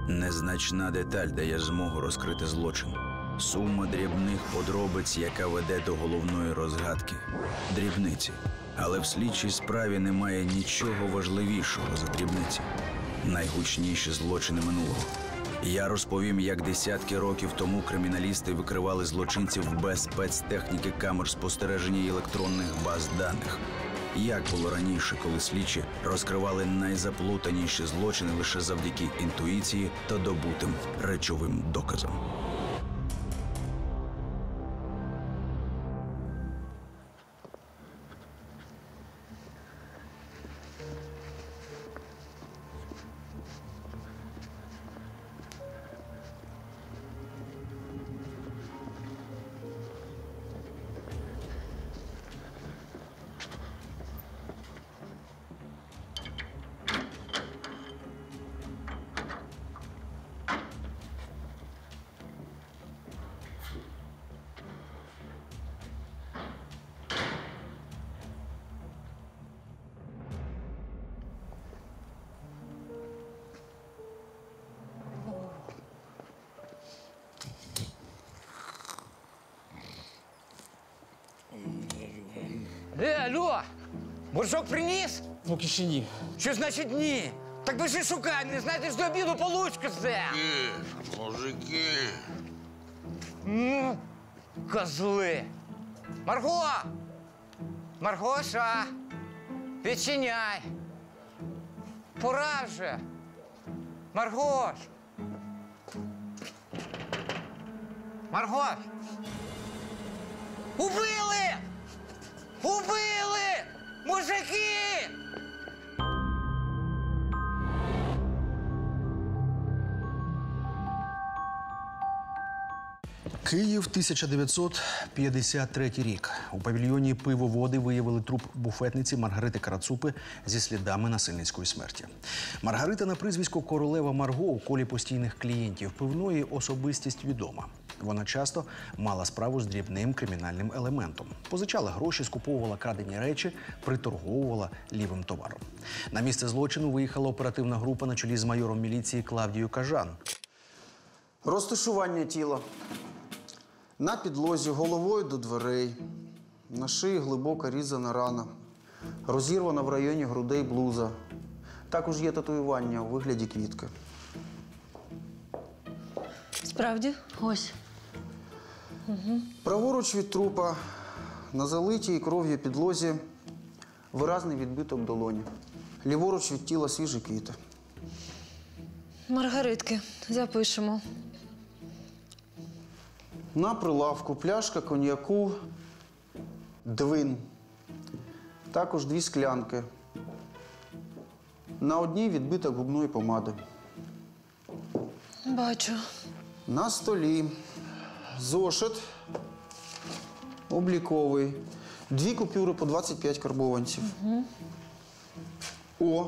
Незначна деталь дає змогу розкрити злочин. Сума дрібних подробиць, яка веде до головної розгадки. Дрібниці. Але в слідчій справі немає нічого важливішого за дрібниці. Найгучніші злочини минулого. Я розповім, як десятки років тому криміналісти викривали злочинців без спецтехніки камер спостереження і електронних баз даних. Як було раніше, коли слідчі розкривали найзаплутаніші злочини лише завдяки інтуїції та добутим речовим доказам. Алло! Боржок приніс? Поки ще ні. Що значить ні? Так ви ж шукай, не знаєте, що до обіду получка все. Мужики. Ну, козли. Марго! Маргоша! Відчиняй! Пора вже! Маргош! Маргош! Убили! Убили! Мужики! Київ, 1953 рік. У павільйоні «Пивоводи» виявили труп буфетниці Маргарити Карацупи зі слідами насильницької смерті. Маргарита на прізвисько Королева Марго у колі постійних клієнтів пивної особистість відома. Вона часто мала справу з дрібним кримінальним елементом. Позичала гроші, скуповувала крадені речі, приторговувала лівим товаром. На місце злочину виїхала оперативна група на чолі з майором міліції Клавдією Кажан. Розташування тіла. На підлозі головою до дверей. На шиї глибока різана рана. Розірвана в районі грудей блуза. Також є татуювання у вигляді квітки. Справді? Ось. Праворуч від трупа на залитій кров'ю підлозі виразний відбиток долоні. Ліворуч від тіла свіжі квіти. Маргаритки. Запишемо. На прилавку пляшка коньяку «Двин». Також 2 склянки. На одній відбиток губної помади. Бачу. На столі зошит обліковий. 2 купюри по 25 карбованців. О!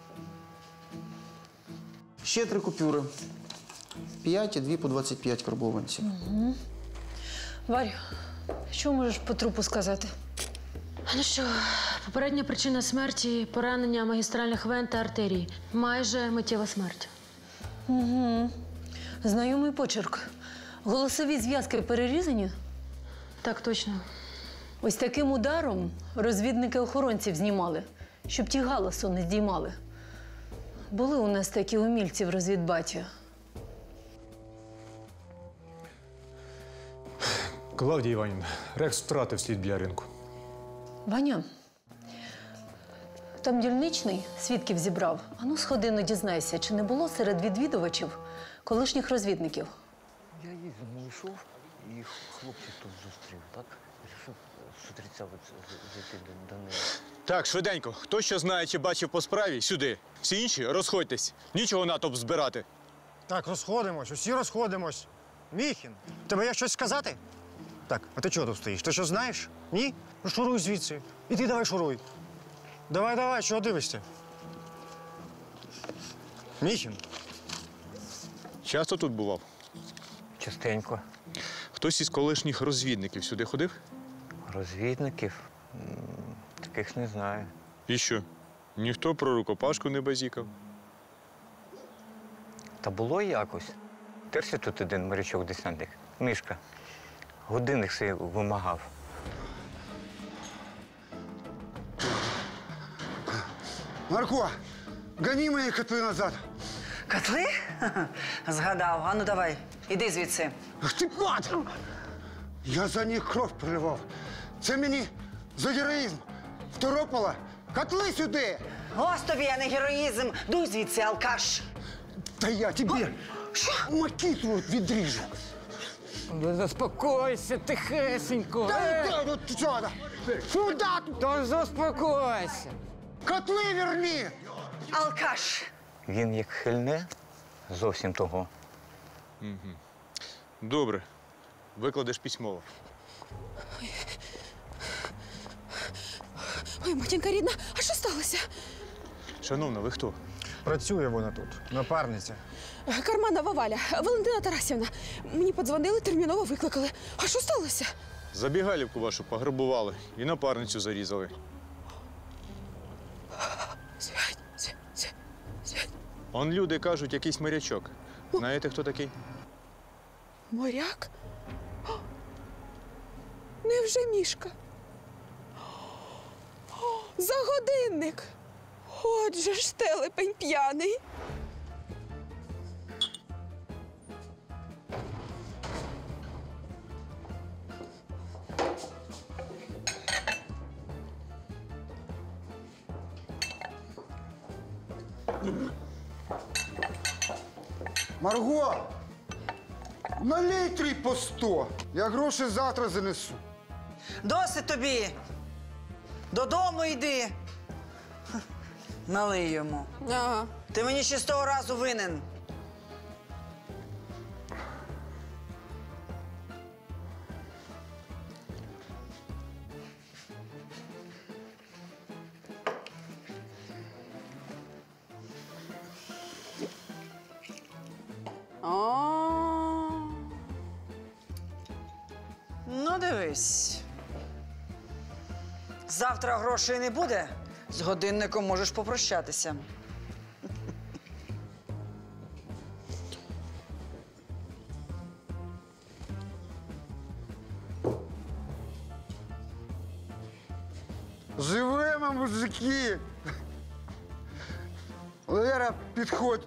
Ще 3 купюри. 5 і 2 по 25 карбованців. Варю, що можеш по трупу сказати? Ну що, попередня причина смерті – поранення магістральних вен та артерій. Майже миттєва смерть. Знайомий почерк. Голосові зв'язки перерізані? Так, точно. Ось таким ударом розвідники охоронців знімали, щоб ті галасу не здіймали. Були у нас такі умільці в розвідбаті. Клавдія Іванівна, Рекс втратив слід біля ринку. Ваня, там дільничний свідків зібрав. Ану, сходи, ну дізнайся, чи не було серед відвідувачів колишніх розвідників? Я їздом йшов і хлопців тут зустрів, так? Рішив сутриця зайти до неї. Так, швиденько. Хто що знає чи бачив по справі, сюди. Всі інші розходьтесь. Нічого натовп збирати. Так, розходимось, усі розходимось. Міхін, тебе є щось сказати? Так, а ти чого тут стоїш? Ти що знаєш? Ні? Ну шуруй звідси. І ти давай шуруй. Давай, чого дивишся? Міхін. Часто тут бував? Частенько. Хтось із колишніх розвідників сюди ходив? Розвідників? Таких не знаю. І що? Ніхто про рукопашку не базікав? Та було якось. Терся тут один морячок-десантник, Мишка. Годинник свій вимагав. Марко, гони мої котли назад. Котли? Згадав. А ну давай, іди звідси. Ах ти пат! Я за них кров проливав. Це мені за героїзм. Второпала. Котли сюди! Ось тобі, а не героїзм. Дуй звідси, алкаш. Та я тобі макітру відріжу. Заспокойся, тихесенько. Та ну що? Сюди! Та заспокойся. Котли верни! Алкаш. Він як хильне, зовсім того. Добре. Викладеш письмово. Ой, матінка рідна, а що сталося? Шановна, ви хто? Працює вона тут, напарниця. Карманова Валя, Валентина Тарасівна. Мені подзвонили, терміново викликали. А що сталося? Забігалівку вашу пограбували і напарницю зарізали. Свять. Он люди кажуть, якийсь морячок. Знаєте, хто такий? Моряк? О, невже Мішка? О, за годинник. Отже ж телепень п'яний. Марго! Налий 3 по 100. Я гроші завтра занесу. Досить тобі. Додому йди. Налий йому. Ага. Ти мені ще 100 разу винен. Ну, дивись. Завтра грошей не буде. З годинником можеш попрощатися. Живемо, мужики! Лера, підходь.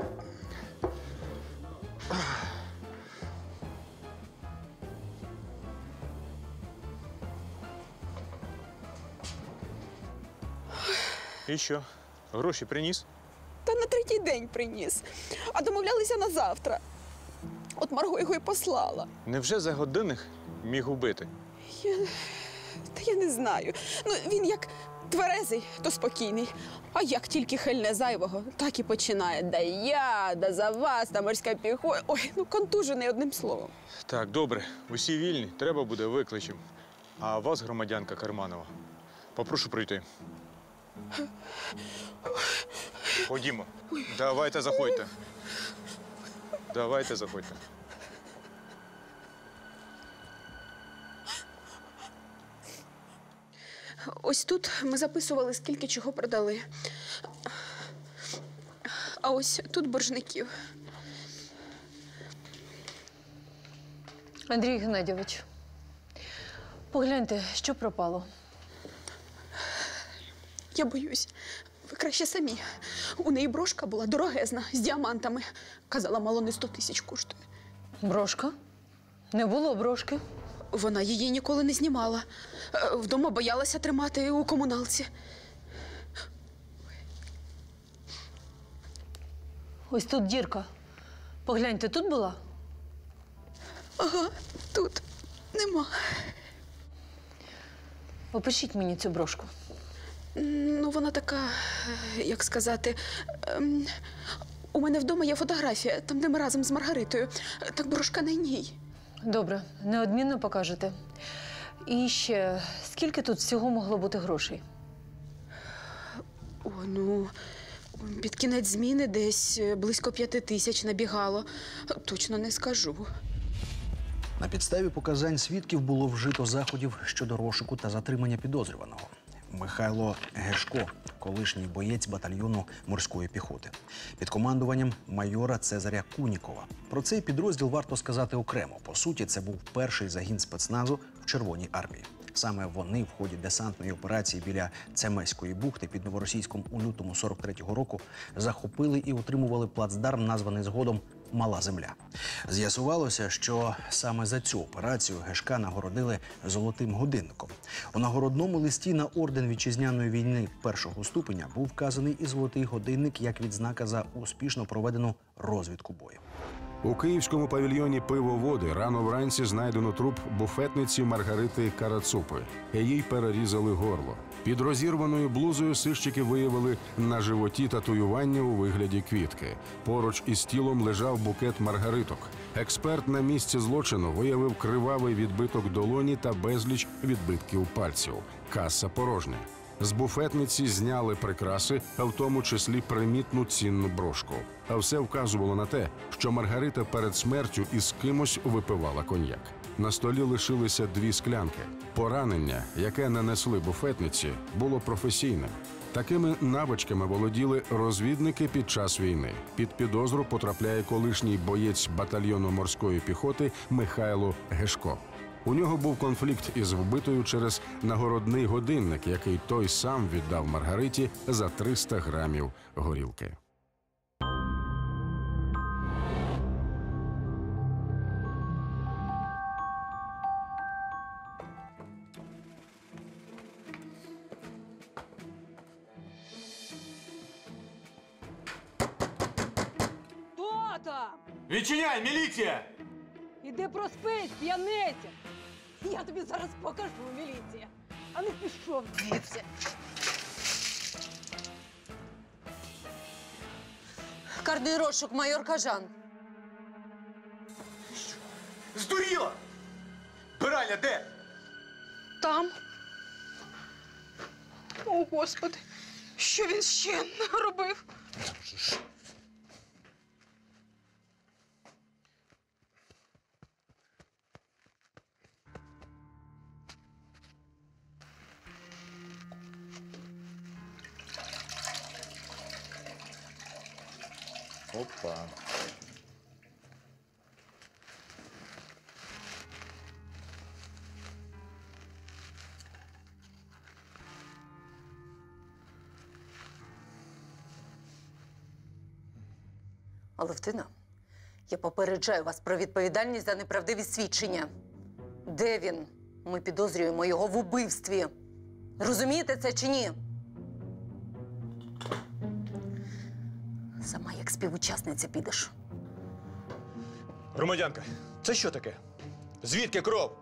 І що? Гроші приніс? Та на 3-й день приніс. А домовлялися на завтра. От Марго його і послала. Невже за годинник міг убити? Я не знаю. Ну, він як тверезий, то спокійний. А як тільки хильне зайвого, так і починає. Да я, да за вас, та морська піхота. Ой, ну контужений одним словом. Так, добре. Усі вільні. Треба буде викличем. А вас, громадянка Карманова, попрошу прийти. Ходімо. Давайте, заходьте. Давайте, заходьте. Ось тут ми записували, скільки чого продали. А ось тут боржників. Андрій Геннадійович, погляньте, що пропало. Я боюсь. Ви краще самі. У неї брошка була дорогезна, з діамантами. Казала, мало не 100 000 коштує. Брошка? Не було брошки. Вона її ніколи не знімала. Вдома боялася тримати у комуналці. Ось тут дірка. Погляньте, тут була? Ага, тут нема. Опишіть мені цю брошку. Ну, вона така, як сказати, у мене вдома є фотографія, там, де ми разом з Маргаритою. Так брошка на ній. Добре, неодмінно покажете. І ще, скільки тут всього могло бути грошей? О, ну, під кінець зміни десь близько 5 000 набігало. Точно не скажу. На підставі показань свідків було вжито заходів щодо розшуку та затримання підозрюваного. Михайло Гешко, колишній боєць батальйону морської піхоти, під командуванням майора Цезаря Кунікова. Про цей підрозділ варто сказати окремо. По суті, це був перший загін спецназу в Червоній армії. Саме вони в ході десантної операції біля Цемеської бухти під Новоросійськом у лютому 43-го року захопили і утримували плацдарм, названий згодом «Мала земля». З'ясувалося, що саме за цю операцію Гешка нагородили золотим годинником. У нагородному листі на орден Вітчизняної війни першого ступеня був вказаний і золотий годинник як відзнака за успішно проведену розвідку бою. У київському павільйоні «Пивоводи» рано вранці знайдено труп буфетниці Маргарити Карацупи. Їй перерізали горло. Під розірваною блузою сищики виявили на животі татуювання у вигляді квітки. Поруч із тілом лежав букет маргариток. Експерт на місці злочину виявив кривавий відбиток долоні та безліч відбитків пальців. Каса порожня. З буфетниці зняли прикраси, а в тому числі примітну цінну брошку. А все вказувало на те, що Маргарита перед смертю із кимось випивала коньяк. На столі лишилися 2 склянки. Поранення, яке нанесли буфетниці, було професійним. Такими навичками володіли розвідники під час війни. Під підозру потрапляє колишній боєць батальйону морської піхоти Михайло Гешко. У нього був конфлікт із вбитою через нагородний годинник, який той сам віддав Маргариті за 300 грамів горілки. Хто там? Відчиняй, міліція! Іди проспись, п'яниця! Я тобі зараз покажу, міліція! А не пішов звідси! Карний розшук, майор Кажан. Здуріла! Биральня де? Там. О, Господи, що він ще наробив? Опа. Алевтина, я попереджаю вас про відповідальність за неправдиві свідчення. Де він? Ми підозрюємо його в убивстві. Розумієте це чи ні? Сама як співучасниця підеш. Громадянка, це що таке? Звідки кров?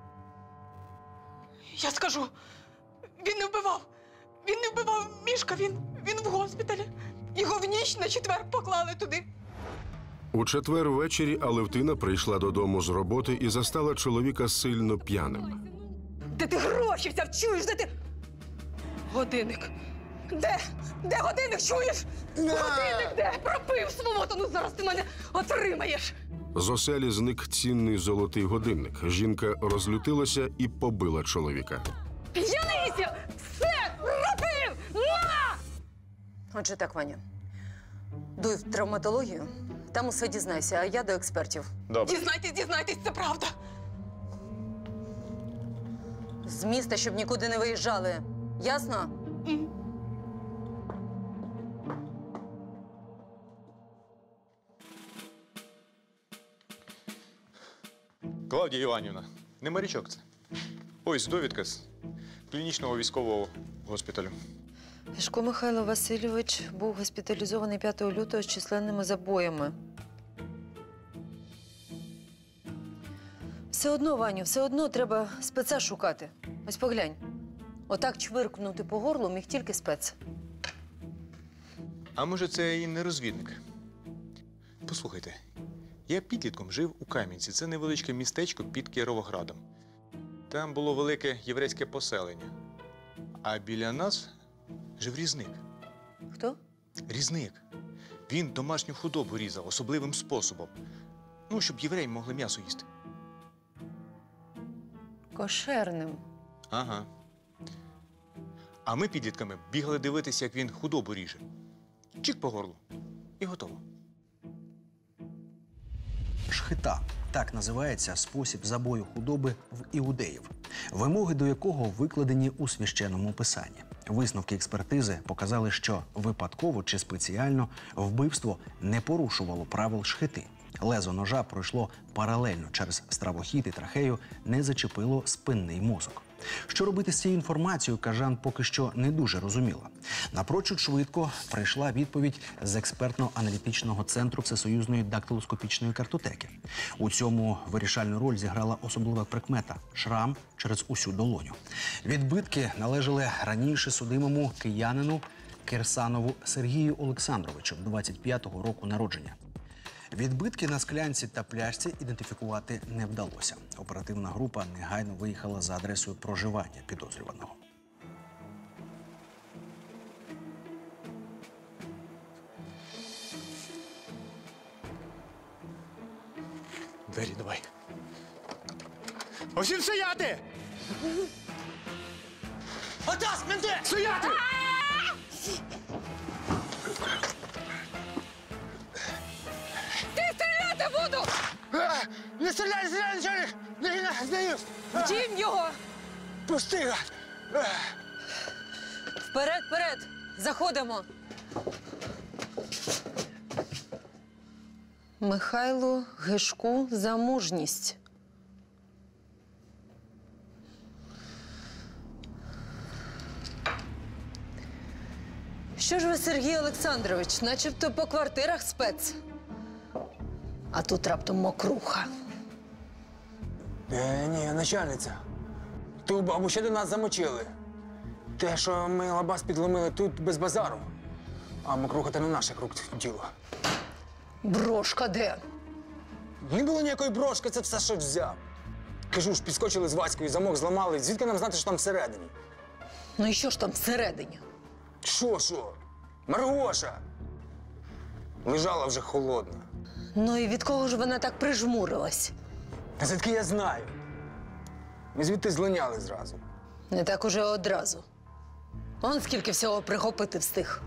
Я скажу, він не вбивав. Він не вбивав Мішка, він в госпіталі. Його в ніч на четвер поклали туди. У четвер ввечері Алевтина прийшла додому з роботи і застала чоловіка сильно п'яним. Де ти гроші взяв? Чуєш, де ти? Годинник. Де? Де годинник, чуєш? Годинник де? Пропив сволота, ну зараз ти мене отримаєш. З оселі зник цінний золотий годинник. Жінка розлютилася і побила чоловіка. П'яниця! Все! Пропив! На! Отже так, Ваня. Дуй в травматологію, там усе дізнайся, а я до експертів. Добре. Дізнайтесь, це правда. З міста, щоб нікуди не виїжджали. Ясно? Клавдія Іванівна, не морячок це. Ось довідка з клінічного військового госпіталю. Гешко Михайло Васильович був госпіталізований 5 лютого з численними забоями. Все одно, Ваню, все одно треба спеца шукати. Ось поглянь. Отак чвиркнути по горлу міг тільки спец. А може, це і не розвідник? Послухайте, я підлітком жив у Кам'янці. Це невеличке містечко під Кіровоградом. Там було велике єврейське поселення. А біля нас жив різник. Хто? Різник. Він домашню худобу різав особливим способом. Ну, щоб євреї могли м'ясо їсти. Кошерним. Ага. А ми підлітками бігали дивитися, як він худобу ріже. Чик по горлу. І готово. Шхита – так називається спосіб забою худоби в іудеїв, вимоги до якого викладені у священному писанні. Висновки експертизи показали, що випадково чи спеціально вбивство не порушувало правил шхити. Лезо ножа пройшло паралельно через стравохід і трахею, не зачепило спинний мозок. Що робити з цією інформацією, Кажан поки що не дуже розуміла. Напрочуд швидко прийшла відповідь з експертно-аналітичного центру Всесоюзної дактилоскопічної картотеки. У цьому вирішальну роль зіграла особлива прикмета – шрам через усю долоню. Відбитки належали раніше судимому киянину Кирсанову Сергію Олександровичу 25-го року народження. Відбитки на склянці та пляшці ідентифікувати не вдалося. Оперативна група негайно виїхала за адресою проживання підозрюваного. Двері давай. Усім стояти! Атас, менте! Стояти! Ти стріляти буду! Не стріляй, не стріляй, начальник! Не здаюсь! Втім його! Пусти, гад! Вперед, вперед! Заходимо! Михайло Гишку за мужність. Що ж ви, Сергій Олександрович, начебто по квартирах спец? А тут раптом мокруха. Ні, начальниця. Ту бабу ще до нас замочили. Те, що ми лабаз підломили тут без базару. А мокруха та не наших рук діло. Брошка де? Не було ніякої брошки, це все, що взяв. Кажу ж, підскочили з Ваською, замок зламали. Звідки нам знати, що там всередині? Ну і що ж там всередині? Що? Маргоша! Лежала вже холодна. Ну і від кого ж вона так прижмурилась? Та звідки я знаю? Ми звідти злиняли зразу. Не так уже одразу. Он скільки всього прихопити встиг.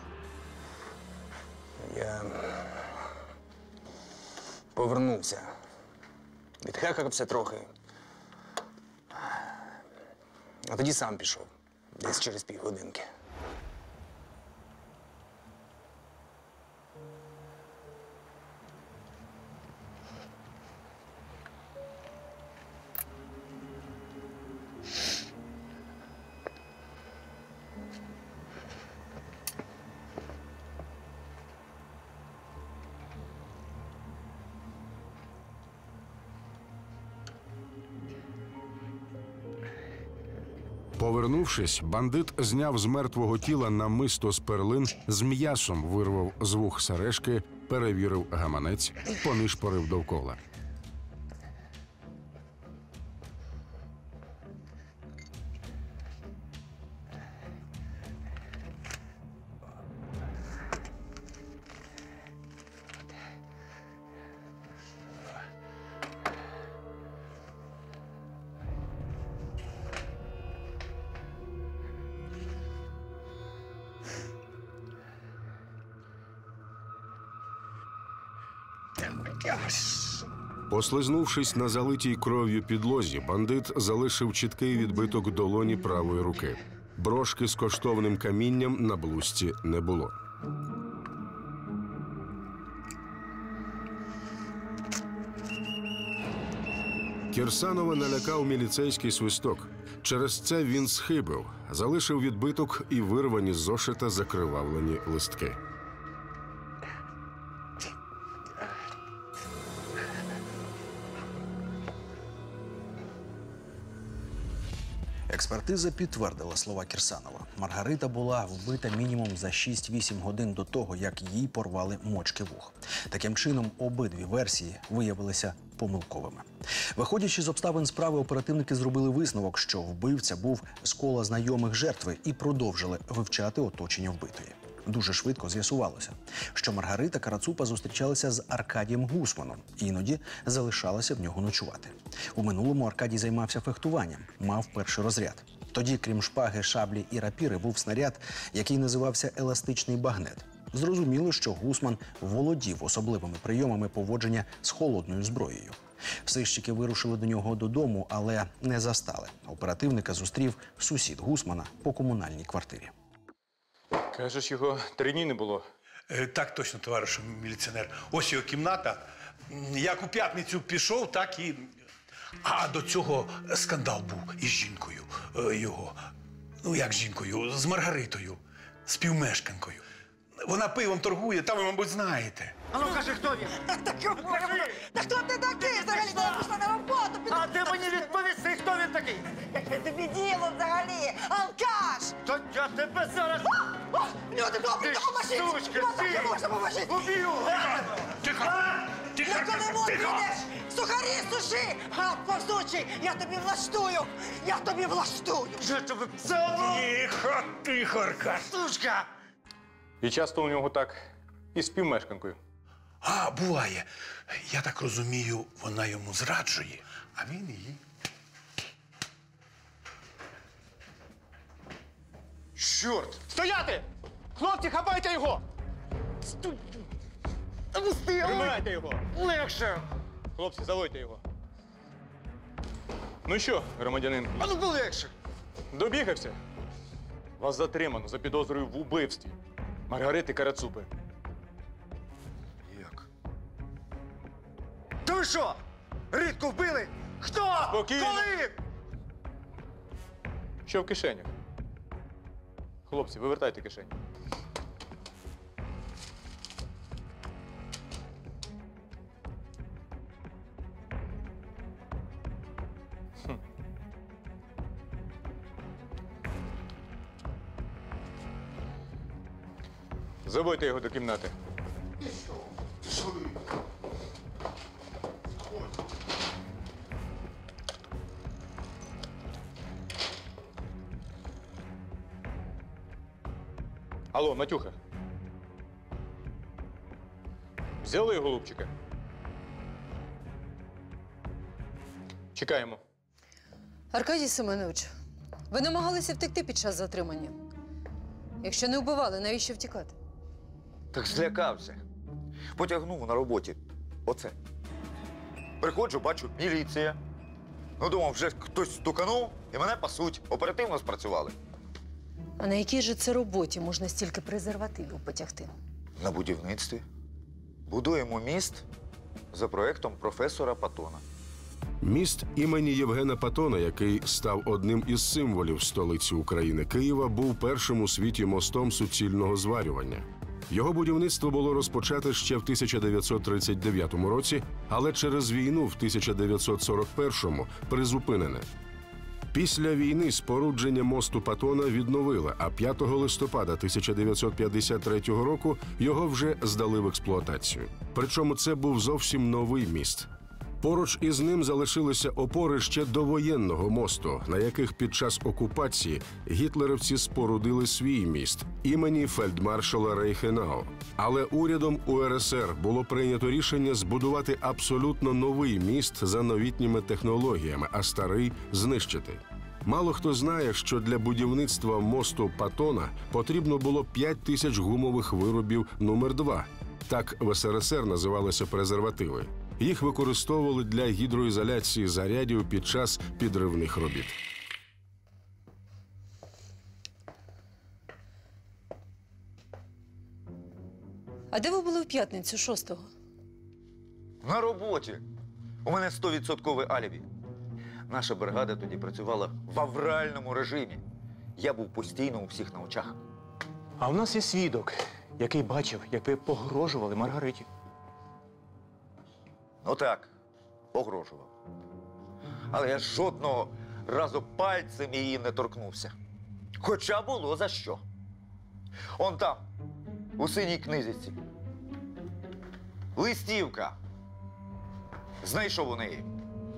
Я повернувся. Відхекався трохи. А тоді сам пішов. Десь через півгодинки. Повернувшись, бандит зняв з мертвого тіла намисто з перлин, з м'ясом вирвав з вух сережки, перевірив гаманець, понишпорив довкола. Послизнувшись на залитій кров'ю підлозі, бандит залишив чіткий відбиток долоні правої руки. Брошки з коштовним камінням на блузці не було. Кирсанова налякав міліцейський свисток. Через це він схибив, залишив відбиток і вирвані з зошита закривавлені листки. Експертиза підтвердила слова Кирсанова. Маргарита була вбита мінімум за 6-8 годин до того, як їй порвали мочки вух. Таким чином, обидві версії виявилися помилковими. Виходячи з обставин справи, оперативники зробили висновок, що вбивця був з кола знайомих жертви і продовжили вивчати оточення вбитої. Дуже швидко з'ясувалося, що Маргарита Карацупа зустрічалася з Аркадієм Гусманом, іноді залишалася в нього ночувати. У минулому Аркадій займався фехтуванням, мав перший розряд. Тоді, крім шпаги, шаблі і рапіри, був снаряд, який називався еластичний багнет. Зрозуміло, що Гусман володів особливими прийомами поводження з холодною зброєю. Сищики вирушили до нього додому, але не застали. Оперативника зустрів сусід Гусмана по комунальній квартирі. Кажеш, його 3 дні не було. Так точно, товаришу міліціонер. Ось його кімната. Як у п'ятницю пішов, так і... А до цього скандал був із жінкою його. Ну, як з жінкою? З Маргаритою, співмешканкою. Вона пивом торгує, та ви, мабуть, знаєте. А ну кажи, хто він? Та хто ти такий взагалі? Я пішла на роботу. А ти мені відповісти, хто він такий? Яке тобі діло взагалі? Алкаш! То я тебе зараз... Люди, добре, допоможіть! Штучка, Вам можна поможіть! Уб'ю! Тихо! На Колиму підеш! Сухарі суши! Гад повзучий! Я тобі влаштую! Я тобі влаштую! Що тобі? Тихо, тихо, Аркаш! Штучка! І часто у нього так і з співмешканкою. А, буває. Я так розумію, вона йому зраджує, а він її. Чорт! Стояти! Хлопці, хапайте його! Пусти! Тримайте його! Легше! Хлопці, заводьте його. Ну що, громадянин? А ну полегше! Добігався? Вас затримано за підозрою в убивстві Маргарити Карацупи. Як? Та ви що? Рідку вбили? Хто? Спокійно. Коли? Що в кишенях? Хлопці, вивертайте кишені. Заводьте його до кімнати. Алло, Матюха. Взяли голубчика. Чекаємо. Аркадій Семенович, ви намагалися втекти під час затримання. Якщо не вбивали, навіщо втікати? Так злякався. Потягнув на роботі. Оце. Приходжу, бачу, міліція. Ну, думав, вже хтось стуканув і мене пасуть. Оперативно спрацювали. А на якій же це роботі можна стільки презервативів потягти? На будівництві. Будуємо міст за проєктом професора Патона. Міст імені Євгена Патона, який став одним із символів столиці України Києва, був першим у світі мостом суцільного зварювання. Його будівництво було розпочате ще в 1939 році, але через війну в 1941-му призупинене. Після війни спорудження мосту Патона відновили, а 5 листопада 1953 року його вже здали в експлуатацію. Причому це був зовсім новий міст. Поруч із ним залишилися опори ще довоєнного мосту, на яких під час окупації гітлерівці спорудили свій міст імені фельдмаршала Рейхенау. Але урядом УРСР було прийнято рішення збудувати абсолютно новий міст за новітніми технологіями, а старий знищити. Мало хто знає, що для будівництва мосту Патона потрібно було 5 тисяч гумових виробів номер 2. Так в СРСР називалися презервативи. Їх використовували для гідроізоляції зарядів під час підривних робіт. А де ви були в п'ятницю 6-го? На роботі. У мене 100% алібі. Наша бригада тоді працювала в авральному режимі. Я був постійно у всіх на очах. А в нас є свідок, який бачив, як ви погрожували Маргариті. Ну так, погрожував. Але я жодного разу пальцем її не торкнувся. Хоча було за що. Он там, у синій книжці. Листівка. Знайшов у неї.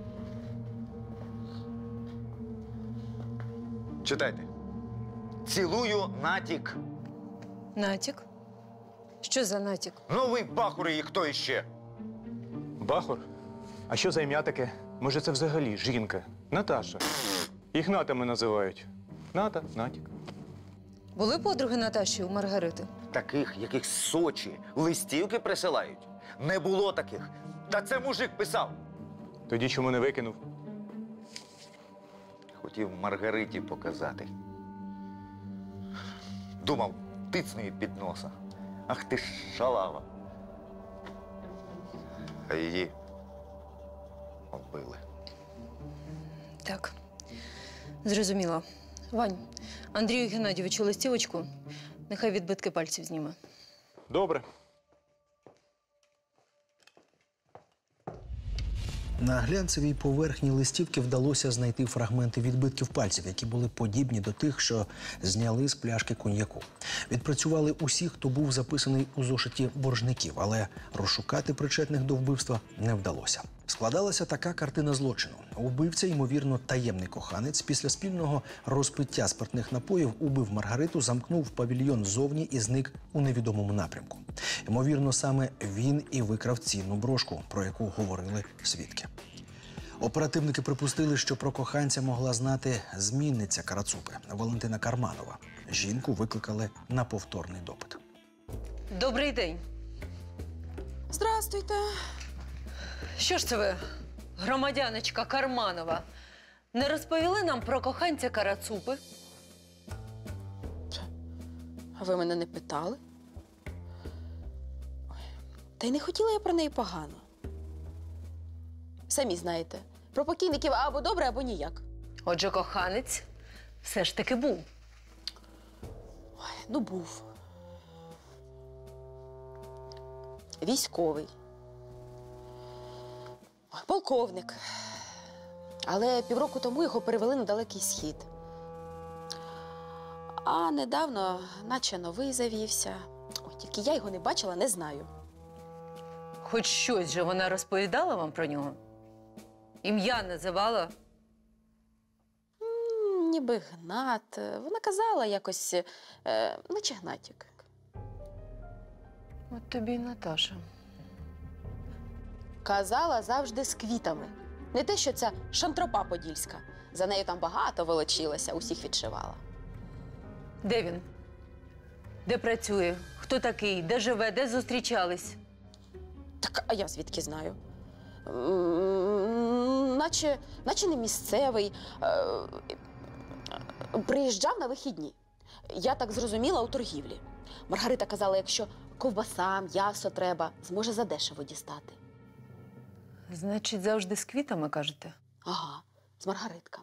Читайте. Цілую натік. Натік? Що за натік? Новий бахур її хто іще? Бахур? А що за ім'я таке? Може, це взагалі жінка? Наташа. Їх натами називають. Ната, Натік. Були подруги Наташі у Маргарити? Таких, яких з Сочі листівки присилають. Не було таких. Та це мужик писав. Тоді чому не викинув? Хотів Маргариті показати. Думав, тицну її під носа. Ах ти ж шалава. А її вбили. Так. Зрозуміло. Вань, Андрію Геннадійовичу листівочку. Нехай відбитки пальців зніме. Добре. На глянцевій поверхні листівки вдалося знайти фрагменти відбитків пальців, які були подібні до тих, що зняли з пляшки коньяку. Відпрацювали усі, хто був записаний у зошиті боржників, але розшукати причетних до вбивства не вдалося. Складалася така картина злочину. Убивця, ймовірно, таємний коханець, після спільного розпиття спиртних напоїв убив Маргариту, замкнув павільйон ззовні і зник у невідомому напрямку. Ймовірно, саме він і викрав цінну брошку, про яку говорили свідки. Оперативники припустили, що про коханця могла знати змінниця Карацупи Валентина Карманова. Жінку викликали на повторний допит. Добрий день. Здрастуйте. Що ж це ви, громадяночка Карманова, не розповіли нам про коханця Карацупи? А ви мене не питали? Ой, та й не хотіла я про неї погано. Самі знаєте, про покійників або добре, або ніяк. Отже, коханець все ж таки був. Ой, ну був. Військовий. Ой, полковник. Але півроку тому його перевели на Далекий Схід. А недавно, наче новий завівся. Ой, тільки я його не бачила, не знаю. Хоч щось же вона розповідала вам про нього? Ім'я називала? Ніби Гнат. Вона казала якось, наче Гнатік. От тобі й Наташа. Казала завжди з квітами. Не те, що ця шантропа подільська. За нею там багато волочилося, усіх відшивала. Де він? Де працює? Хто такий? Де живе? Де зустрічались? Так, а я звідки знаю? Наче не місцевий. Приїжджав на вихідні. Я так зрозуміла, у торгівлі. Маргарита казала, якщо ковбаса, м'ясо треба, зможе задешево дістати. Значить, завжди з квітами, кажете? Ага, з маргаритками.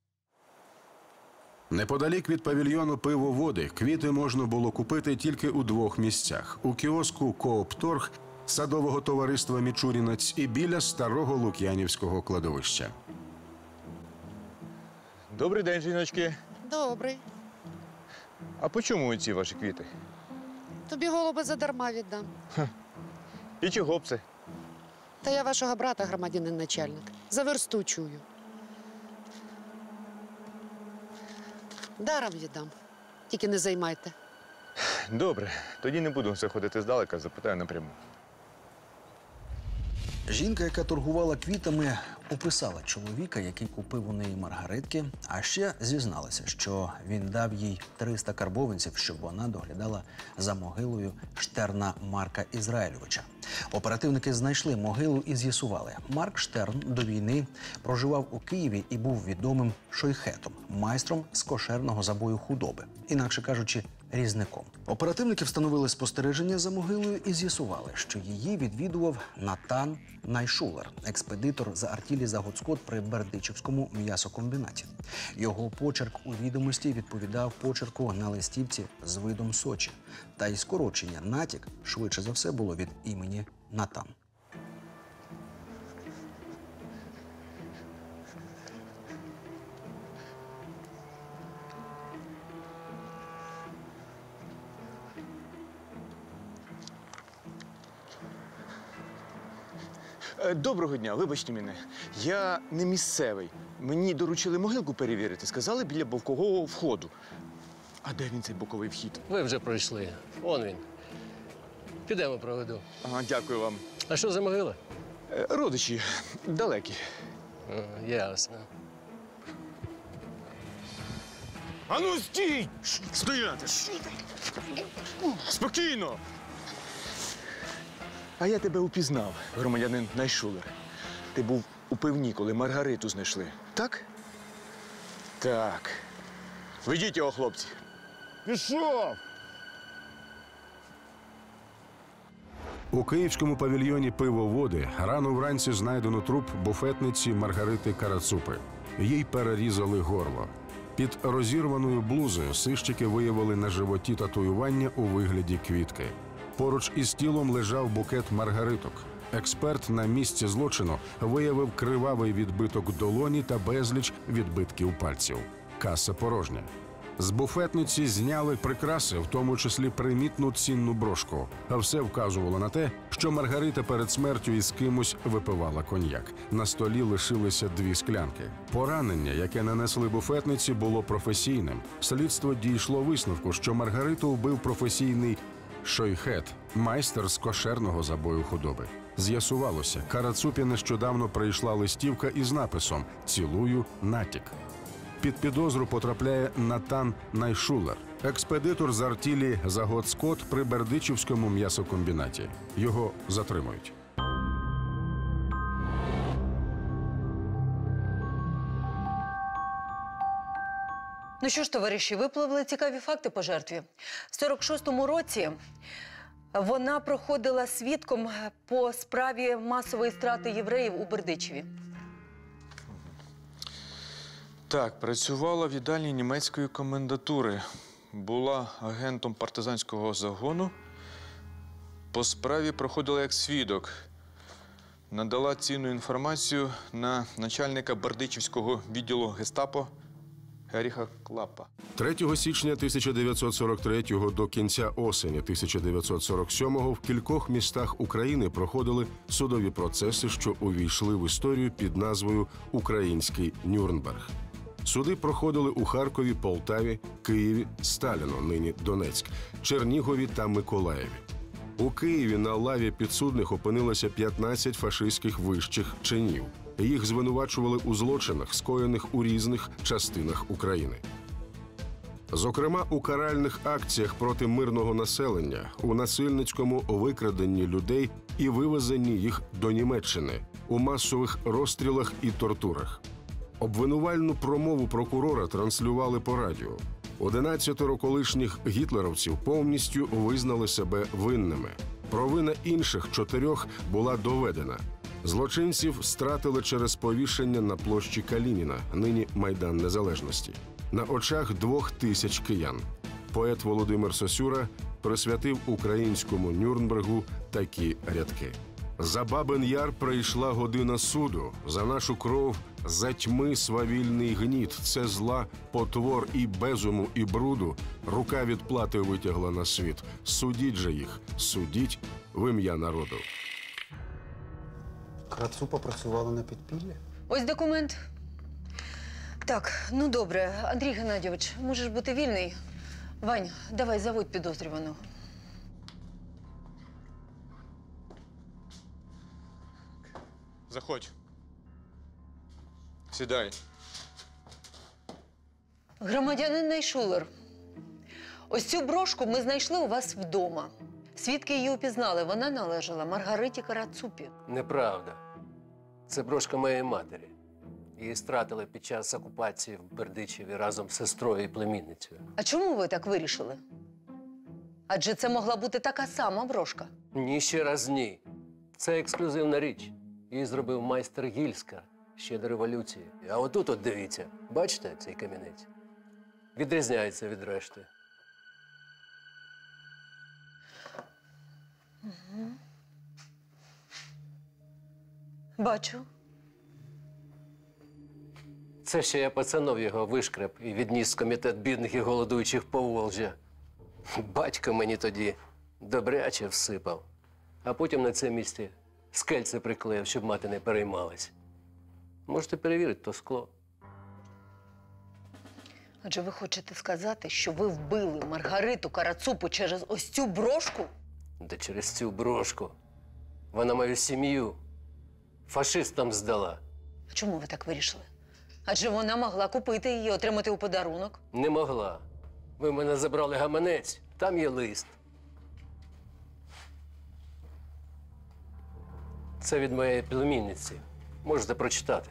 Неподалік від павільйону «Пивоводи» квіти можна було купити тільки у двох місцях – у кіоску «Коопторг» садового товариства «Мічурінець» і біля старого Лук'янівського кладовища. Добрий день, жіночки. Добрий. А по чому ці ваші квіти? Тобі голуби задарма віддам. І чого б це? Та я вашого брата, громадянин начальник. За версту чую. Даром віддам. Тільки не займайте. Добре, тоді не буду все ходити здалека, запитаю напряму. Жінка, яка торгувала квітами, описала чоловіка, який купив у неї маргаритки, а ще зізналася, що він дав їй 300 карбованців, щоб вона доглядала за могилою Штерна Марка Ізраїльовича. Оперативники знайшли могилу і з'ясували. Марк Штерн до війни проживав у Києві і був відомим шойхетом, майстром з кошерного забою худоби, інакше кажучи, різником. Оперативники встановили спостереження за могилою і з'ясували, що її відвідував Натан Найшулер, експедитор з артілі Заготскот при Бердичівському м'ясокомбінаті. Його почерк у відомості відповідав почерку на листівці з видом Сочі. Та й скорочення «Натік» швидше за все було від імені Натан. Доброго дня, вибачте мене. Я не місцевий. Мені доручили могилку перевірити, сказали біля бокового входу. А де він, цей боковий вхід? Ви вже пройшли. Вон він. Підемо проведу. Ага, дякую вам. А що за могила? Родичі. Далекі. Ясно. Ану, стій! Стояти! Спокійно! А я тебе упізнав, громадянин Найшулер. Ти був у пивні, коли Маргариту знайшли. Так? Так. Ведіть його, хлопці. Пішов! У київському павільйоні «Пивоводи» рано вранці знайдено труп буфетниці Маргарити Карацупи. Їй перерізали горло. Під розірваною блузою сищики виявили на животі татуювання у вигляді квітки. Поруч із тілом лежав букет маргариток. Експерт на місці злочину виявив кривавий відбиток долоні та безліч відбитків пальців. Каса порожня. З буфетниці зняли прикраси, в тому числі примітну цінну брошку. А все вказувало на те, що Маргарита перед смертю із кимось випивала коньяк. На столі лишилися 2 склянки. Поранення, яке нанесли буфетниці, було професійним. Слідство дійшло висновку, що Маргариту вбив професійний шойхет, майстер з кошерного забою худоби. З'ясувалося, Карацупі нещодавно прийшла листівка із написом «Цілую, натік». Під підозру потрапляє Натан Найшулер, експедитор з артілі «Загод-Скот» при Бердичівському м'ясокомбінаті. Його затримують. Ну що ж, товариші, випливли цікаві факти по жертві. В 46-му році вона проходила свідком по справі масової страти євреїв у Бердичеві. Так, працювала в їдальні німецької комендатури. Була агентом партизанського загону. По справі проходила як свідок. Надала цінну інформацію на начальника Бердичівського відділу гестапо Еріха Клапа. 3 січня 1943 до кінця осені 1947 в кількох містах України проходили судові процеси, що увійшли в історію під назвою «Український Нюрнберг». Суди проходили у Харкові, Полтаві, Києві, Сталіно, нині Донецьк, Чернігові та Миколаєві. У Києві на лаві підсудних опинилося 15 фашистських вищих чинів. Їх звинувачували у злочинах, скоєних у різних частинах України. Зокрема, у каральних акціях проти мирного населення, у насильницькому викраденні людей і вивезенні їх до Німеччини, у масових розстрілах і тортурах. Обвинувальну промову прокурора транслювали по радіо. 11 колишніх гітлерівців повністю визнали себе винними. Провина інших 4 була доведена. Злочинців стратили через повішення на площі Калініна, нині Майдан Незалежності, на очах 2000 киян. Поет Володимир Сосюра присвятив українському Нюрнбергу такі рядки. «За Бабин Яр прийшла година суду, за нашу кров, за тьми свавільний гніт, це зла, потвор і безуму, і бруду, рука відплати витягла на світ. Судіть же їх, судіть в ім'я народу». Карацупа працювала на підпіллі? Ось документ. Так, ну добре. Андрій Геннадійович, можеш бути вільний? Вань, давай заводь підозрюваного. Заходь. Сідай. Громадянин Найшулер, ось цю брошку ми знайшли у вас вдома. Свідки її упізнали. Вона належала Маргариті Карацупі. Неправда. Це брошка моєї матері. Її стратили під час окупації в Бердичеві разом з сестрою і племінницею. А чому ви так вирішили? Адже це могла бути така сама брошка. Ні, ще раз ні. Це ексклюзивна річ. Її зробив майстер Гільська ще до революції. А отут, от дивіться, бачите цей камінець? Відрізняється від решти. Угу. Бачу. Це ще я пацанов його вишкреб і відніс в комітет бідних і голодуючих Поволжя. Батько мені тоді добряче всипав. А потім на це місці скельце приклеїв, щоб мати не переймалась. Можете перевірити то скло. Адже ви хочете сказати, що ви вбили Маргариту Карацупу через ось цю брошку? Да через цю брошку. Вона мою сім'ю фашистам здала. А чому ви так вирішили? Адже вона могла купити її, отримати у подарунок. Не могла. Ви в мене забрали гаманець, там є лист. Це від моєї племінниці. Можете прочитати.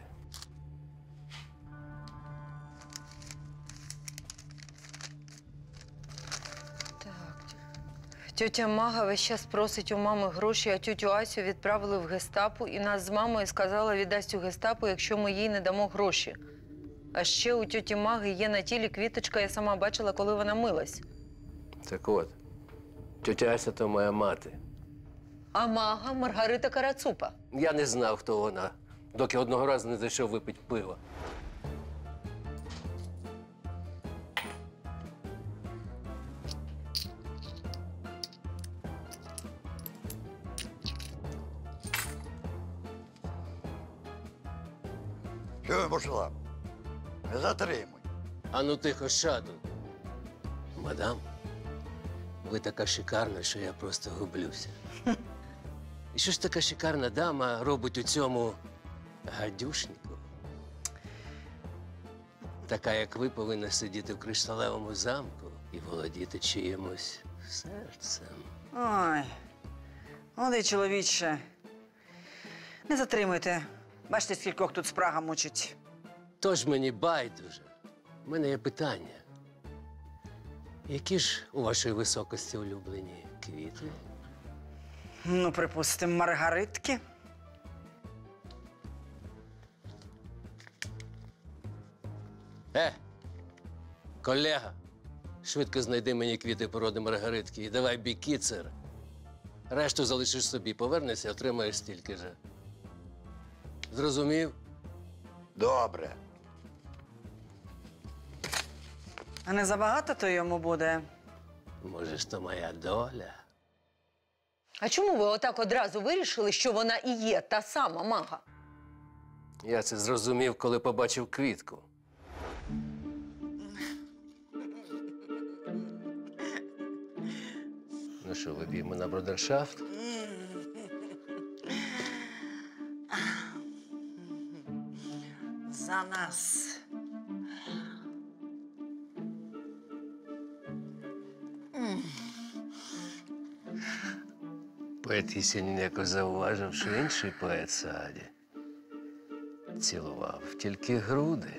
Тьотя Мага весь час просить у мами гроші, а тьотю Асю відправили в гестапо, і нас з мамою сказала, віддасть у гестапо, якщо ми їй не дамо гроші. А ще у тьоті Маги є на тілі квіточка, я сама бачила, коли вона милась. Так от, тьотя Ася – то моя мати. А Мага – Маргарита Карацупа. Я не знав, хто вона, доки одного разу не зайшов випити пива. Що пішла? Не затримуй. А ну тихо, шаду. Мадам, ви така шикарна, що я просто гублюся. І що ж така шикарна дама робить у цьому гадюшнику? Така, як ви, повинна сидіти в кришталевому замку і володіти чиїмось серцем. Ой, молодий чоловіче. Не затримуйте. Бачите, скількох тут спрага мучить. Тож мені байдуже. У мене є питання. Які ж у вашої високості улюблені квіти? Ну, припустимо, маргаритки. Колега, швидко знайди мені квіти породи маргаритки і давай бікіцер. Решту залишиш собі, повернешся, отримаєш стільки же. Зрозумів? Добре. А не забагато то йому буде? Може ж, то моя доля. А чому ви отак одразу вирішили, що вона і є та сама Мага? Я це зрозумів, коли побачив квітку. Ну що, вип'ємо на брудершафт? За нас. Поет Єсенінеко зауважив, що інший поет Сааді цілував тільки груди.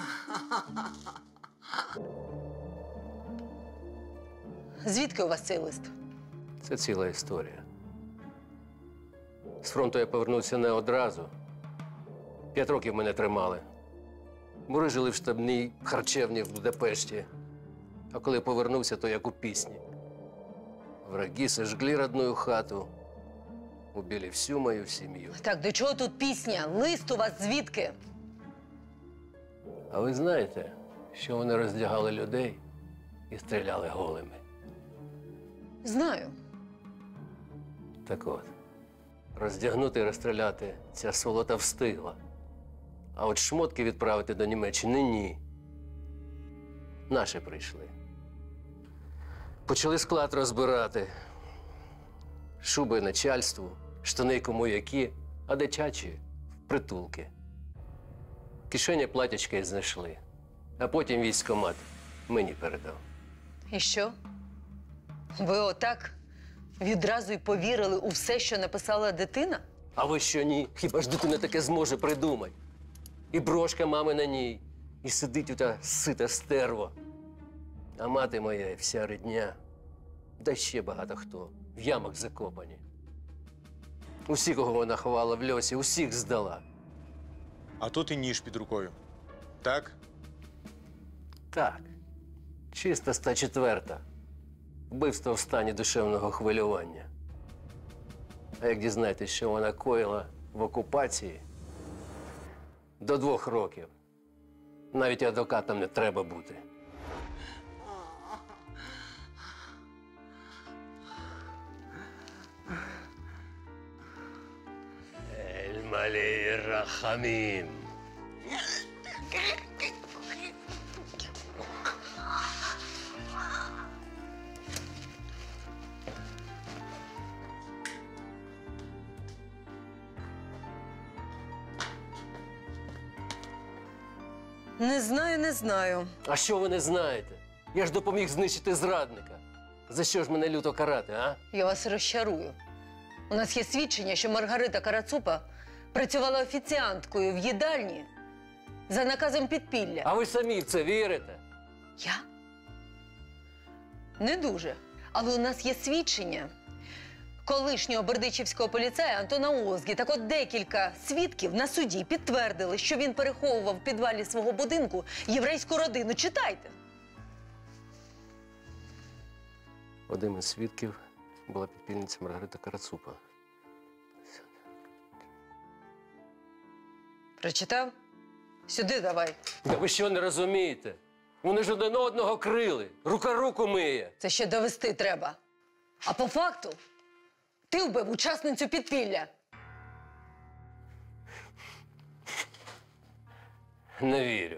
Звідки у вас цей лист? Це ціла історія. З фронту я повернувся не одразу. 5 років мене тримали. Мурижили в штабній харчевні в Будапешті. А коли повернувся, то як у пісні. Враги сожгли родную хату, убили всю мою сім'ю. Так, до чого тут пісня? Лист у вас звідки? А ви знаєте, що вони роздягали людей і стріляли голими? Знаю. Так от, роздягнути і розстріляти ця сволота встигла. А от шмотки відправити до Німеччини – ні. Наші прийшли. Почали склад розбирати. Шуби начальству, штани кому які, а дитячі – в притулки. Кишені платячка й знайшли. А потім військкомат мені передав. І що? Ви отак відразу й повірили у все, що написала дитина? А ви що ні? Хіба ж дитина таке зможе придумати? І брошка мами на ній, і сидить ота сита стерво. А мати моя і вся рідня, да ще багато хто, в ямах закопані. Усі, кого вона ховала в льосі, усіх здала. А тут і ніж під рукою. Так? Так. Чиста 104-та. Вбивство в стані душевного хвилювання. А як дізнаєтесь, що вона коїла в окупації, до 2 років. Навіть адвокатом не треба бути. Ель-Малей Рахамім. Не знаю, не знаю. А що ви не знаєте? Я ж допоміг знищити зрадника. За що ж мене люто карати, а? Я вас розчарую. У нас є свідчення, що Маргарита Карацупа працювала офіціанткою в їдальні за наказом підпілля. А ви самі в це вірите? Я? Не дуже. Але у нас є свідчення колишнього бердичівського поліцая Антона Озгі. Так от декілька свідків на суді підтвердили, що він переховував в підвалі свого будинку єврейську родину. Читайте. Одним із свідків була підпільниця Маргарита Карацупа. Прочитав? Сюди давай. Та ви що не розумієте? Вони ж один одного крили. Рука руку миє. Це ще довести треба. А по факту ти вбив учасницю підпілля. Не вірю.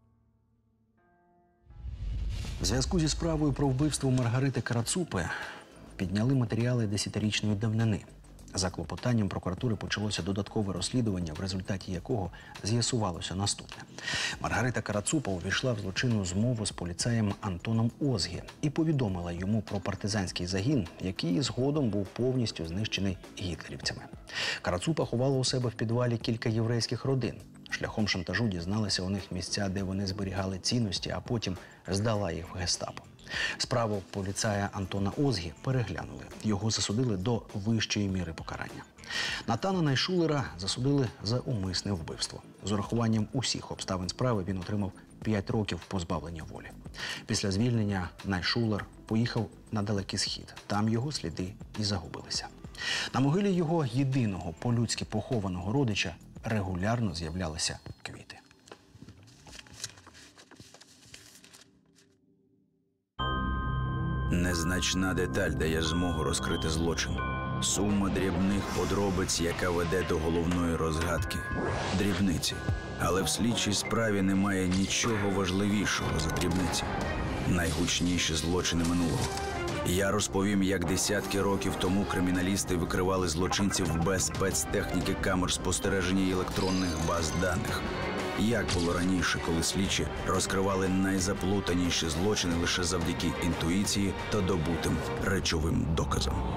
В зв'язку зі справою про вбивство Маргарити Карацупи підняли матеріали 10-річної давнини. За клопотанням прокуратури почалося додаткове розслідування, в результаті якого з'ясувалося наступне. Маргарита Карацупа увійшла в злочинну змову з поліцаєм Антоном Озгі і повідомила йому про партизанський загін, який згодом був повністю знищений гітлерівцями. Карацупа ховала у себе в підвалі кілька єврейських родин. Шляхом шантажу дізналася у них місця, де вони зберігали цінності, а потім здала їх в гестапо. Справу поліцая Антона Озгі переглянули. Його засудили до вищої міри покарання. Натана Найшулера засудили за умисне вбивство. З урахуванням усіх обставин справи він отримав 5 років позбавлення волі. Після звільнення Найшулер поїхав на Далекий Схід. Там його сліди і загубилися. На могилі його єдиного по-людськи похованого родича регулярно з'являлися квіти. Незначна деталь дає змогу розкрити злочин. Сума дрібних подробиць, яка веде до головної розгадки. Дрібниці. Але в слідчій справі немає нічого важливішого за дрібниці. Найгучніші злочини минулого. Я розповім, як десятки років тому криміналісти викривали злочинців без спецтехніки камер спостереження і електронних баз даних. Як було раніше, коли слідчі розкривали найзаплутаніші злочини лише завдяки інтуїції та добутим речовим доказам.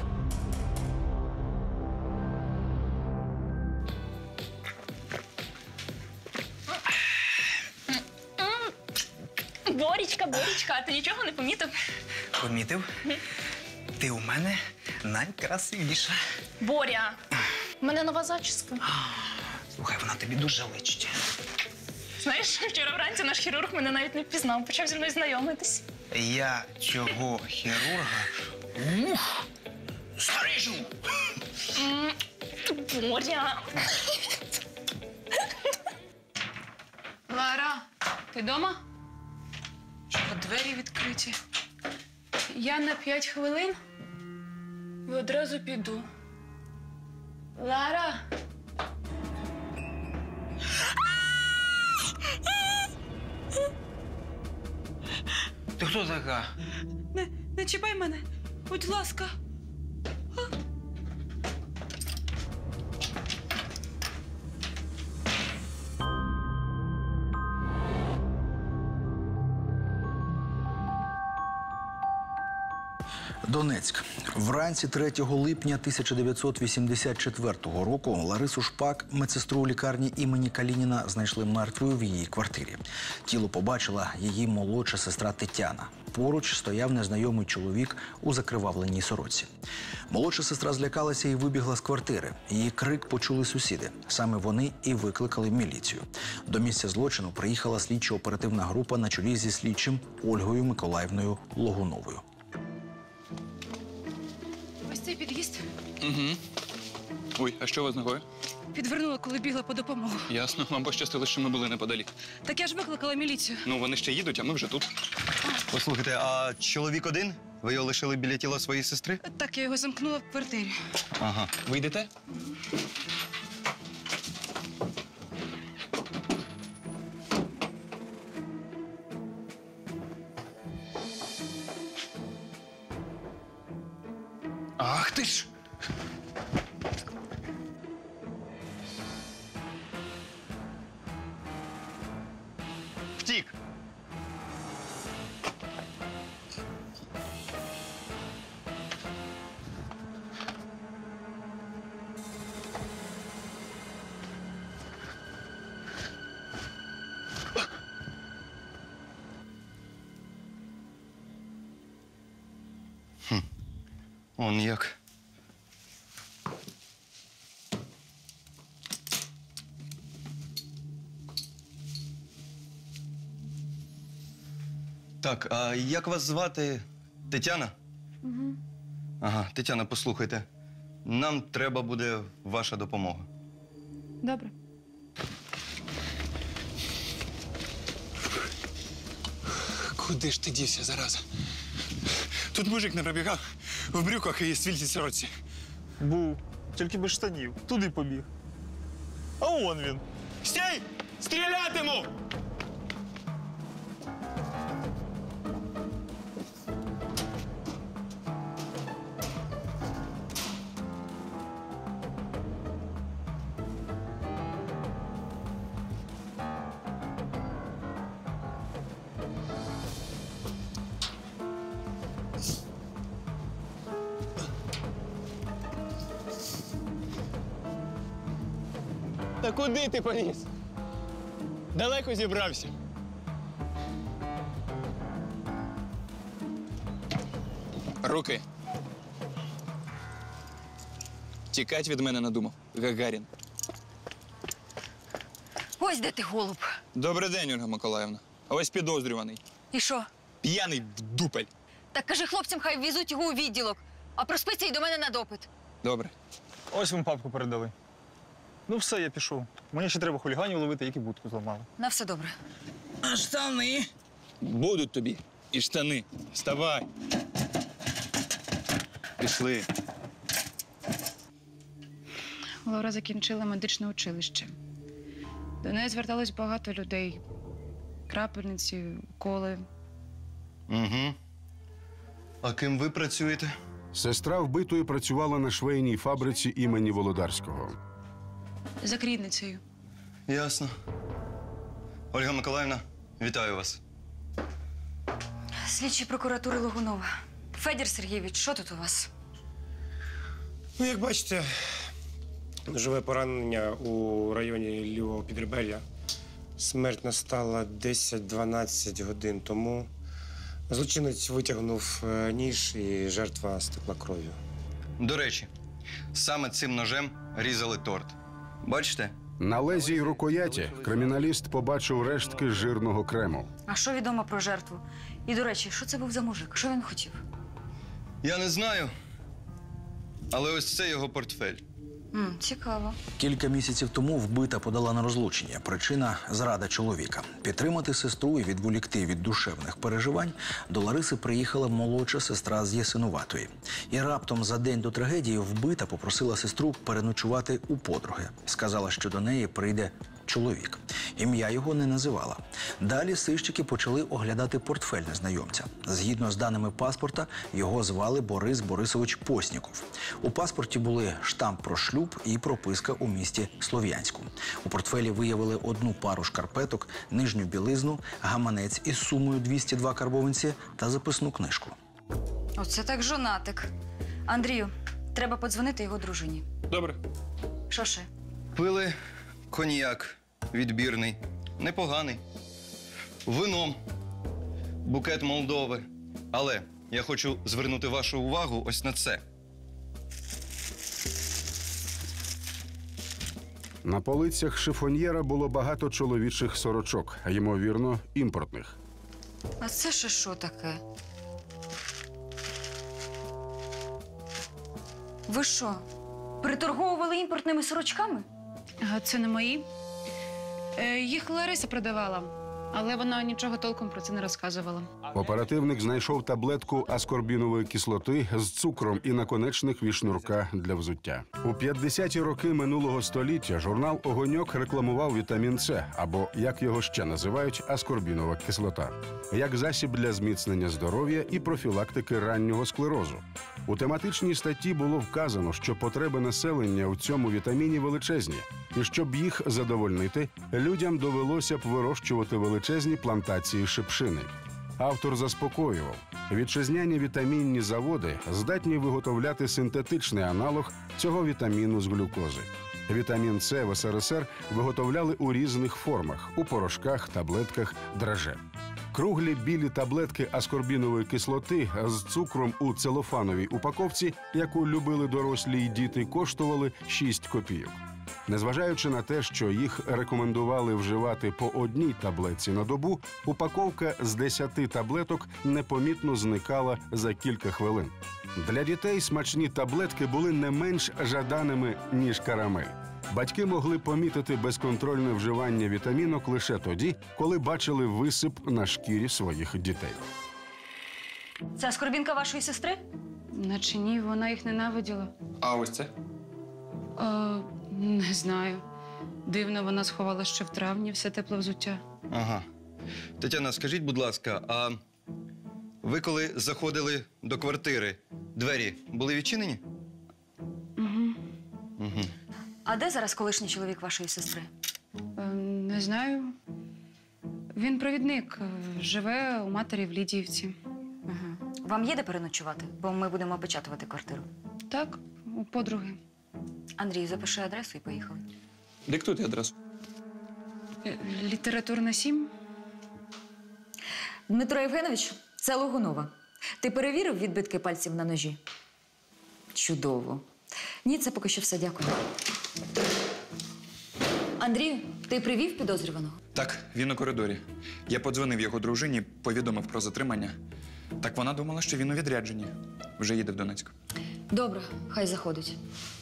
Борічка, а ти нічого не помітив? Помітив? Ти у мене найкрасивіша. Боря, в мене нова зачіска. Слухай, вона тобі дуже личить. Знаєш, вчора вранці наш хірург мене навіть не впізнав, почав зі мною знайомитись. Я цього хірурга стрижу. Боря. Лара, ти вдома? Чого двері відкриті? Я на 5 хвилин і одразу піду. Лара! Ти хто така? Не чіпай мене, будь ласка. Донецьк. Вранці 3 липня 1984 року Ларису Шпак, медсестру лікарні імені Калініна, знайшли мертвою в її квартирі. Тіло побачила її молодша сестра Тетяна. Поруч стояв незнайомий чоловік у закривавленій сорочці. Молодша сестра злякалася і вибігла з квартири. Її крик почули сусіди. Саме вони і викликали міліцію. До місця злочину приїхала слідчо-оперативна група на чолі зі слідчим Ольгою Миколаївною Логуновою. Ось цей під'їзд. Угу. Ой, а що у вас з ногою? Підвернула, коли бігла по допомогу. Ясно, вам пощастило, що ми були неподалік. Так я ж викликала міліцію. Ну, вони ще їдуть, а ми вже тут. Послухайте, а чоловік один? Ви його лишили біля тіла своєї сестри? Так, я його замкнула в квартирі. Ага. Ви йдете? Ах ти ж! Он як. Так, а як вас звати? Тетяна? Угу. Ага, Тетяна, послухайте. Нам треба буде ваша допомога. Добре. Куди ж ти дівся, зараза? Тут мужик не пробігав в брюках і свільці сорочці. Був, тільки без штанів. Туди побіг. А он він. Стій! Стрілятиму! Та куди ти поліз? Далеко зібрався? Руки. Тікать від мене надумав, Гагарін. Ось де ти, голуб. Добрий день, Ольга Миколаївна. А ось підозрюваний. І що? П'яний в дупель. Так кажи хлопцям, хай везуть його у відділок, а проспиться й до мене на допит. Добре. Ось вам папку передали. Ну все, я пішов. Мені ще треба хуліганів ловити, які будку зламали. На все добре. А штани? Будуть тобі. І штани. Вставай. Пішли. Лаура закінчила медичне училище. До неї зверталось багато людей. Крапельниці, уколи. Угу. А ким ви працюєте? Сестра вбитої працювала на швейній фабриці імені Володарського. Закрійницею. Ясно. Ольга Миколаївна, вітаю вас. Слідчий прокуратури Логунова. Федір Сергійович, що тут у вас? Ну, як бачите, ножове поранення у районі лівого підребер'я. Смерть настала 10-12 годин тому. Злочинець витягнув ніж і жертва стекла кров'ю. До речі, саме цим ножем різали торт. Бачите? На лезі й рукояті криміналіст побачив рештки жирного крему. А що відомо про жертву? І, до речі, що це був за мужик? Що він хотів? Я не знаю, але ось це його портфель. Цікаво. Кілька місяців тому вбита подала на розлучення. Причина – зрада чоловіка. Підтримати сестру і відволікти від душевних переживань до Лариси приїхала молодша сестра з Ясинуватої. І раптом за день до трагедії вбита попросила сестру переночувати у подруги. Сказала, що до неї прийде чоловік. Ім'я його не називала. Далі сищики почали оглядати портфель незнайомця. Згідно з даними паспорта, його звали Борис Борисович Постніков. У паспорті були штамп про шлюб і прописка у місті Слов'янську. У портфелі виявили одну пару шкарпеток, нижню білизну, гаманець із сумою 202 карбованці та записну книжку. Оце так жонатик. Андрію, треба подзвонити його дружині. Добре. Що ще? Пили коньяк відбірний, непоганий. Вино, букет Молдови. Але я хочу звернути вашу увагу ось на це. На полицях шифоньєра було багато чоловічих сорочок, а ймовірно, імпортних. А це ще що таке? Ви що, приторговували імпортними сорочками? Це не мої. Їх Лариса продавала, але вона нічого толком про це не розказувала. Оперативник знайшов таблетку аскорбінової кислоти з цукром і наконечник від шнурка для взуття. У 50-ті роки минулого століття журнал «Огоньок» рекламував вітамін С, або, як його ще називають, аскорбінова кислота, як засіб для зміцнення здоров'я і профілактики раннього склерозу. У тематичній статті було вказано, що потреби населення у цьому вітаміні величезні, і щоб їх задовольнити, людям довелося б вирощувати величезні плантації шипшини. Автор заспокоював, вітчизняні вітамінні заводи здатні виготовляти синтетичний аналог цього вітаміну з глюкози. Вітамін С в СРСР виготовляли у різних формах – у порошках, таблетках, драже. Круглі білі таблетки аскорбінової кислоти з цукром у целофановій упаковці, яку любили дорослі й діти, коштували 6 копійок. Незважаючи на те, що їх рекомендували вживати по одній таблетці на добу, упаковка з 10 таблеток непомітно зникала за кілька хвилин. Для дітей смачні таблетки були не менш жаданими, ніж карамель. Батьки могли помітити безконтрольне вживання вітамінок лише тоді, коли бачили висип на шкірі своїх дітей. Це аскорбінка вашої сестри? Наче ні, вона їх ненавиділа. А ось це? Не знаю. Дивно, вона сховала ще в травні все тепле взуття. Ага. Тетяна, скажіть, будь ласка, а ви коли заходили до квартири, двері були відчинені? Угу. Угу. А де зараз колишній чоловік вашої сестри? Не знаю. Він провідник. Живе у матері в Лідіївці. Угу. Вам є де переночувати? Бо ми будемо опечатувати квартиру. Так, у подруги. Андрій, запиши адресу і поїхали. Диктуйте адресу. Літературна 7. Дмитро Євгенович, це Логунова. Ти перевірив відбитки пальців на ножі? Чудово. Ні, це поки що все, дякую. Андрію, ти привів підозрюваного? Так, він у коридорі. Я подзвонив його дружині, повідомив про затримання. Так вона думала, що він у відрядженні. Вже їде в Донецьк. Добре, хай заходить.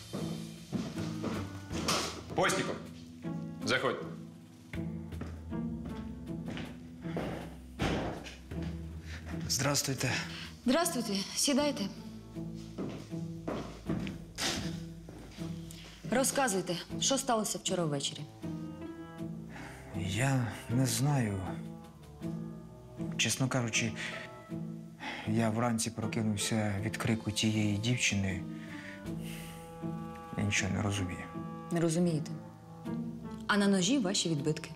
Постніков, заходь. Здравствуйте. Здравствуйте, сідайте. Розказуйте, що сталося вчора ввечері? Я не знаю. Чесно кажучи, я вранці прокинувся від крику тієї дівчини. Я нічого не розумію. Не розумієте. А на ножі ваші відбитки.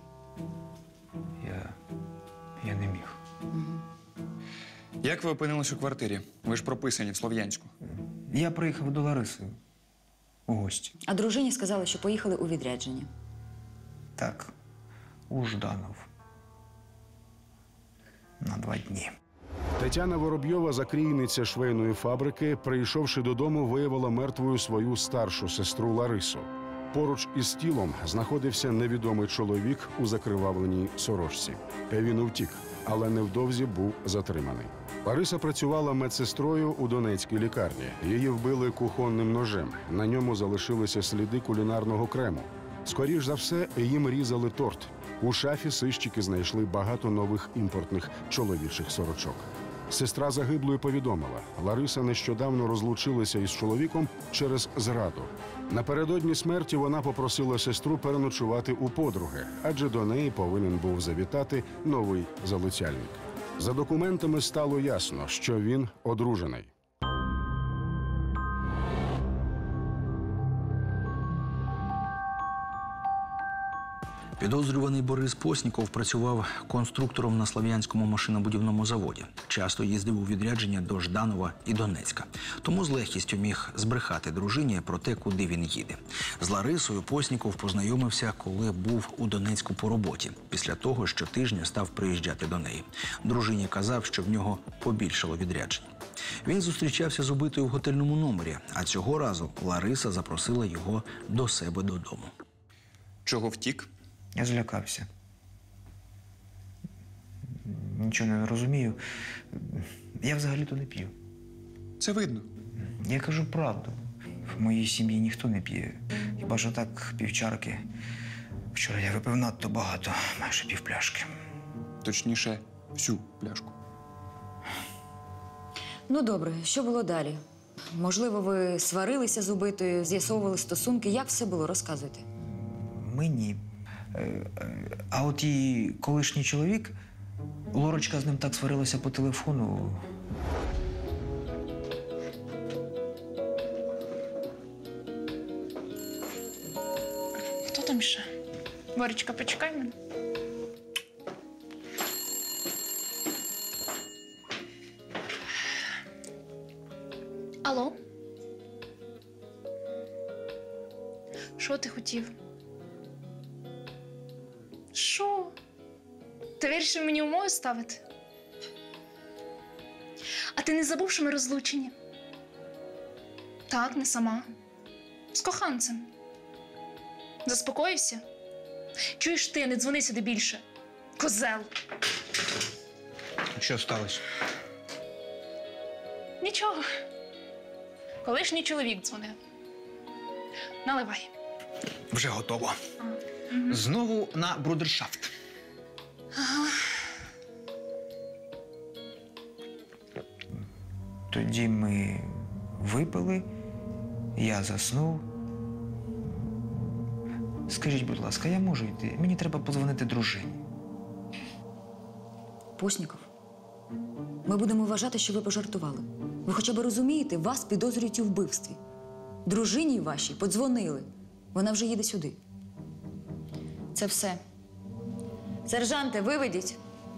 Я не міг. Як ви опинились у квартирі? Ви ж прописані в Слов'янську. Я приїхав до Лариси у гості. А дружині сказали, що поїхали у відрядження. Так, у Жданов. На 2 дні. Тетяна Воробйова, закрійниця швейної фабрики, прийшовши додому, виявила мертвою свою старшу сестру Ларису. Поруч із тілом знаходився невідомий чоловік у закривавленій сорочці. Він втік, але невдовзі був затриманий. Лариса працювала медсестрою у Донецькій лікарні. Її вбили кухонним ножем. На ньому залишилися сліди кулінарного крему. Скоріш за все, їм різали торт. У шафі сищики знайшли багато нових імпортних чоловічих сорочок. Сестра загиблої повідомила, Лариса нещодавно розлучилася із чоловіком через зраду. Напередодні смерті вона попросила сестру переночувати у подруги, адже до неї повинен був завітати новий залицяльник. За документами стало ясно, що він одружений. Підозрюваний Борис Постніков працював конструктором на Слов'янському машинобудівному заводі. Часто їздив у відрядження до Жданова і Донецька. Тому з легкістю міг збрехати дружині про те, куди він їде. З Ларисою Постніков познайомився, коли був у Донецьку по роботі. Після того щотижня став приїжджати до неї. Дружині казав, що в нього побільшало відряджень. Він зустрічався з убитою в готельному номері, а цього разу Лариса запросила його до себе додому. Чого втік? Я злякався. Нічого не розумію. Я взагалі-то не п'ю. Це видно. Я кажу правду. В моїй сім'ї ніхто не п'є. Хіба що так півчарки. Вчора я випив надто багато, майже півпляшки. Точніше, всю пляшку. Ну, добре, що було далі? Можливо, ви сварилися з убитою, з'ясовували стосунки. Як все було? Розказуйте. Мені. А от її колишній чоловік, Лорочка з ним так сварилася по телефону. Хто там ще? Боречка, почекай мене. Алло? Що ти хотів? Що? Ти вирішив мені умови ставити? А ти не забув, що ми розлучені? Так, не сама. З коханцем. Заспокоївся? Чуєш ти, не дзвони сюди більше. Козел. Що сталося? Нічого. Колишній чоловік дзвонив. Наливай. Вже готово. Знову на брудершафт. Ага. Тоді ми випили, я заснув. Скажіть, будь ласка, я можу йти? Мені треба подзвонити дружині. Постніков, ми будемо вважати, що ви пожартували. Ви хоча б розумієте, вас підозрюють у вбивстві. Дружині вашій подзвонили. Вона вже їде сюди. Це все. Сержанте, виведіть.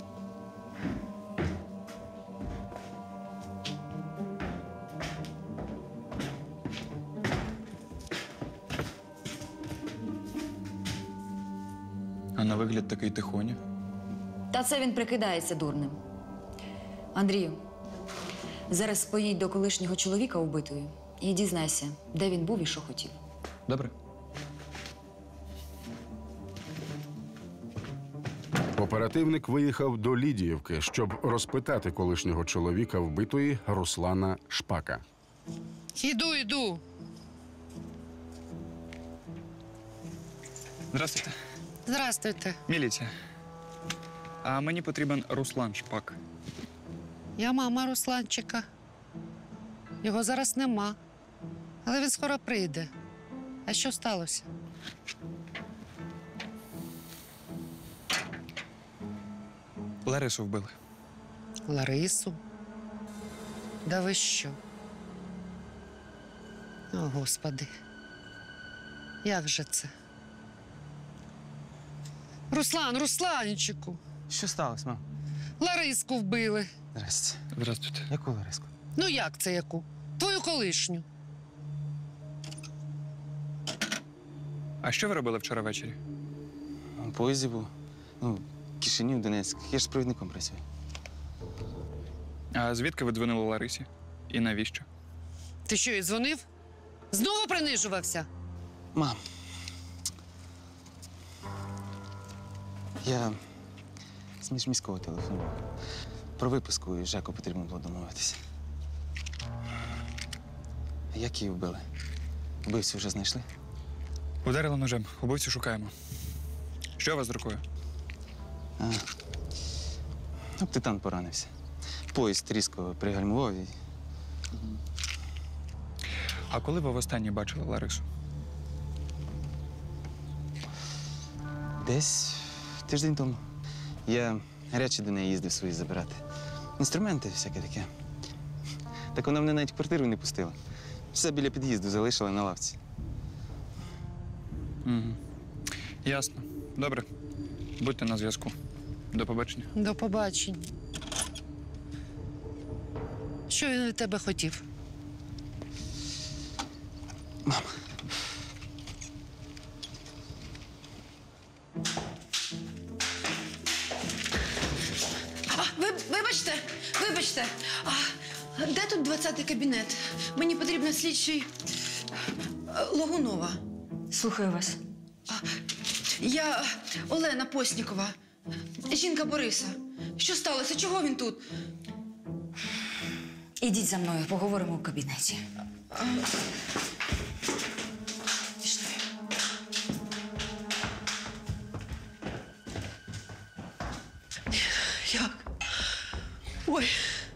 А на вигляд такий тихоня. Та це він прикидається дурним. Андрію, зараз поїдь до колишнього чоловіка убитої і дізнайся, де він був і що хотів. Добре. Оперативник виїхав до Лідіївки, щоб розпитати колишнього чоловіка вбитої Руслана Шпака. Іду. Здравствуйте. Здрастуйте. Міліція. А мені потрібен Руслан Шпак. Я мама Русланчика. Його зараз нема. Але він скоро прийде. А що сталося? Ларису вбили. Ларису? Да ви що? О, Господи. Як же це? Русланчику. Що сталося, мам? Лариску вбили. Здрасте. Здравствуйте. Яку Лариску? Ну як це яку? Твою колишню. А що ви робили вчора ввечері? У поїзді був. Кишинів, Донецьк. Я ж з провідником працюю. А звідки ви дзвонили Ларисі? І навіщо? Ти що, їй дзвонив? Знову принижувався? Мам. Я з міжміського телефонував. Про виписку і Жеку потрібно було домовитися. Як її вбили? Вбивцю вже знайшли? Ударили ножем. Убивцю шукаємо. Що у вас з рукою? Титан поранився. Поїзд різко пригальмував і... А коли ви востаннє бачили Ларису? Десь тиждень тому. Я гаряче до неї їздив свої забирати. Інструменти всяке таке. Так вона мене навіть в квартиру не пустила. Все біля під'їзду залишила на лавці. Угу. Ясно. Добре. Будьте на зв'язку. До побачення. До побачення. Що він від тебе хотів? Мама. Вибачте. Де тут 20-й кабінет? Мені потрібен слідчий Логунова. Слухаю вас. Я Олена Постнікова, жінка Бориса. Що сталося? Чого він тут? Ідіть за мною, поговоримо у кабінеті. Пішли. Як? Ой.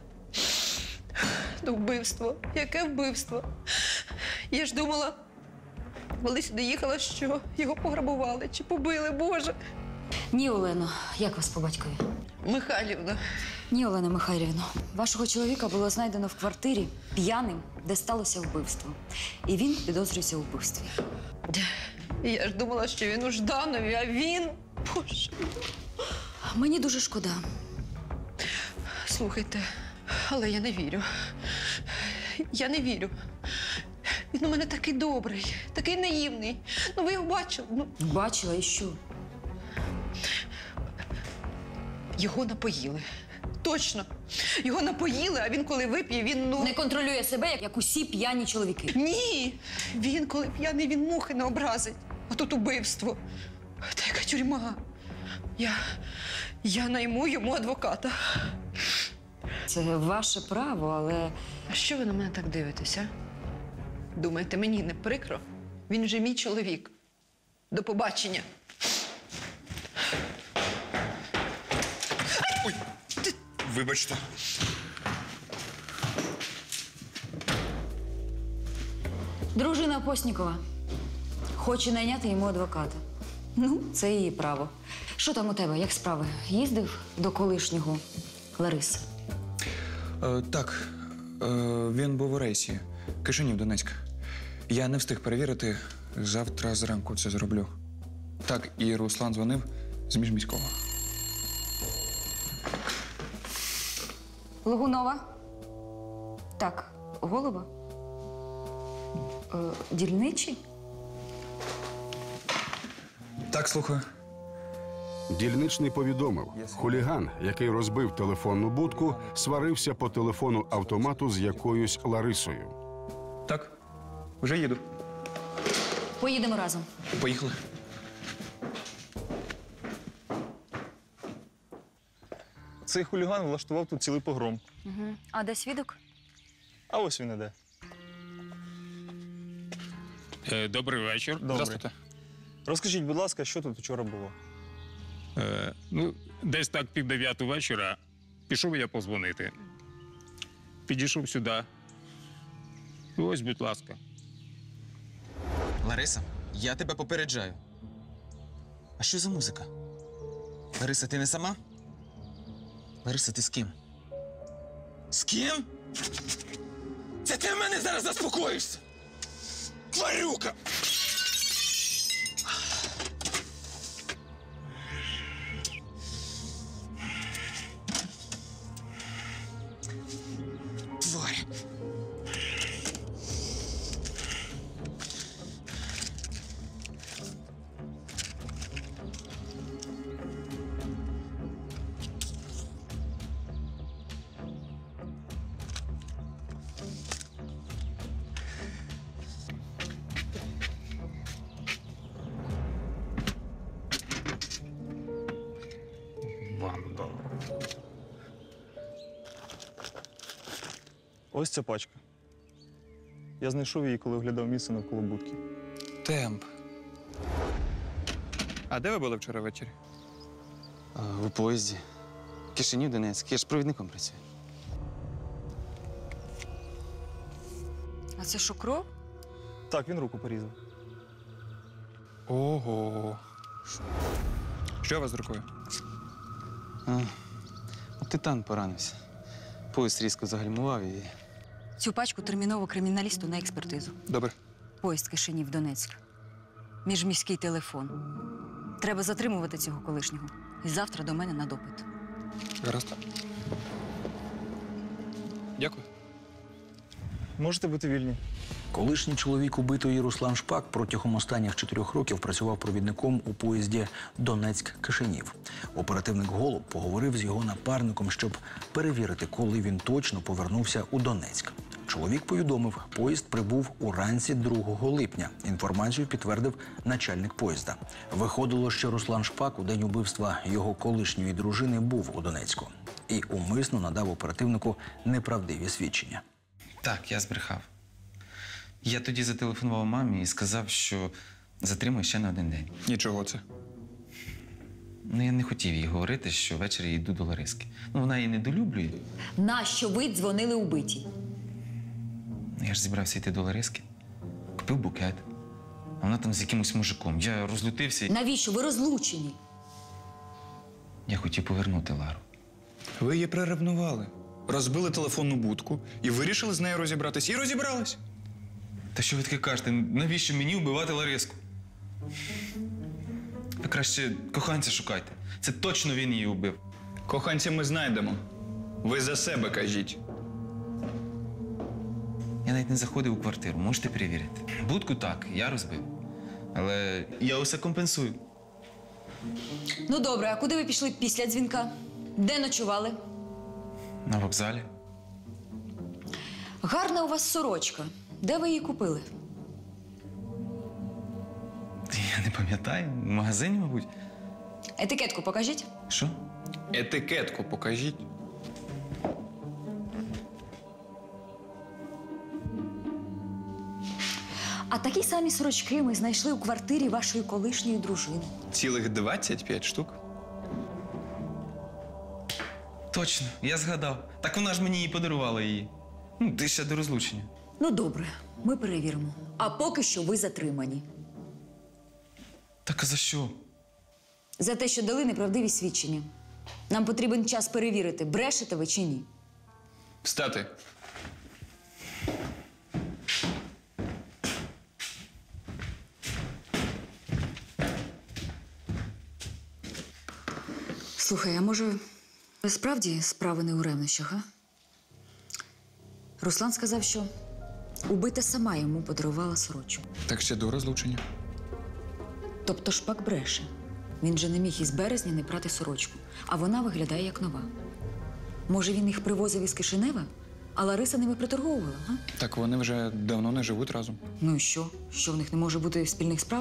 Ну, вбивство. Яке вбивство? Я ж думала, коли сюди їхала, що його пограбували чи побили, Боже. Ні, Олено, як вас по батькові? Михайлівна. Ні, Олена Михайлівна. Вашого чоловіка було знайдено в квартирі п'яним, де сталося вбивство. І він підозрюється у вбивстві. Я ж думала, що він у Жданові, а він... Боже. Мені дуже шкода. Слухайте, але я не вірю. Я не вірю. Він у мене такий добрий, такий наївний. Ну, ви його бачили? Бачила і що? Його напоїли. точно. Його напоїли, а він коли вип'є, він, Не контролює себе, як усі п'яні чоловіки. Ні! Він, коли п'яний, він мухи не образить. А тут убивство. Та яка тюрма. Я найму йому адвоката. Це ваше право, але... А що ви на мене так дивитеся? Думаєте, мені не прикро? Він же мій чоловік. До побачення. Вибачте. Дружина Постнікова хоче найняти йому адвоката. Ну, це її право. Що там у тебе, як справи? Їздив до колишнього Лариси? Так, він був у рейсі. Кишинів, Донецьк. Я не встиг перевірити. Завтра зранку це зроблю. Так, і Руслан дзвонив з міжміського. Логунова? Так, Голуба? Дільничий? Так, слухаю. Дільничний повідомив, хуліган, який розбив телефонну будку, сварився по телефону автомату з якоюсь Ларисою. Так, вже їду. Поїдемо разом. Поїхали. Цей хуліган влаштував тут цілий погром. Угу. А де свідок? А ось він іде. Добрий вечір. Добрий. Здравствуйте. Розкажіть, будь ласка, що тут вчора було? Десь так 8:30 вечора пішов я позвонити. Підійшов сюди. Ось, будь ласка. Лариса, я тебе попереджаю. А що за музика? Лариса, ти не сама? Лариса, ти з ким? З ким? Це ти в мене зараз заспокоїшся! Тварюка! Тварь! Ванда. Ось ця пачка. Я знайшов її, коли оглядав місце навколо будки. Темп. А де ви були вчора ввечері? У поїзді. Кишинів, Донецьк. Я ж провідником працюю. А це що, кров? Так, він руку порізав. Ого. Що у вас з рукою? Титан поранився. Поїзд різко загальмував і... Цю пачку терміново криміналісту на експертизу. Добре. Поїзд Кишинів, Донецьк. Міжміський телефон. Треба затримувати цього колишнього. І завтра до мене на допит. Гаразд. Дякую. Можете бути вільні. Колишній чоловік убитої Руслан Шпак протягом останніх 4 років працював провідником у поїзді Донецьк-Кишинів. Оперативник Голуб поговорив з його напарником, щоб перевірити, коли він точно повернувся у Донецьк. Чоловік повідомив, поїзд прибув уранці 2 липня. Інформацію підтвердив начальник поїзда. Виходило, що Руслан Шпак у день убивства його колишньої дружини був у Донецьку. І умисно надав оперативнику неправдиві свідчення. Так, я збрехав. Я тоді зателефонував мамі і сказав, що затримую ще на 1 день. Нічого це. Я не хотів їй говорити, що ввечері йду до Лариски. Вона її недолюблює. Нащо ви дзвонили убитій? Я ж зібрався йти до Лариски. Купив букет. А вона там з якимось мужиком. Я розлютився. Навіщо? Ви розлучені. Я хотів повернути Лару. Ви її приревнували. Розбили телефонну будку і вирішили з нею розібратись. І розібрались. Та що ви таке кажете? Навіщо мені вбивати Лариску? Ви краще коханця шукайте. Це точно він її вбив. Коханця ми знайдемо. Ви за себе кажіть. Я навіть не заходив у квартиру, можете перевірити. Будку так, я розбив. Але я усе компенсую. Ну добре, а куди ви пішли після дзвінка? Де ночували? На вокзалі. Гарна у вас сорочка. Де ви її купили? Я не пам'ятаю. В магазині, мабуть. Етикетку покажіть. Що? Етикетку покажіть. А такі самі сорочки ми знайшли у квартирі вашої колишньої дружини. Цілих 25 штук. Точно, я згадав. Так вона ж мені її подарувала її. Ну, ти ще до розлучення. Ну, добре, ми перевіримо. А поки що ви затримані. Так а за що? За те, що дали неправдиві свідчення. Нам потрібен час перевірити, брешете ви чи ні. Встати. Слухай, а може, справді справа не у ревнощах, а? Руслан сказав, що убита сама йому подарувала сорочку. Так ще до розлучення. Тобто шпак бреше. Він же не міг із березня не прати сорочку, а вона виглядає як нова. Може, він їх привозив із Кишинева, а Лариса ними приторговувала, а? Так вони вже давно не живуть разом. Ну і що? Що в них не може бути спільних справ?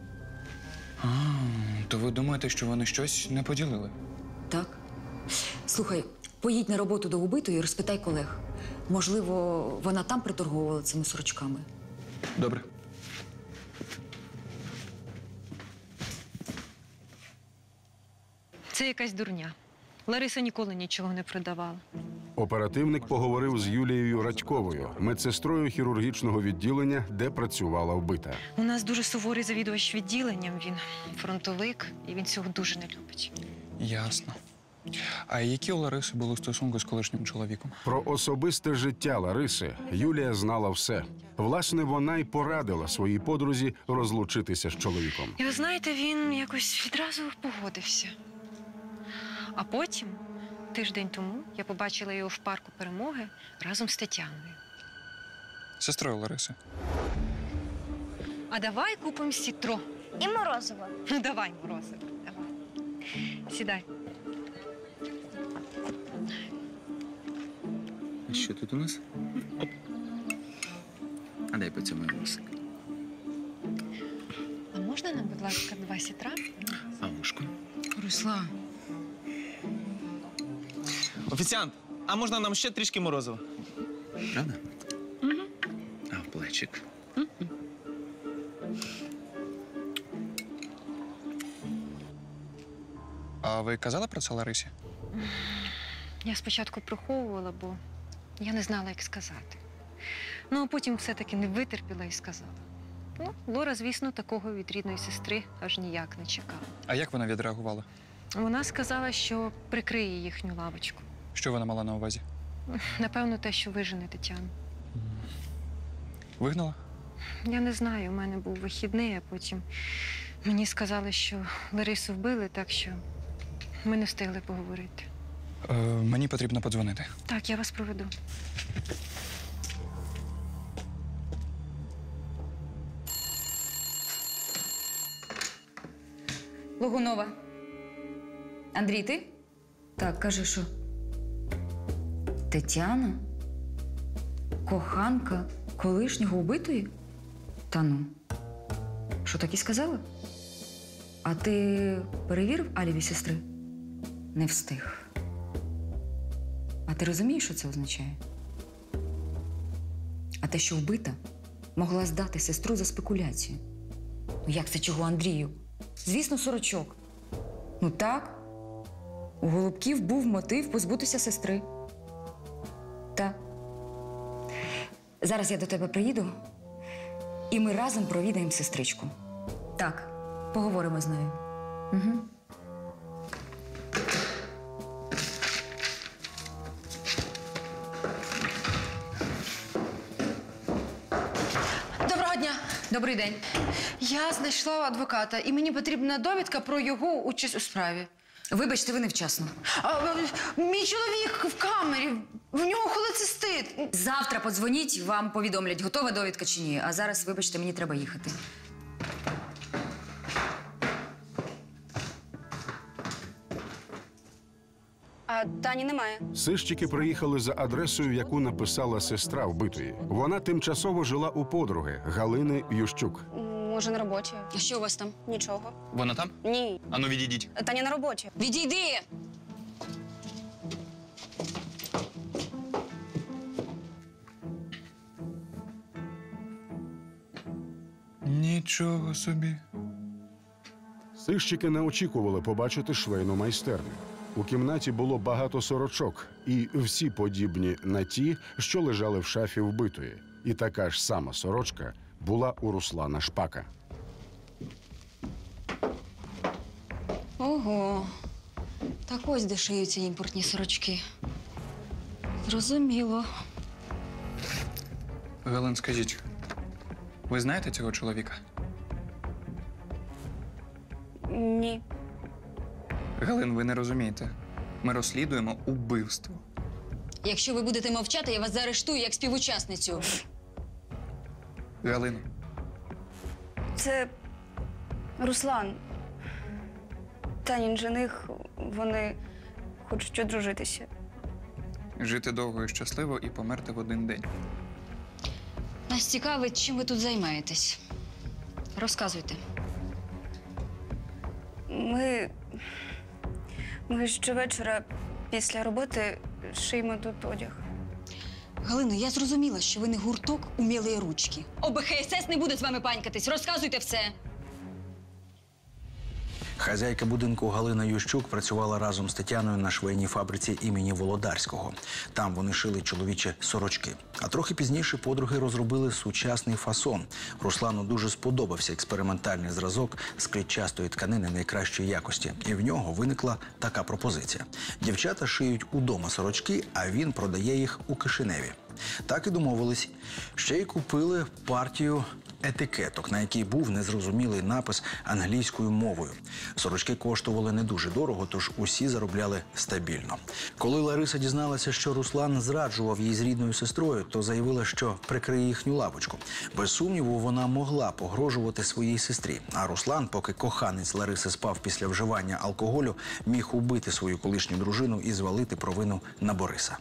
То ви думаєте, що вони щось не поділили? Так. Слухай, поїдь на роботу до убитої і розпитай колег. Можливо, вона там приторговувала цими сорочками. Добре. Це якась дурня. Лариса ніколи нічого не продавала. Оперативник поговорив з Юлією Радьковою, медсестрою хірургічного відділення, де працювала вбита. У нас дуже суворий завідувач відділенням. Він фронтовик, і він цього дуже не любить. Ясно. А які у Лариси були стосунки з колишнім чоловіком? Про особисте життя Лариси Юлія знала все. Власне, вона й порадила своїй подрузі розлучитися з чоловіком. І ви знаєте, він якось відразу погодився. А потім, тиждень тому, я побачила його в парку Перемоги разом з Тетяною. Сестрою Лариси. А давай купимо сітро. І морозиво. Ну, давай морозиво. Давай. Сідай. Що тут у нас? Оп. А дай поцьомаю носик. А можна нам, будь ласка, 2 сітра? А вушко? Руслан. Офіціант, а можна нам ще трішки морозива? Правда? Угу. А в плечик. А ви казали про це Ларисі? Я спочатку приховувала, бо я не знала, як сказати. Ну, а потім все-таки не витерпіла і сказала. Ну, Лора, звісно, такого від рідної сестри аж ніяк не чекала. А як вона відреагувала? Вона сказала, що прикриє їхню лавочку. Що вона мала на увазі? Напевно, те, що вижене Тетяну. Вигнала? Я не знаю, у мене був вихідний, а потім мені сказали, що Ларису вбили, так що ми не встигли поговорити. Мені потрібно подзвонити. Так, я вас проведу. Логунова. Андрій, ти? Так, кажи, що? Тетяна? Коханка колишнього убитої? Та ну. Що, так і сказала? А ти перевірив алібі сестри? Не встиг. А ти розумієш, що це означає? А те, що вбита, могла здати сестру за спекуляцію. Ну як це чого, Андрію? Звісно, сорочок. Ну так, у Голубків був мотив позбутися сестри. Так. Зараз я до тебе приїду, і ми разом провідаємо сестричку. Так, поговоримо з нею. Угу. Доброго дня. Добрий день. Я знайшла адвоката, і мені потрібна довідка про його участь у справі. Вибачте, ви невчасно. Мій чоловік в камері, в нього холецистит. Завтра подзвоніть, вам повідомлять, готова довідка чи ні. А зараз, вибачте, мені треба їхати. А Тані немає. Сищики приїхали за адресою, яку написала сестра вбитої. Вона тимчасово жила у подруги Галини Ющук. Може, на роботі. А що у вас там? Нічого. Вона там? Ні. Ану, відійдіть. Таня на роботі. Відійди! Нічого собі. Сищики не очікували побачити швейну майстерню. У кімнаті було багато сорочок, і всі подібні на ті, що лежали в шафі вбитої. І така ж сама сорочка була у Руслана Шпака. Ого. Так ось де шиються імпортні сорочки. Зрозуміло. Галин, скажіть, ви знаєте цього чоловіка? Ні. Галин, ви не розумієте. Ми розслідуємо убивство. Якщо ви будете мовчати, я вас заарештую як співучасницю. Галин, Це Руслан. Танін жених, вони хочуть одружитися. жити довго і щасливо і померти в один день. Нас цікавить, чим ви тут займаєтесь. Розказуйте. Ми щовечора після роботи шиємо тут одяг. Галино, я зрозуміла, що ви не гурток умілої ручки. ОБХСС не буде з вами панькатись. Розказуйте все. Хазяйка будинку Галина Ющук працювала разом з Тетяною на швейній фабриці імені Володарського. Там вони шили чоловічі сорочки. А трохи пізніше подруги розробили сучасний фасон. Руслану дуже сподобався експериментальний зразок з клітчастої тканини найкращої якості. І в нього виникла така пропозиція. Дівчата шиють удома сорочки, а він продає їх у Кишиневі. Так і домовились. Ще й купили партію етикеток, на якій був незрозумілий напис англійською мовою. Сорочки коштували не дуже дорого, тож усі заробляли стабільно. Коли Лариса дізналася, що Руслан зраджував їй з рідною сестрою, то заявила, що прикриє їхню лавочку. Без сумніву, вона могла погрожувати своїй сестрі. А Руслан, поки коханець Лариси спав після вживання алкоголю, міг убити свою колишню дружину і звалити провину на Бориса.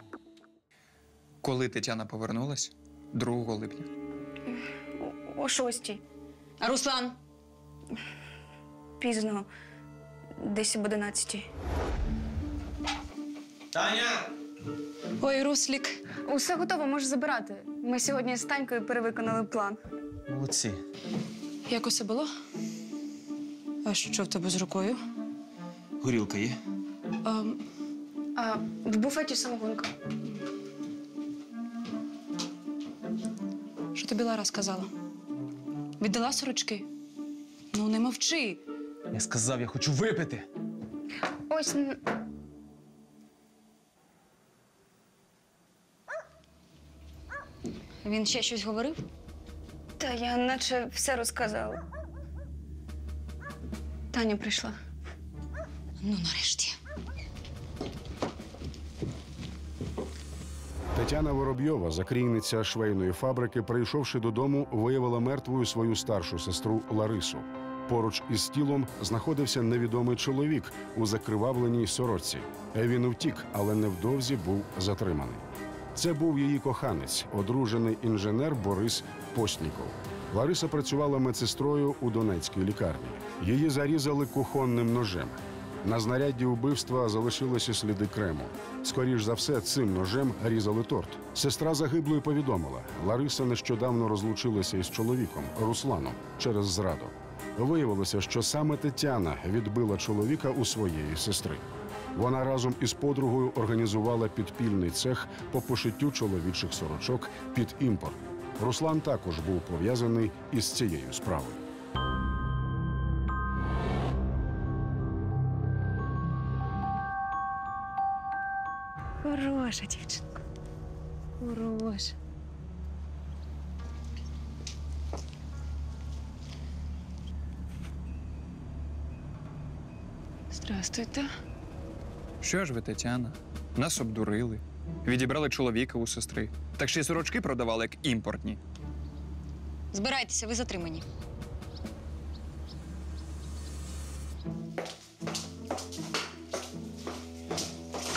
Коли Тетяна повернулась? 2 липня. О 6-й. А Руслан? Пізно. Десь об 11-й. Таня! Ой, Руслік. Усе готово, можеш забирати. Ми сьогодні з Танькою перевиконали план. Молодці. Як усе було? А що в тебе з рукою? Горілка є? В буфеті самогонка. Що тобі Лара сказала? Віддала сорочки? Ну, не мовчи. Я сказав, я хочу випити. Ось. Він ще щось говорив? Та я наче все розказала. Таня прийшла. Ну, нарешті. Тетяна Воробйова, закрійниця швейної фабрики, прийшовши додому, виявила мертвою свою старшу сестру Ларису. Поруч із тілом знаходився невідомий чоловік у закривавленій сорочці. Він втік, але невдовзі був затриманий. Це був її коханець, одружений інженер Борис Постніков. Лариса працювала медсестрою у Донецькій лікарні. Її зарізали кухонним ножем. На знарядді вбивства залишилися сліди крему. Скоріш за все, цим ножем різали торт. Сестра загиблої повідомила, Лариса нещодавно розлучилася із чоловіком Русланом через зраду. Виявилося, що саме Тетяна відбила чоловіка у своєї сестри. Вона разом із подругою організувала підпільний цех по пошиттю чоловічих сорочок під імпорт. Руслан також був пов'язаний із цією справою. Хороша дівчинка. Хороша. Здрастуйте. Що ж ви, Тетяна? Нас обдурили. Відібрали чоловіка у сестри. Так ще й сорочки продавали, як імпортні. Збирайтеся, ви затримані.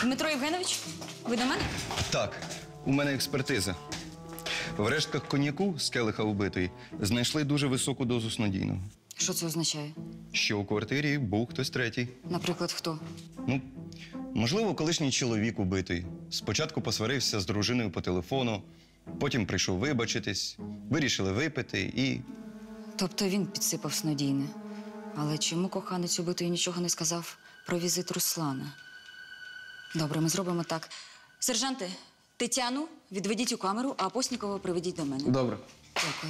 Дмитро Євгенович, ви до мене? Так, у мене експертиза. В рештках коньяку з келиха вбитої знайшли дуже високу дозу снодійного. Що це означає? Що у квартирі був хтось третій. Наприклад, хто? Ну, можливо, колишній чоловік убитий. Спочатку посварився з дружиною по телефону, потім прийшов вибачитись, вирішили випити і… Тобто він підсипав снодійне. Але чому коханець убитої нічого не сказав про візит Руслана? Добре, ми зробимо так. Сержанте, Тетяну відведіть у камеру, а Постнікова приведіть до мене. Добре. Дякую.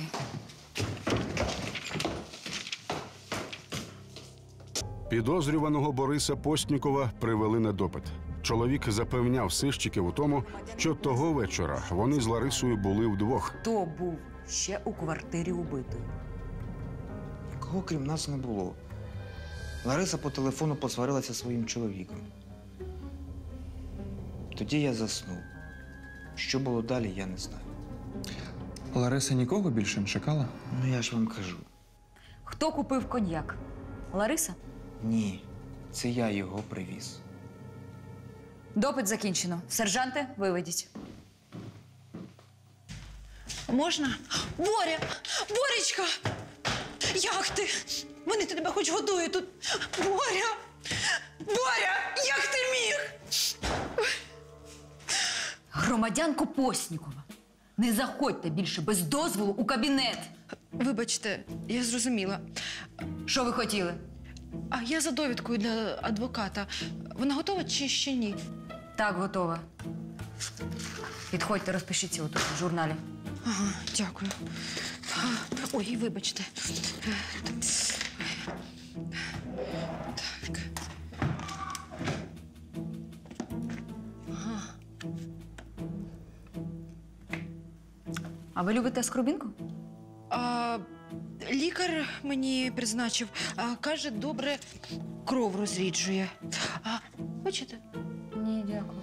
Підозрюваного Бориса Постнікова привели на допит. Чоловік запевняв сищиків у тому, що того вечора вони з Ларисою були вдвох. Хто був ще у квартирі убитої? Кого крім нас не було. Лариса по телефону посварилася зі своїм чоловіком. Тоді я заснув. Що було далі, я не знаю. Лариса нікого більше не чекала? Ну, я ж вам кажу. Хто купив коньяк? Лариса? Ні, це я його привіз. Допит закінчено. Сержанте, виведіть. Можна? Боря! Боречка! Як ти? Вони тебе хоч годують тут. Боря! Боря! Як ти міг? Громадянко Постнікова, не заходьте більше без дозволу у кабінет. Вибачте, я зрозуміла. Що ви хотіли? А я за довідкою для адвоката. Вона готова чи ще ні? Так, готова. Підходьте, розпишіться отут в журналі. Ага, дякую. Ой, вибачте. Так. Ага. А ви любите скрубінку? Лікар мені призначив. Каже, добре кров розріджує. Хочете? Ні, дякую.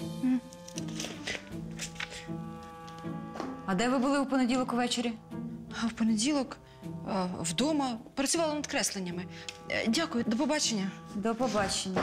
А де ви були у понеділок увечері? В понеділок вдома працювала над кресленнями. Дякую, до побачення. До побачення.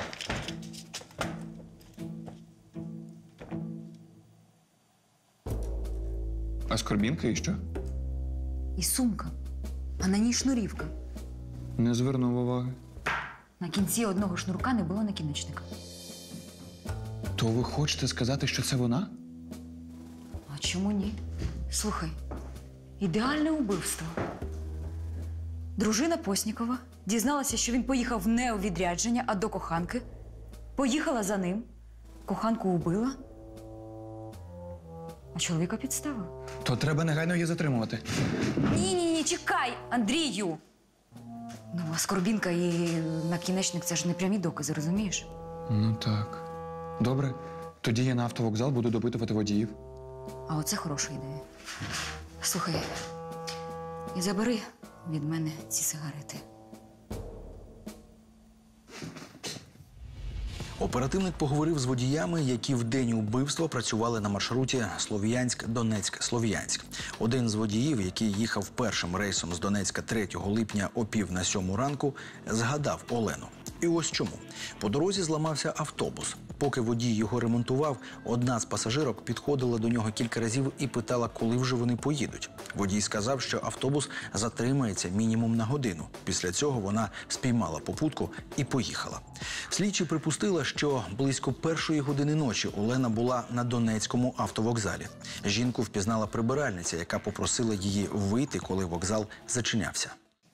А скорбінка і що? І сумка, а на ній шнурівка. Не звернув уваги. На кінці одного шнурка не було накінечника. То ви хочете сказати, що це вона? А чому ні? Слухай, ідеальне убивство. Дружина Постнікова дізналася, що він поїхав не у відрядження, а до коханки. Поїхала за ним, коханку убила, а чоловіка підставила. То треба негайно її затримувати. Ні, чекай, Андрію! Ну, а скорбінка і накінечник – це ж не прямі докази, розумієш? Ну так. Добре. Тоді я на автовокзал буду допитувати водіїв. А оце хороша ідея. Слухай, і забери від мене ці сигарети. Оперативник поговорив з водіями, які в день убивства працювали на маршруті Слов'янськ-Донецьк-Слов'янськ. Один з водіїв, який їхав першим рейсом з Донецька 3 липня о 6:45 ранку, згадав Олену. І ось чому. По дорозі зламався автобус. Поки водій його ремонтував, одна з пасажирок підходила до нього кілька разів і питала, коли вже вони поїдуть. Водій сказав, що автобус затримається мінімум на годину. Після цього вона спіймала попутку і поїхала. Слідчі припустила, що близько 1:00 години ночі Олена була на Донецькому автовокзалі. Жінку впізнала прибиральниця, яка попросила її вийти, коли вокзал зачинявся.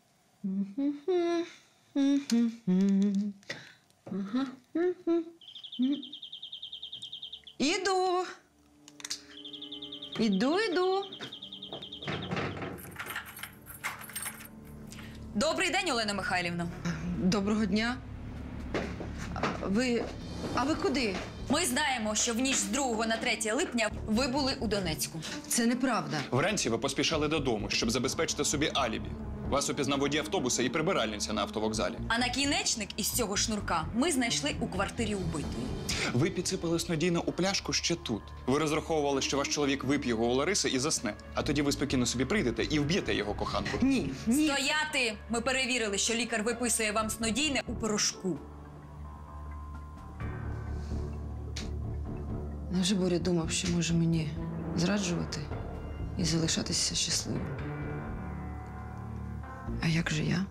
Іду. Іду. Добрий день, Олена Михайлівна. Доброго дня. А ви куди? Ми знаємо, що в ніч з 2 на 3 липня ви були у Донецьку. Це неправда. Вранці ви поспішали додому, щоб забезпечити собі алібі. Вас упізнав водій автобуса і прибиральниця на автовокзалі. А накінечник із цього шнурка ми знайшли у квартирі убитої. Ви підсипали снодійне у пляшку ще тут. Ви розраховували, що ваш чоловік вип'є його у Лариси і засне. А тоді ви спокійно собі прийдете і вб'єте його коханку. Ні. Стояти! Ми перевірили, що лікар виписує вам снодійне у порошку. Невже Боря думав, що може мені зраджувати і залишатися щасливим? А як же я?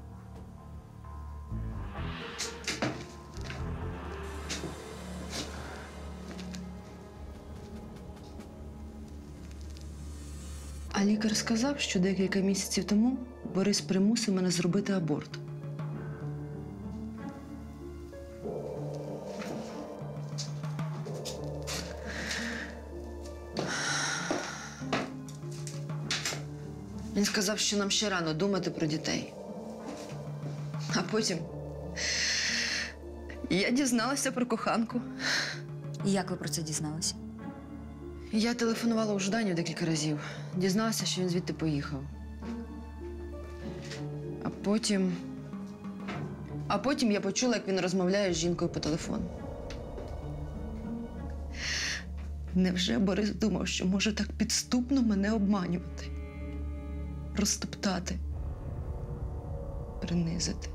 А лікар сказав, що декілька місяців тому Борис примусив мене зробити аборт. Він сказав, що нам ще рано думати про дітей. А потім я дізналася про коханку. І як ви про це дізналися? Я телефонувала у Жданів декілька разів. Дізналася, що він звідти поїхав. А потім я почула, як він розмовляє з жінкою по телефону. Невже Борис думав, що може так підступно мене обманювати? Розтоптати, принизити,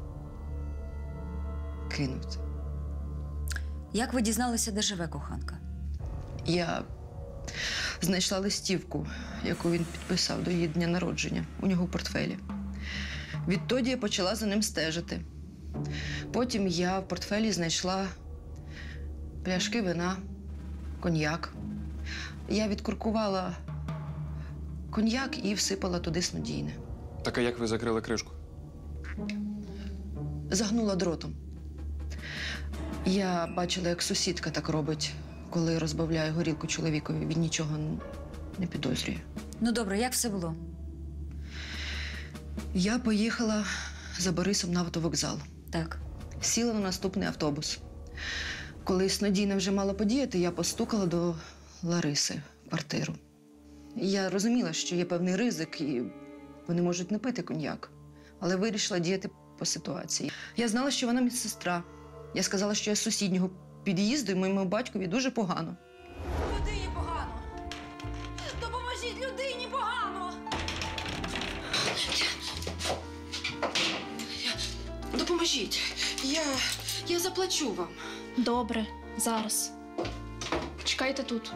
кинути. Як ви дізналися, де живе коханка? Я знайшла листівку, яку він підписав до її дня народження у нього в портфелі. Відтоді я почала за ним стежити. Потім я в портфелі знайшла пляшки вина, коньяк. Я відкуркувала коньяк і всипала туди снодійне. Так, а як ви закрили кришку? Загнула дротом. Я бачила, як сусідка так робить, коли розбавляє горілку чоловікові. Він нічого не підозрює. Ну добре, як все було? Я поїхала за Борисом на автовокзал. Так. Сіла на наступний автобус. Коли снодійне вже мало подіяти, я постукала до Лариси в квартиру. Я розуміла, що є певний ризик, і вони можуть не пити коньяк. Але вирішила діяти по ситуації. Я знала, що вона медсестра. Я сказала, що я з сусіднього під'їзду, і моєму батькові дуже погано. Людині погано! Допоможіть людині погано! Допоможіть. Я заплачу вам. Добре, зараз. Чекайте тут.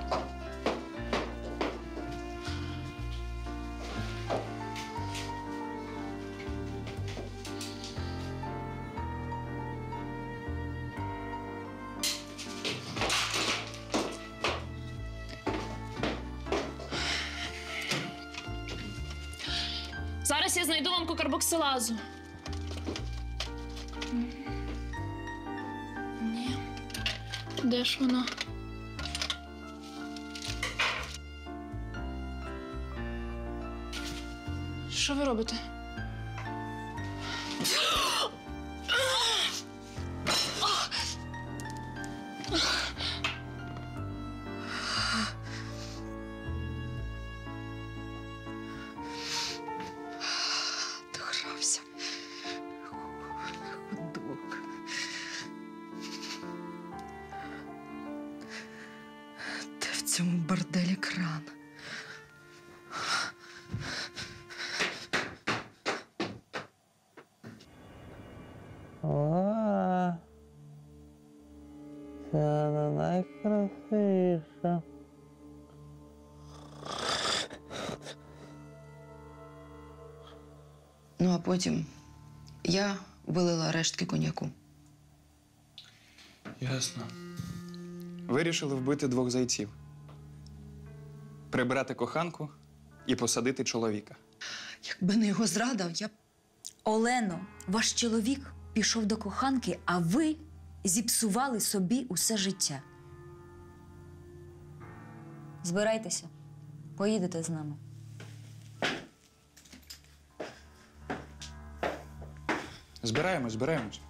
Зараз я знайду вам кокарбоксилазу. Ні. Де ж вона? Що ви робите? Догрався. Ходок. Де в цьому борделі кран? Лара, це вона найкрасивіша. Ну, а потім я вилила рештки коньяку. Ясно. Вирішили вбити 2 зайців. Прибрати коханку і посадити чоловіка. Якби не його зрада, я б... Олено, ваш чоловік пішов до коханки, а ви зіпсували собі усе життя. Збирайтеся, поїдете з нами. Збираємось.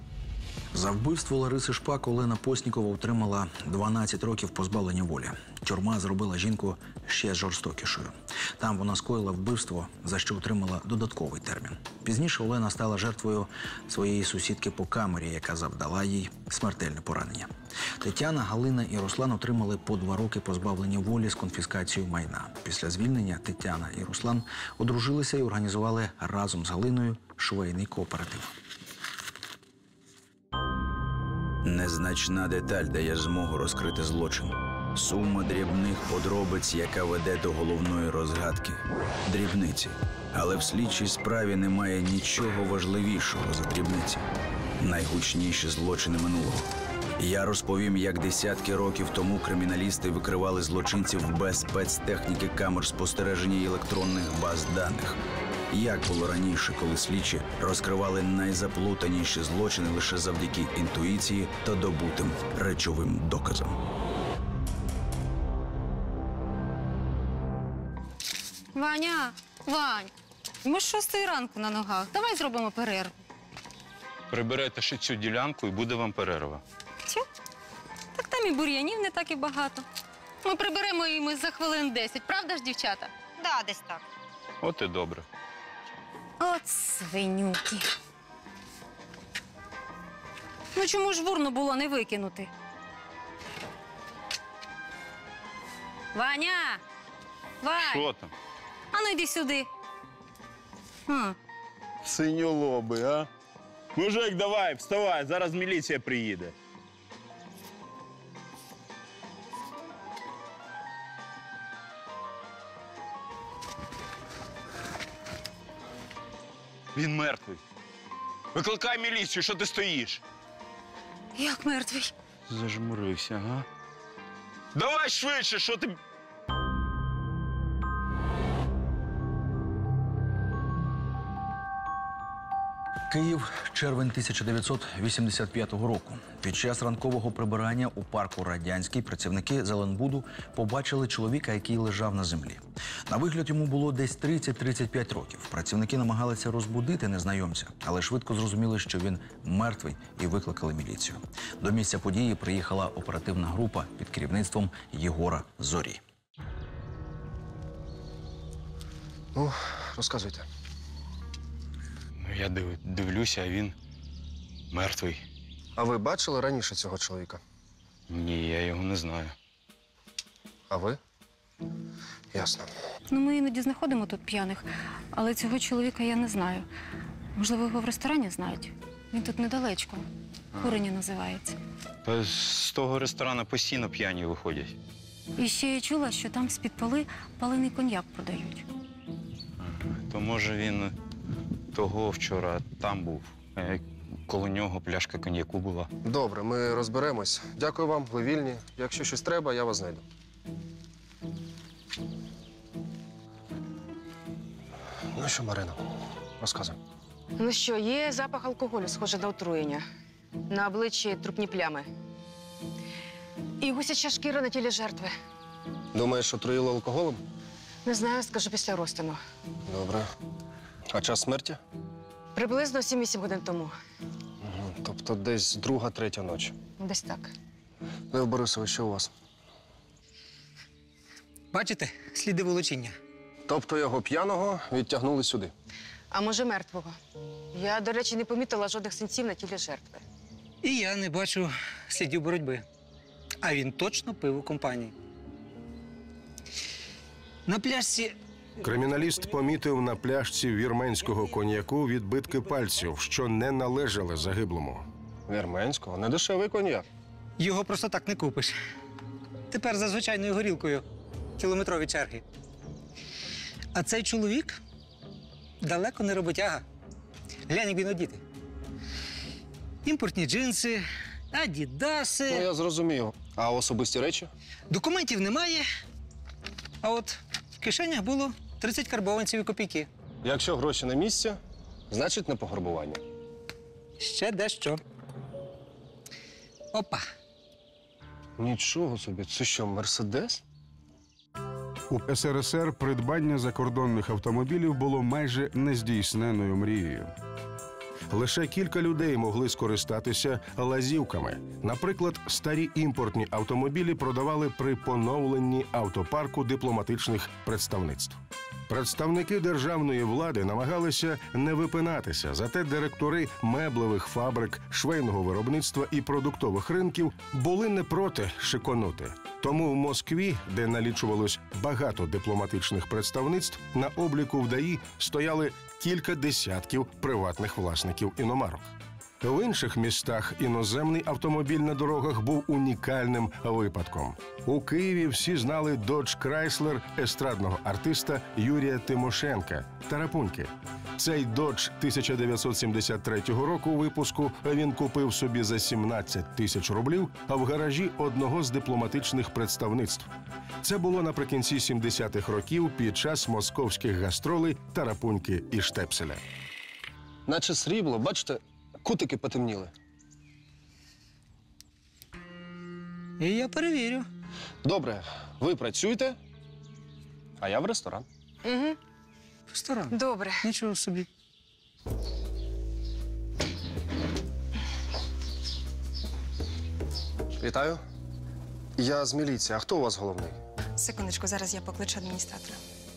За вбивство Лариси Шпак Олена Постнікова отримала 12 років позбавлення волі. Тюрма зробила жінку ще жорстокішою. Там вона скоїла вбивство, за що отримала додатковий термін. Пізніше Олена стала жертвою своєї сусідки по камері, яка завдала їй смертельне поранення. Тетяна, Галина і Руслан отримали по 2 роки позбавлення волі з конфіскацією майна. Після звільнення Тетяна і Руслан одружилися і організували разом з Галиною швейний кооператив. Незначна деталь дає змогу розкрити злочин. Сума дрібних подробиць, яка веде до головної розгадки. Дрібниці. Але в слідчій справі немає нічого важливішого за дрібниці. Найгучніші злочини минулого. Я розповім, як десятки років тому криміналісти викривали злочинців без спецтехніки камер спостереження і електронних баз даних. Як було раніше, коли слідчі розкривали найзаплутаніші злочини лише завдяки інтуїції та добутим речовим доказам. Ваня, Вань, ми з 6 ранку на ногах. Давай зробимо перерву. Приберете ще цю ділянку і буде вам перерва. Тю, так там і бур'янів не так і багато. Ми приберемо її за хвилин 10, правда ж, дівчата? Да, десь так. От і добре. От свинюки. Ну чому ж бурно було не викинути? Ваня! Вань! Що там? А ну йди сюди. Синьолоби, а? Мужик, давай, вставай, зараз міліція приїде. Він мертвий. Викликай міліцію, що ти стоїш? Як мертвий? Зажмурився, га? Давай швидше, що ти... Київ, червень 1985 року. Під час ранкового прибирання у парку Радянський працівники Зеленбуду побачили чоловіка, який лежав на землі. На вигляд йому було десь 30-35 років. Працівники намагалися розбудити незнайомця, але швидко зрозуміли, що він мертвий, і викликали міліцію. До місця події приїхала оперативна група під керівництвом Єгора Зорі. Ну, розказуйте. Я дивлюся, а він мертвий. А ви бачили раніше цього чоловіка? Ні, я його не знаю. А ви? Ясно. Ну, ми іноді знаходимо тут п'яних, але цього чоловіка я не знаю. Можливо, його в ресторані знають. Він тут недалечко. Куреня називається. Та з того ресторану постійно п'яні виходять. І ще я чула, що там з-під поли палений коньяк продають. То може він того вчора там був. Коло нього пляшка коньяку була. Добре, ми розберемось. Дякую вам, ви вільні. Якщо щось треба, я вас знайду. Ну що, Марина, розказуй. Ну що, є запах алкоголю, схоже на отруєння. На обличчі трупні плями. І гусяча шкіра на тілі жертви. Думаєш, отруїли алкоголем? Не знаю, скажу після розтину. Добре. А час смерті? Приблизно 7-8 годин тому. Тобто десь 2-3 ночі. Десь так. Лев Борисович, що у вас? Бачите, сліди волочіння. Тобто його п'яного відтягнули сюди? А може, мертвого. Я, до речі, не помітила жодних синців на тілі жертви. І я не бачу слідів боротьби. А він точно пив у компанії. На пляжці... Криміналіст помітив на пляшці вірменського коньяку відбитки пальців, що не належали загиблому. Вірменського? Недешевий коньяк. Його просто так не купиш. Тепер за звичайною горілкою кілометрові черги. А цей чоловік далеко не роботяга. Глянь, як він одіти. Імпортні джинси, адідаси. Ну, я зрозумів. А особисті речі? Документів немає, а от в кишенях було 30 карбованців і копійки. Якщо гроші на місці, значить не пограбування. Ще дещо. Опа. Нічого собі, це що, Мерседес? У СРСР придбання закордонних автомобілів було майже нездійсненою мрією. лише кілька людей могли скористатися лазівками. Наприклад, старі імпортні автомобілі продавали при поновленні автопарку дипломатичних представництв. Представники державної влади намагалися не випинатися, зате директори меблевих фабрик, швейного виробництва і продуктових ринків були не проти шиконути. Тому в Москві, де налічувалось багато дипломатичних представництв, на обліку в ДАІ стояли кілька десятків приватних власників іномарок. В інших містах іноземний автомобіль на дорогах був унікальним випадком. У Києві всі знали Dodge Chrysler естрадного артиста Юрія Тимошенка «Тарапуньки». Цей Dodge 1973 року випуску він купив собі за 17 тисяч рублів, а в гаражі одного з дипломатичних представництв. Це було наприкінці 70-х років під час московських гастролей «Тарапуньки» і «Штепселя». Наче срібло, бачите, кутики потемніли. І я перевірю. Добре, ви працюйте, а я в ресторан. Угу. Ресторан. Добре. Нічого собі. Вітаю. Я з міліції. А хто у вас головний? Секундочку, зараз я покличу адміністратора.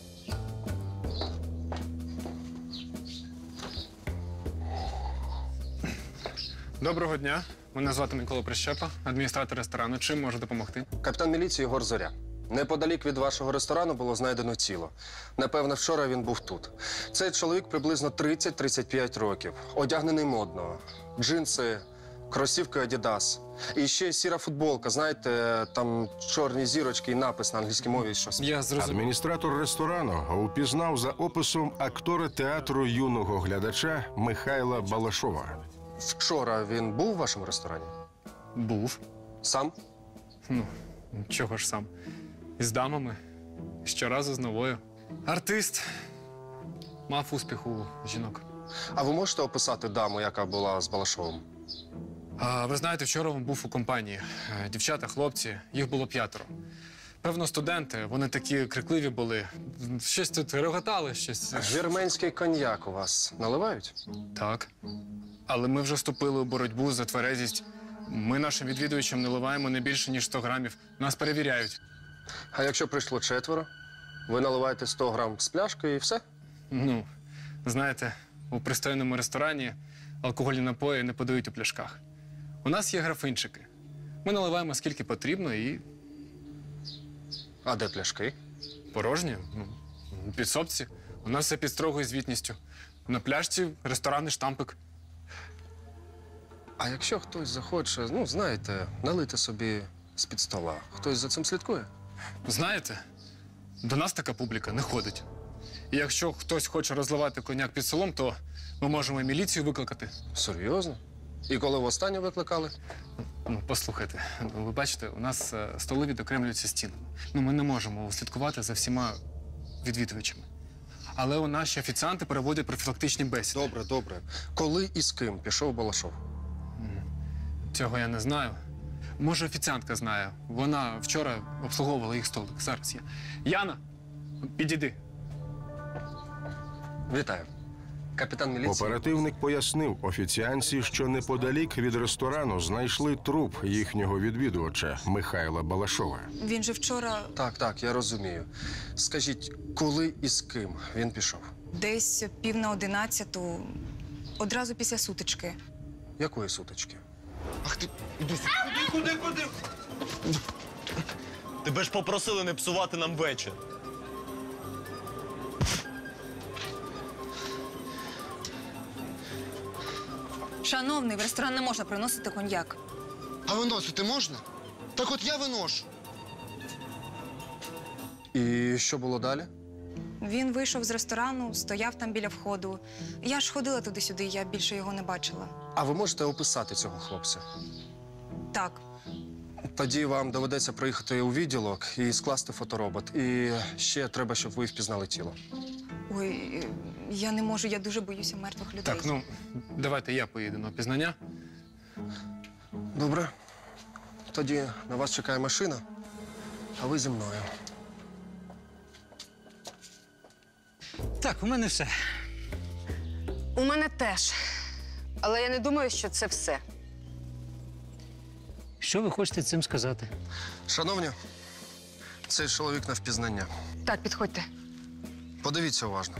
Доброго дня. Мене звати Микола Прищепа, адміністратор ресторану. Чим можу допомогти? Капітан міліції Єгор Зоря. Неподалік від вашого ресторану було знайдено тіло. Напевно, вчора він був тут. Цей чоловік приблизно 30-35 років. Одягнений модно. Джинси, кросівки Adidas. І ще сіра футболка, знаєте, там чорні зірочки і напис на англійській мові щось. Я зрозумів. Адміністратор ресторану упізнав за описом актора театру юного глядача Михайла Балашова. Вчора він був у вашому ресторані? Був. Сам? Ну, чого ж сам? Із дамами. Щоразу з новою. Артист. Мав успіх у жінок. А ви можете описати даму, яка була з Балашовим? Ви знаєте, вчора він був у компанії. Дівчата, хлопці, їх було 5. Певно, студенти, вони такі крикливі були. Щось тут реготали, щось. Вірменський коньяк у вас наливають? Так. Але ми вже вступили у боротьбу за тверезість. Ми нашим відвідувачам наливаємо не більше, ніж 100 грамів. Нас перевіряють. А якщо прийшло 4? Ви наливаєте 100 грам з пляшки і все? Ну, знаєте, у пристойному ресторані алкогольні напої не подають у пляшках. У нас є графинчики. Ми наливаємо скільки потрібно і... А де пляшки? Порожні. Ну, у підсобці. У нас все під строгою звітністю. На пляшці ресторанний штампик. А якщо хтось захоче, ну, знаєте, налити собі з-під стола, хтось за цим слідкує? Знаєте, до нас така публіка не ходить. І якщо хтось хоче розливати коньяк під столом, то ми можемо і міліцію викликати. Серйозно? І коли востаннє викликали? Ну, послухайте, ви бачите, у нас столи відокремлюються стінами. Ну, ми не можемо слідкувати за всіма відвідувачами. Але у наші офіціанти переводять профілактичні бесіди. Добре, добре. Коли і з ким пішов Балашов? Цього я не знаю. Може, офіціантка знає. Вона вчора обслуговувала їх столик. Зараз я. Яна, підійди. Вітаю. Капітан міліції. Оперативник пояснив офіціанці, що неподалік від ресторану знайшли труп їхнього відвідувача Михайла Балашова. Він же вчора Так, я розумію. Скажіть, коли і з ким він пішов? десь 10:50, одразу після сутички. Якої сутички? Ах ти, іди сюди. Куди? Тебе ж попросили не псувати нам вечір. Шановний, в ресторан не можна приносити коньяк. А виносити можна? Так от я виношу. І що було далі? Він вийшов з ресторану, стояв там біля входу. Я ж ходила туди-сюди, я більше його не бачила. А ви можете описати цього хлопця? Так. Тоді вам доведеться приїхати у відділок і скласти фоторобот. І ще треба, щоб ви впізнали тіло. Ой, я не можу, я дуже боюся мертвих людей. Так, ну, давайте я поїду на опізнання. Добре. Тоді на вас чекає машина, а ви зі мною. Так, у мене все. У мене теж. Але я не думаю, що це все. Що ви хочете цим сказати? Шановні, цей чоловік на впізнання. Так, підходьте. Подивіться уважно.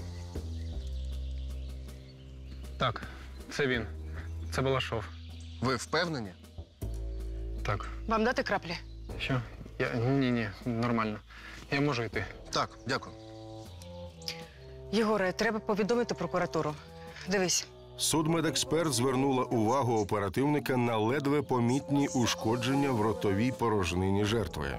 Так, це він. Це Балашов. Ви впевнені? Так. Вам дати краплі? Що? Ні, нормально. Я можу йти. Так, дякую. Єгоре, треба повідомити прокуратуру. Дивись. Судмедексперт звернула увагу оперативника на ледве помітні ушкодження в ротовій порожнині жертви.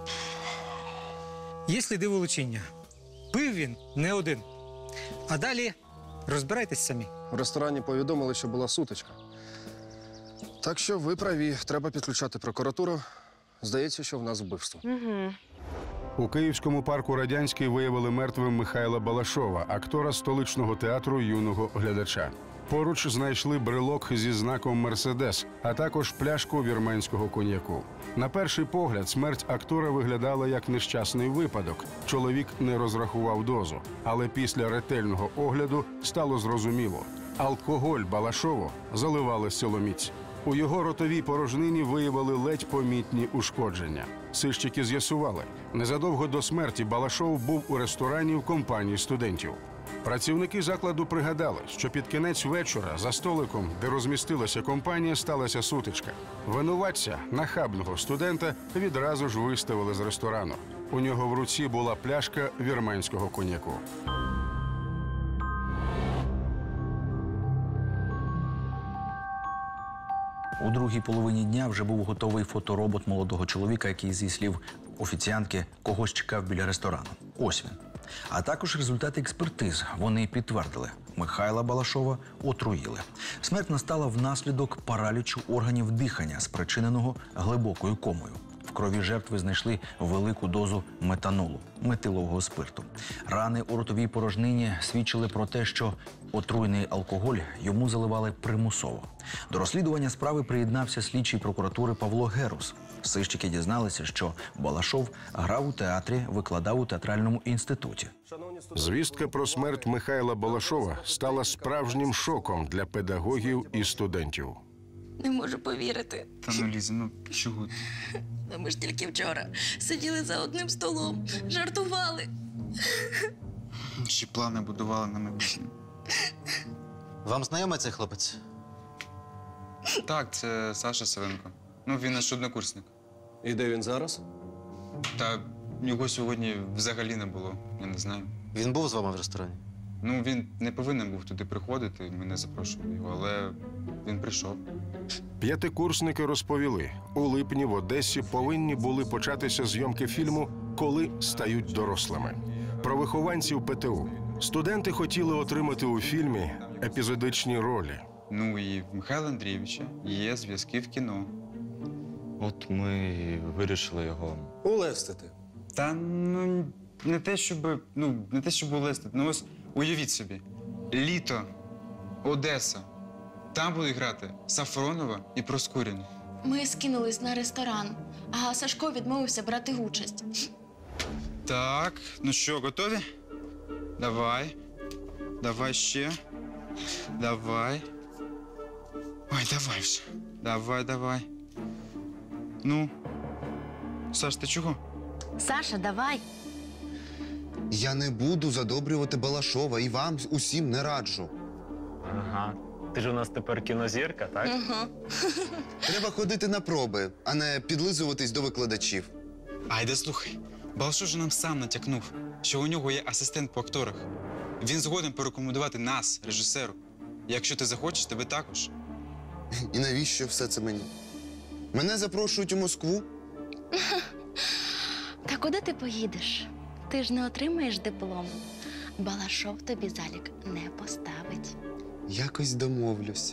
Є сліди вилучення. Пив він не один. А далі розбирайтесь самі. В ресторані повідомили, що була сутичка. Так що ви праві, треба підключати прокуратуру. Здається, що в нас вбивство. Угу. У Київському парку «Радянський» виявили мертвим Михайла Балашова, актора столичного театру юного глядача. Поруч знайшли брелок зі знаком «Мерседес», а також пляшку вірменського коньяку. На перший погляд, смерть актора виглядала як нещасний випадок. Чоловік не розрахував дозу. Але після ретельного огляду стало зрозуміло – алкоголь Балашову заливали силоміць. У його ротовій порожнині виявили ледь помітні ушкодження. Сищики з'ясували, незадовго до смерті Балашов був у ресторані в компанії студентів. Працівники закладу пригадали, що під кінець вечора за столиком, де розмістилася компанія, сталася сутичка. Винуватця, нахабного студента, відразу ж виставили з ресторану. У нього в руці була пляшка вірменського коньяку. У другій половині дня вже був готовий фоторобот молодого чоловіка, який, зі слів офіціантки, когось чекав біля ресторану. Ось він. А також результати експертиз. Вони підтвердили – Михайла Балашова отруїли. Смерть настала внаслідок паралічу органів дихання, спричиненого глибокою комою. В крові жертви знайшли велику дозу метанолу – метилового спирту. Рани у ротовій порожнині свідчили про те, що отруйний алкоголь йому заливали примусово. До розслідування справи приєднався слідчий прокуратури Павло Герус. Сищики дізналися, що Балашов грав у театрі, викладав у театральному інституті. Звістка про смерть Михайла Балашова стала справжнім шоком для педагогів і студентів. Не можу повірити. Та ну, Ліза, ну чого? Ми ж тільки вчора сиділи за одним столом, жартували. Ще плани будували на майбутнє. Вам знайомий цей хлопець? Так, це Саша Савенко. Ну, він наш однокурсник. І де він зараз? Та його сьогодні взагалі не було, я не знаю. Він був з вами в ресторані? Ну, він не повинен був туди приходити, ми не запрошували його, але він прийшов. П'ятикурсники розповіли, у липні в Одесі повинні були початися зйомки фільму «Коли стають дорослими». Про вихованців ПТУ. Студенти хотіли отримати у фільмі епізодичні ролі. Ну і в Михайла Андрійовича є зв'язки в кіно. От ми вирішили його улестити. Та ну не те, щоб улестити. Ну ось уявіть собі, літо, Одеса. Там будуть грати Сафронова і Проскурін. Ми скинулись на ресторан, а Сашко відмовився брати участь. Так, ну що, готові? Давай. Давай ще. Давай. Ой, давай вже. Давай. Ну. Саш, ти чого? Саша, давай. Я не буду задобрювати Балашова і вам усім не раджу. Ага. Ти ж у нас тепер кінозірка, так? Ага. Треба ходити на проби, а не підлизуватись до викладачів. Айде, слухай. Балашов же нам сам натякнув, що у нього є асистент по акторах. Він згоден порекомендувати нас, режисеру. Якщо ти захочеш, тебе також. І навіщо все це мені? Мене запрошують у Москву? Та куди ти поїдеш? Ти ж не отримаєш диплом. Балашов тобі залік не поставить. Якось домовлюсь.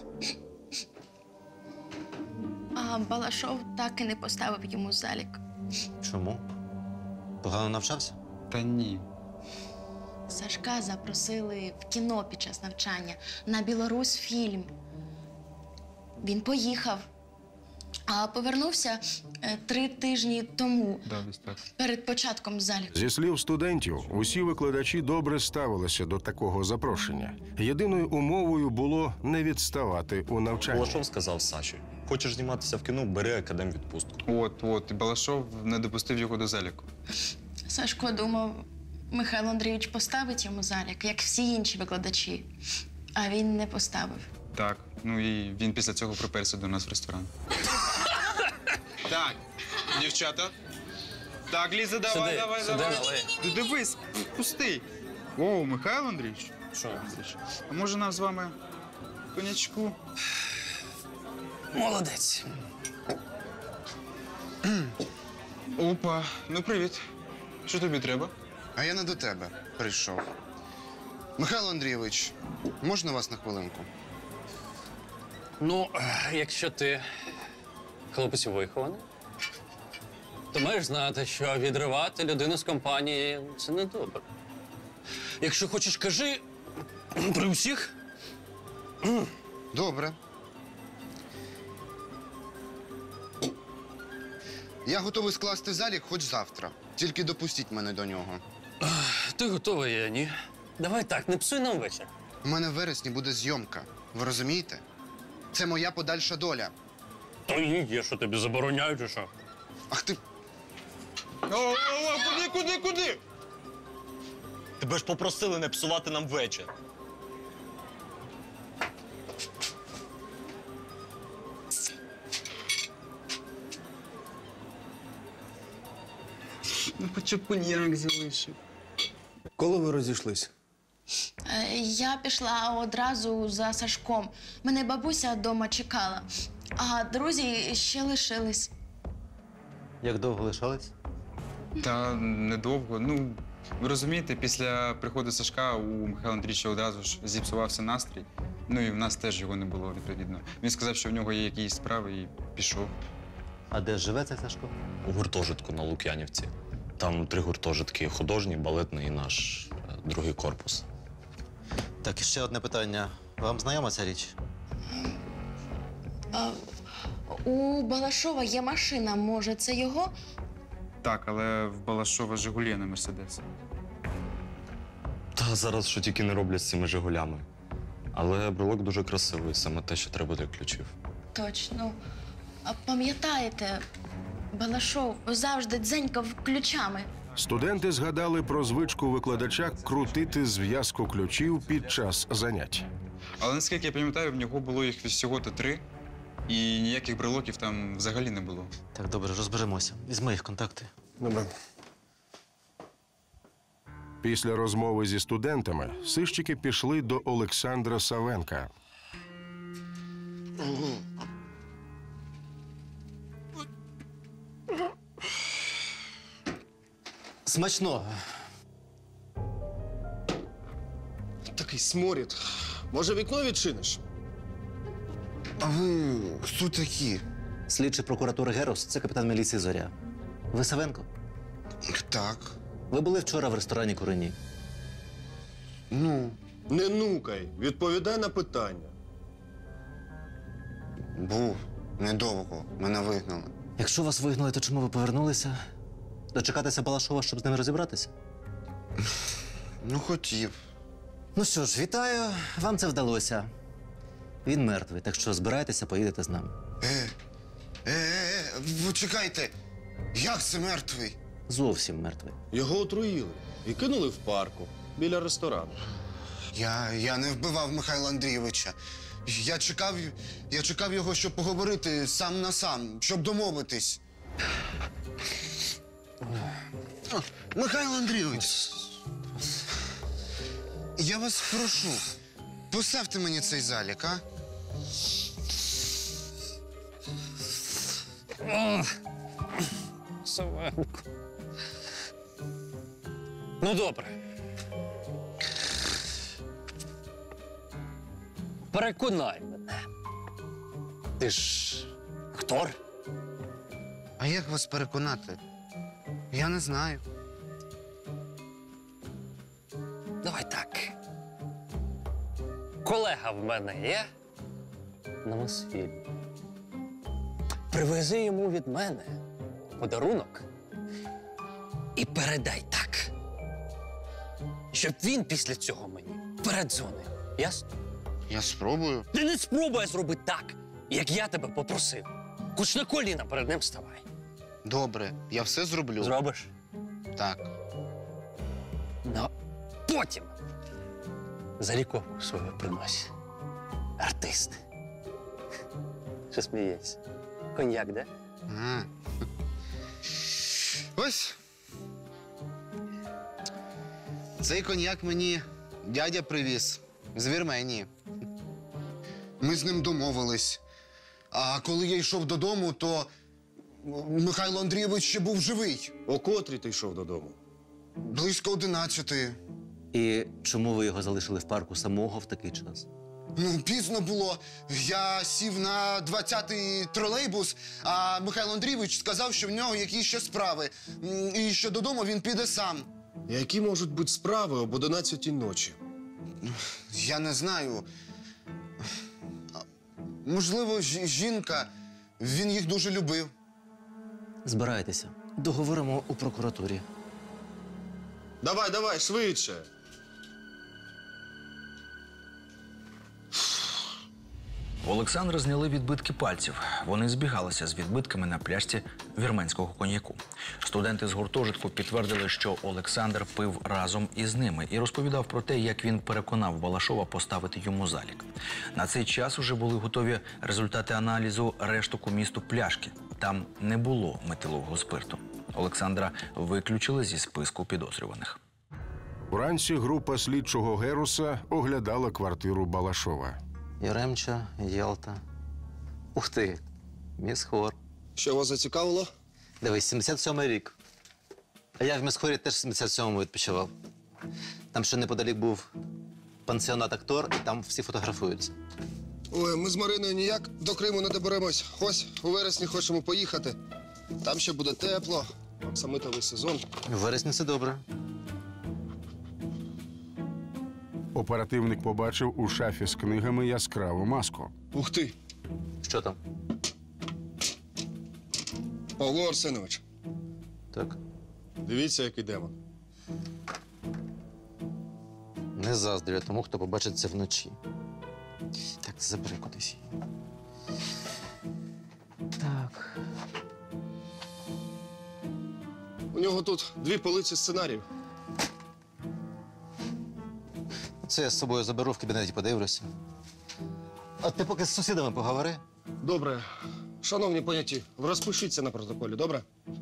А Балашов так і не поставив йому залік. Чому? Погано навчався? Та ні. Сашка запросили в кіно під час навчання на Білорусь фільм. Він поїхав. А повернувся 3 тижні тому, Да, десь так. перед початком заліку. Зі слів студентів, усі викладачі добре ставилися до такого запрошення. Єдиною умовою було не відставати у навчанні. Балашов сказав Саші: хочеш зніматися в кіно, бери академвідпустку. От, і Балашов не допустив його до заліку. Сашко думав, Михайло Андрійович поставить йому залік, як всі інші викладачі. А він не поставив. Так, ну і він після цього приперся до нас в ресторан. Так, дівчата. Так, Ліза, давай, Сюди, давай, сюди, давай. налий. Ти дивись, пустий. О, Михайло Андрійович. Що? А може нам з вами конячку? Молодець. Опа, ну привіт. Що тобі треба? А я не до тебе прийшов. Михайло Андрійович, можна вас на хвилинку? Ну, якщо ти хлопець вихований, то маєш знати, що відривати людину з компанії – це недобре. Якщо хочеш, кажи при усіх. Добре. Я готовий скласти залік хоч завтра. Тільки допустіть мене до нього. Ти готовий, я ні. Давай так, не псуй нам вечір. У мене в вересні буде зйомка. Ви розумієте? Це моя подальша доля. То і є, що тобі забороняють, чи що? Ах ти. Куди? Тебе ж попросили не псувати нам вечір. Ну, почепуняк залишив. Коли ви розійшлись? Я пішла одразу за Сашком. Мене бабуся вдома чекала, а друзі ще лишились. Як довго лишались? Та недовго. Ну, ви розумієте, після приходу Сашка у Михайла Андрійовича одразу ж зіпсувався настрій. Ну і в нас теж його не було, відповідно. Він сказав, що в нього є якісь справи і пішов. А де живе цей Сашко? У гуртожитку на Лук'янівці. Там 3 гуртожитки: художній, балетний і наш другий корпус. Так, і ще одне питання. Вам знайома ця річ? У Балашова є машина, може, це його? Так, але в Балашова «Жигулі», а не «Мерседес». Та зараз що тільки не роблять з цими «Жигулями». Але брелок дуже красивий, саме те, що треба для ключів. Точно. А пам'ятаєте, Балашов завжди дзенькав ключами. Студенти згадали про звичку викладача крутити зв'язку ключів під час занять. Але наскільки я пам'ятаю, в нього було їх всього-то 3, і ніяких брелоків там взагалі не було. Так, добре, розберемося. Візьми їх контакти. Добре. Після розмови зі студентами сищики пішли до Олександра Савенка. Смачно. Такий сморід. Може, вікно відчиниш? А ви хто такі? Слідчий прокуратури Герос – це капітан міліції Зоря. Ви Савенко? Так. Ви були вчора в ресторані «Курені». Ну. Не нукай. Відповідай на питання. Був. Недовго. Мене вигнали. Якщо вас вигнали, то чому ви повернулися? Дочекатися Балашова, щоб з ними розібратися? Ну, хотів. Ну що ж, вітаю. Вам це вдалося. Він мертвий, так що збирайтеся, поїдете з нами. Ви чекайте. Як це мертвий? Зовсім мертвий. Його отруїли і кинули в парку біля ресторану. Я не вбивав Михайла Андрійовича. Я чекав його, щоб поговорити сам на сам, щоб домовитись. Михайло Андрійович, я вас прошу, поставте мені цей залік, а? Савенко. Ну, добре. Переконай мене. Ти ж актор? А як вас переконати? Я не знаю. Давай так. Колега в мене є на Мосфільмі. привези йому від мене подарунок і передай так, щоб він після цього мені передзвонив. Ясно? Я спробую. Ти не спробуй, а зроби так, як я тебе попросив. Хоч на коліна перед ним ставай. Добре, я все зроблю. Зробиш? Так. Ну, потім заліковку свою принось. Артист. Що смієшся? Коньяк, де? Ось. Цей коньяк мені дядя привіз з Вірменії. Ми з ним домовились. А коли я йшов додому, то Михайло Андрійович ще був живий. О котрій ти йшов додому? Близько 11-ї. І чому ви його залишили в парку самого в такий час? Ну, пізно було. Я сів на 20-й тролейбус, а Михайло Андрійович сказав, що в нього якісь ще справи. І що додому він піде сам. Які можуть бути справи об 11-й ночі? Я не знаю. Можливо, жінка. Він їх дуже любив. Збирайтеся. Договоримо у прокуратурі. Давай, давай, швидше. У Олександра зняли відбитки пальців. Вони збігалися з відбитками на пляшці вірменського коньяку. Студенти з гуртожитку підтвердили, що Олександр пив разом із ними і розповідав про те, як він переконав Балашова поставити йому залік. На цей час уже були готові результати аналізу решток місту пляшки. Там не було метилового спирту. Олександра виключили зі списку підозрюваних. Вранці група слідчого Геруса оглядала квартиру Балашова. Яремча, Ялта. Ух ти, Місхор. Що вас зацікавило? Дивись, 77-й рік. А я в Місхорі теж в 77-му відпочивав. Там ще неподалік був пансіонат «Актор», і там всі фотографуються. Ой, ми з Мариною ніяк до Криму не доберемось. Ось, у вересні хочемо поїхати. Там ще буде тепло, оксамитовий сезон. В вересні це добре. Оперативник побачив у шафі з книгами яскраву маску. Ух ти! Що там? Павло Арсенович. Так. Дивіться, який демон. Не заздрю тому, хто побачить це вночі. Так, забери кудись її. Так. У нього тут 2 полиці сценаріїв. Це я з собою заберу, в кабінеті подивлюся. А ти поки з сусідами поговори. Добре. Шановні поняті, розпишіться на протоколі, добре?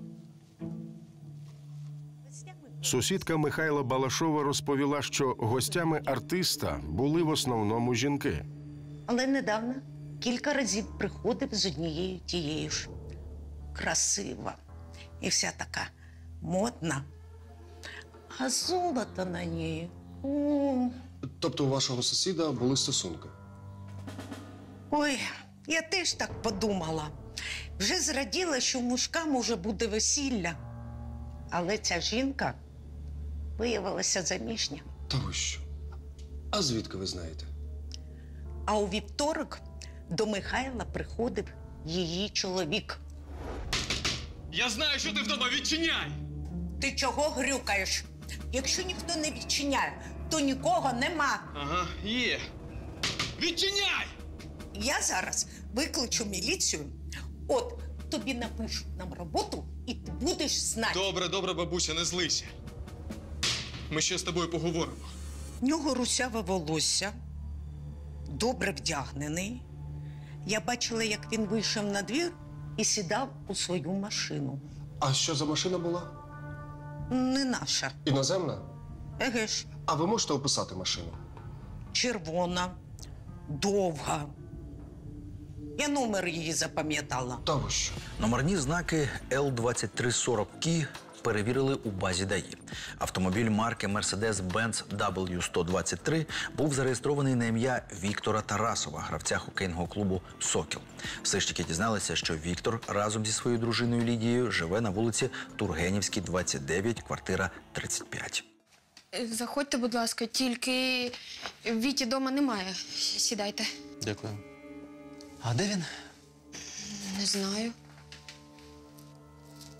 Сусідка Михайла Балашова розповіла, що гостями артиста були в основному жінки. Але недавно кілька разів приходив з однією тією ж. Красива і вся така модна. А золото на ній. Тобто у вашого сусіда були стосунки? Ой, я теж так подумала. Вже зраділа, що у мужка може буде весілля. Але ця жінка виявилася заміжня. Та ви що? А звідки ви знаєте? А у вівторок до Михайла приходив її чоловік. Я знаю, що ти вдома, відчиняй! Ти чого грюкаєш? Якщо ніхто не відчиняє, то нікого нема. Ага, є. Відчиняй! Я зараз викличу міліцію. От, тобі напишуть нам роботу, і ти будеш знати. Добре, добре, бабуся, не злися. Ми ще з тобою поговоримо. В нього русяве волосся, добре вдягнений. Я бачила, як він вийшов на двір і сідав у свою машину. А що за машина була? Не наша. Іноземна? Еге ж. А ви можете описати машину? Червона, довга. Я номер її запам'ятала. Та ви що? Номерні знаки L2340 Кі перевірили у базі ДАІ. Автомобіль марки Mercedes-Benz W123 був зареєстрований на ім'я Віктора Тарасова, гравця хокейного клубу «Сокіл». Сищики дізналися, що Віктор разом зі своєю дружиною Лідією живе на вулиці Тургенівській, 29, квартира 35. Заходьте, будь ласка, тільки Віті дома немає. Сідайте. Дякую. А де він? Не знаю.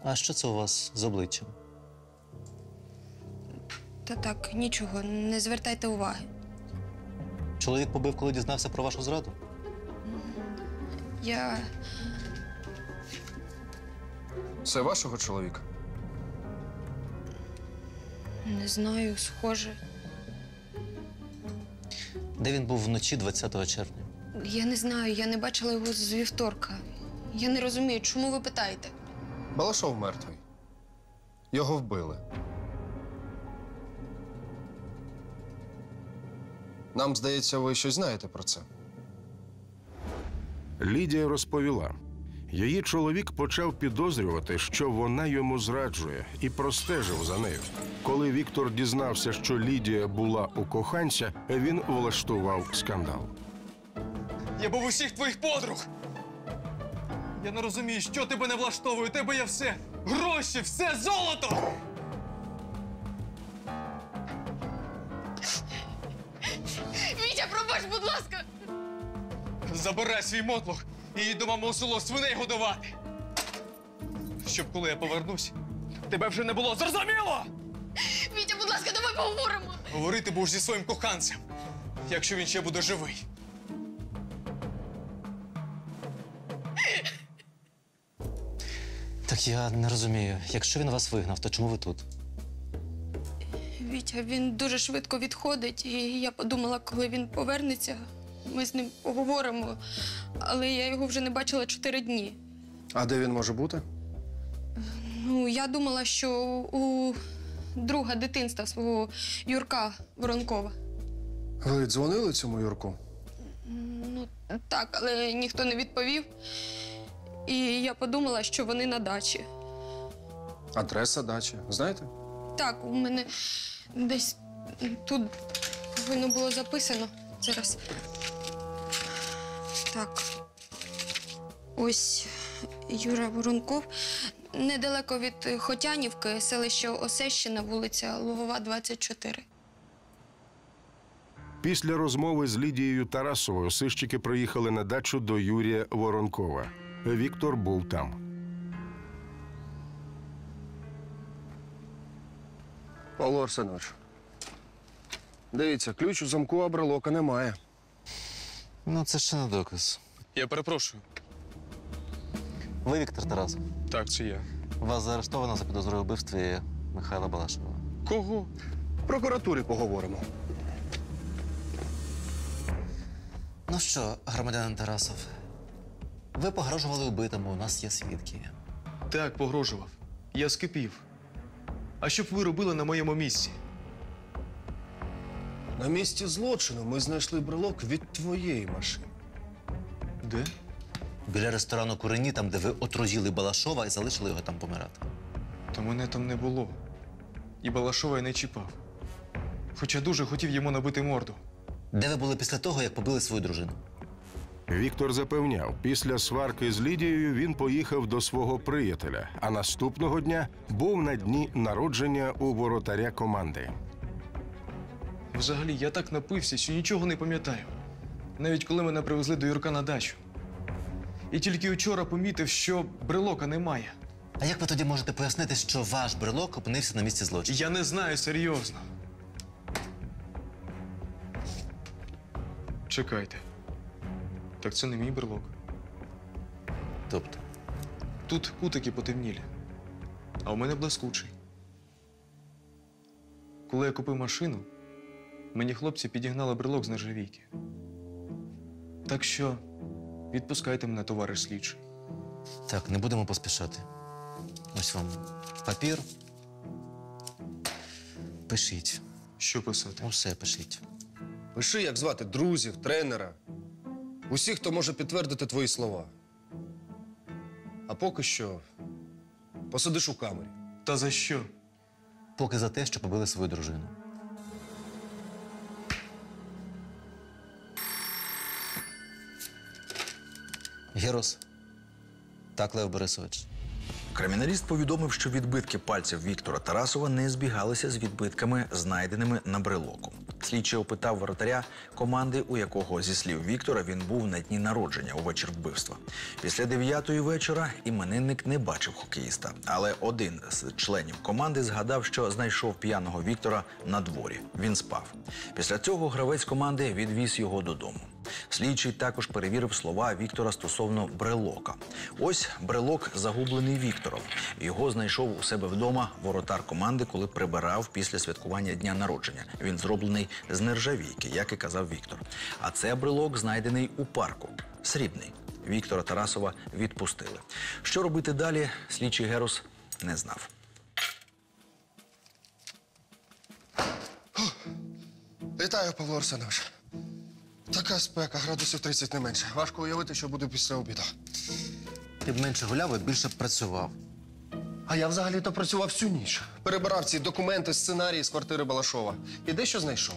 А що це у вас з обличчям? Та так, нічого, не звертайте уваги. Чоловік побив, коли дізнався про вашу зраду? Я. Це вашого чоловіка? Не знаю, схоже. Де він був вночі 20 червня? Я не знаю, я не бачила його з вівторка. Я не розумію, чому ви питаєте? Балашов мертвий. Його вбили. Нам здається, ви щось знаєте про це. Лідія розповіла. Її чоловік почав підозрювати, що вона йому зраджує, і простежив за нею. Коли Віктор дізнався, що Лідія була у коханця, він влаштував скандал. Я був усіх твоїх подруг. Я не розумію, що тебе не влаштовує. У тебе є все. Гроші, все золото. Вітя, пробач, будь ласка! Забирай свій мотлох і їдь до мами у село свиней годувати. Щоб коли я повернусь, тебе вже не було. Зрозуміло? Вітя, будь ласка, давай поговоримо! Говорити будеш зі своїм коханцем, якщо він ще буде живий. Так я не розумію. Якщо він вас вигнав, то чому ви тут? Вітя, він дуже швидко відходить, і я подумала, коли він повернеться, ми з ним поговоримо. Але я його вже не бачила 4 дні. А де він може бути? Ну, я думала, що у друга дитинства свого Юрка Воронкова. Ви дзвонили цьому Юрку? Ну, так, але ніхто не відповів. І я подумала, що вони на дачі. Адреса дачі. Знаєте? Так, у мене десь тут повинно було записано. Зараз. Так. Ось Юра Воронков. Недалеко від Хотянівки, селище Осещина, вулиця Лугова, 24. Після розмови з Лідією Тарасовою сищики приїхали на дачу до Юрія Воронкова. Віктор був там. Павло Арсенович, дивіться, ключ у замку, а брелока немає. Ну, це ще не доказ. Я перепрошую. Ви Віктор Тарасов? Так, це я. Вас заарештовано за підозрою у вбивстві Михайла Балашова. Кого? В прокуратурі поговоримо. Ну що, громадянин Тарасов, ви погрожували убитому, у нас є свідки. Так, погрожував. Я скипів. А що б ви робили на моєму місці? На місці злочину ми знайшли брелок від твоєї машини. Де? Біля ресторану «Курені», там, де ви отруїли Балашова і залишили його там помирати. Та мене там не було. І Балашова я не чіпав. Хоча дуже хотів йому набити морду. Де ви були після того, як побили свою дружину? Віктор запевняв, після сварки з Лідією він поїхав до свого приятеля, а наступного дня був на дні народження у воротаря команди. Взагалі, я так напився, що нічого не пам'ятаю. Навіть коли мене привезли до Юрка на дачу. І тільки вчора помітив, що брелока немає. А як ви тоді можете пояснити, що ваш брелок опинився на місці злочину? Я не знаю, серйозно. Чекайте. Так це не мій брелок. Тобто? Тут кутики потемнілі, а у мене блискучий. Коли я купив машину, мені хлопці підігнали брелок з нержавійки. Так що відпускайте мене, товариш слідчий. Так, не будемо поспішати. Ось вам папір. Пишіть. Що писати? Усе пишіть. Пиши, як звати друзів, тренера. Усіх, хто може підтвердити твої слова. А поки що посидиш у камері. Та за що? Поки за те, що побили свою дружину. Герос. Так, Лев Борисович. Криміналіст повідомив, що відбитки пальців Віктора Тарасова не збігалися з відбитками, знайденими на брелоку. Слідчий опитав воротаря команди, у якого, зі слів Віктора, він був на дні народження у вечір вбивства. Після 9-ї вечора іменинник не бачив хокеїста, але один з членів команди згадав, що знайшов п'яного Віктора на дворі. Він спав. Після цього гравець команди відвіз його додому. Слідчий також перевірив слова Віктора стосовно брелока. Ось брелок, загублений Віктором. Його знайшов у себе вдома воротар команди, коли прибирав після святкування дня народження. Він зроблений з нержавійки, як і казав Віктор. А це брелок знайдений у парку. Срібний. Віктора Тарасова відпустили. Що робити далі, слідчий Герус не знав. Вітаю, Павло Арсенович. Така спека, градусів 30 не менше. Важко уявити, що буде після обіду. Ти б менше гуляв і більше б працював. А я взагалі-то працював всю ніч. Перебирав ці документи, сценарії з квартири Балашова. І дещо знайшов.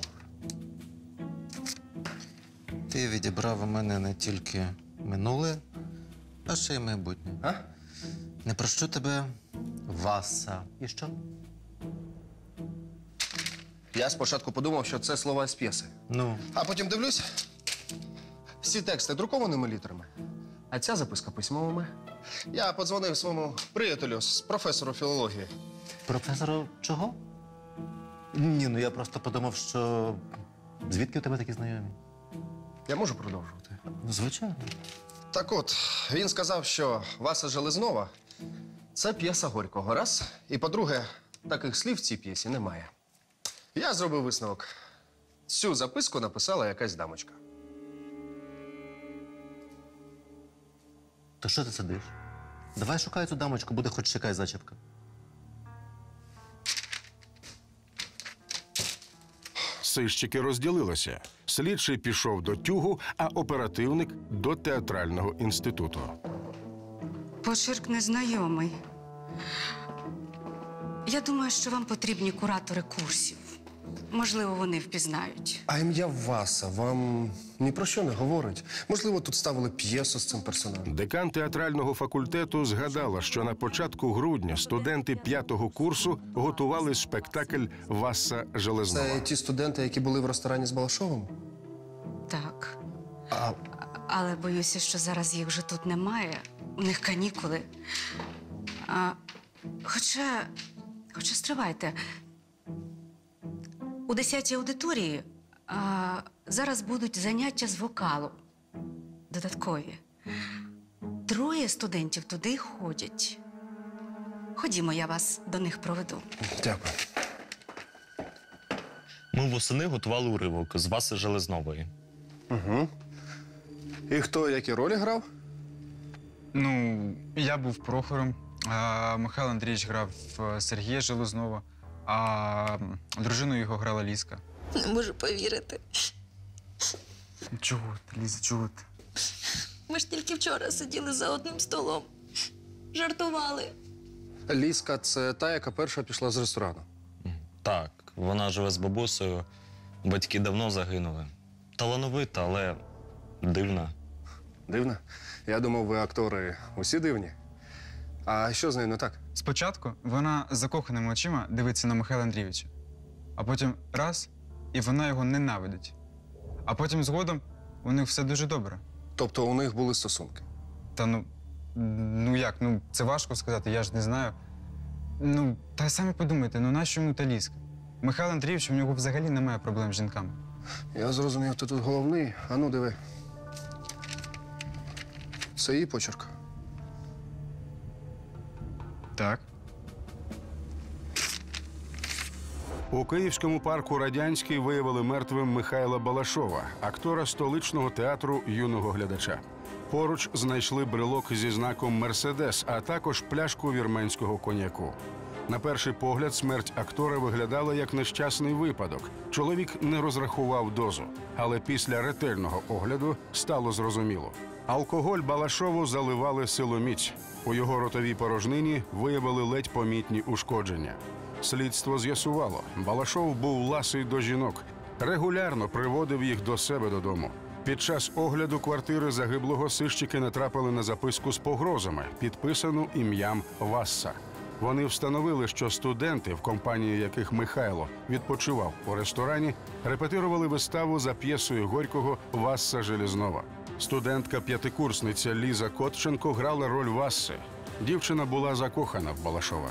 Ти відібрав у мене не тільки минуле, а ще й майбутнє. А? Не прощу тебе, Васа. І що? Я спочатку подумав, що це слова з п'єси. Ну? А потім дивлюсь, всі тексти друкованими літерами, а ця записка письмовими. Я подзвонив своєму приятелю з професору філології. Професору чого? Ні, ну я просто подумав, що звідки у тебе такі знайомі? Я можу продовжувати? Ну, звичайно. Так от, він сказав, що Васа Железнова – це п'єса Горького, раз. І, по-друге, таких слів в цій п'єсі немає. Я зробив висновок. Цю записку написала якась дамочка. То що ти сидиш? Давай шукай цю дамочку, буде хоч якась зачіпка. Сищики розділилися. Слідчий пішов до тюгу, а оперативник – до театрального інституту. Почерк незнайомий. Я думаю, що вам потрібні куратори курсів. Можливо, вони впізнають. А ім'я Васа вам ні про що не говорить. Можливо, тут ставили п'єсу з цим персонажем. Декан театрального факультету згадала, що на початку грудня студенти 5-го курсу готували спектакль «Васа Железнова». Це ті студенти, які були в ресторані з Балашовим? Так. А... Але боюся, що зараз їх вже тут немає. У них канікули. Хоча стривайте. У 10-й аудиторії зараз будуть заняття з вокалу. Додаткові. 3 студентів туди ходять. Ходімо, я вас до них проведу. Дякую. Ми восени готували уривок з Васи Железнової. Угу. І хто які ролі грав? Ну, я був Прохором, а Михайло Андрійович грав Сергія Железнова, а дружиною його грала Лізка. Не можу повірити. Чого ти, Ліза, чого ти? Ми ж тільки вчора сиділи за одним столом. Жартували. Лізка – це та, яка перша пішла з ресторану. Так, вона живе з бабусею. Батьки давно загинули. Талановита, але дивна. Дивна? Я думав, ви актори усі дивні. А що з нею не так? Спочатку вона закоханими очима дивиться на Михайла Андрійовича. А потім раз – і вона його ненавидить. А потім згодом у них все дуже добре. Тобто у них були стосунки? Та ну як, це важко сказати, я ж не знаю. Та самі подумайте, нащо йому та Лізка? Михайло Андрійович, у нього взагалі немає проблем з жінками. Я зрозумів, ти тут головний. Ану, диви. Це її почерк. Так. У Київському парку «Радянський» виявили мертвим Михайла Балашова, актора столичного театру юного глядача. Поруч знайшли брелок зі знаком «Мерседес», а також пляшку вірменського коньяку. На перший погляд, смерть актора виглядала як нещасний випадок. Чоловік не розрахував дозу. Але після ретельного огляду стало зрозуміло. Алкоголь Балашову заливали силоміць. У його ротовій порожнині виявили ледь помітні ушкодження. Слідство з'ясувало, Балашов був ласий до жінок. Регулярно приводив їх до себе додому. Під час огляду квартири загиблого сищики натрапили на записку з погрозами, підписану ім'ям Васса. Вони встановили, що студенти, в компанії яких Михайло відпочивав у ресторані, репетирували виставу за п'єсою Горького «Васса Железнова». Студентка-п'ятикурсниця Ліза Котченко грала роль Васси. Дівчина була закохана в Балашова.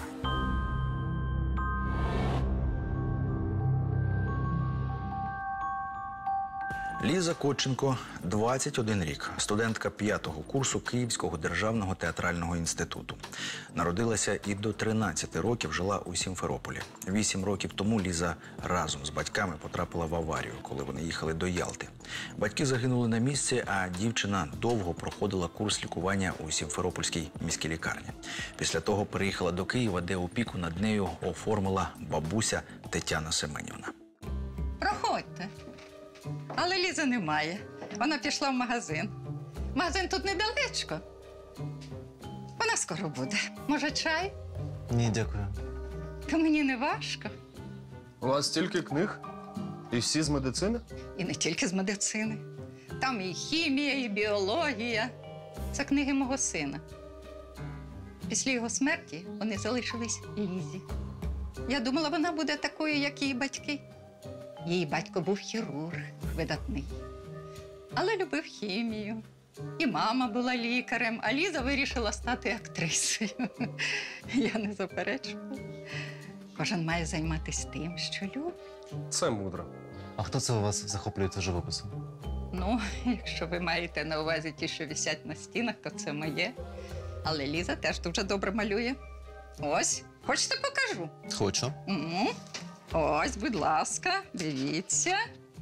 Ліза Котченко, 21 рік, студентка 5-го курсу Київського державного театрального інституту. Народилася і до 13 років жила у Сімферополі. 8 років тому Ліза разом з батьками потрапила в аварію, коли вони їхали до Ялти. Батьки загинули на місці, а дівчина довго проходила курс лікування у Сімферопольській міській лікарні. Після того переїхала до Києва, де опіку над нею оформила бабуся Тетяна Семенівна. Проходьте. Але Лізи немає. Вона пішла в магазин. Магазин тут недалечко. Вона скоро буде. Може, чай? Ні, дякую. То мені не важко. У вас стільки книг? І всі з медицини? І не тільки з медицини. Там і хімія, і біологія. Це книги мого сина. Після його смерті вони залишились Лізі. Я думала, вона буде такою, як її батьки. Її батько був хірург, видатний. Але любив хімію. І мама була лікарем, а Ліза вирішила стати актрисою. Я не заперечувала. Кожен має займатися тим, що любить. Це мудро. А хто це у вас захоплюється живописом? Ну, якщо ви маєте на увазі ті, що висять на стінах, то це моє. Але Ліза теж дуже добре малює. Ось, хочете покажу? Хочу. Ось, будь ласка, дивіться.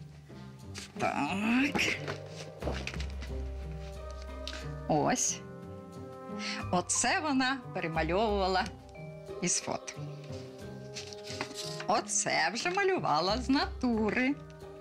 Так. Ось. Оце вона перемальовувала із фото. Оце вже малювала з натури.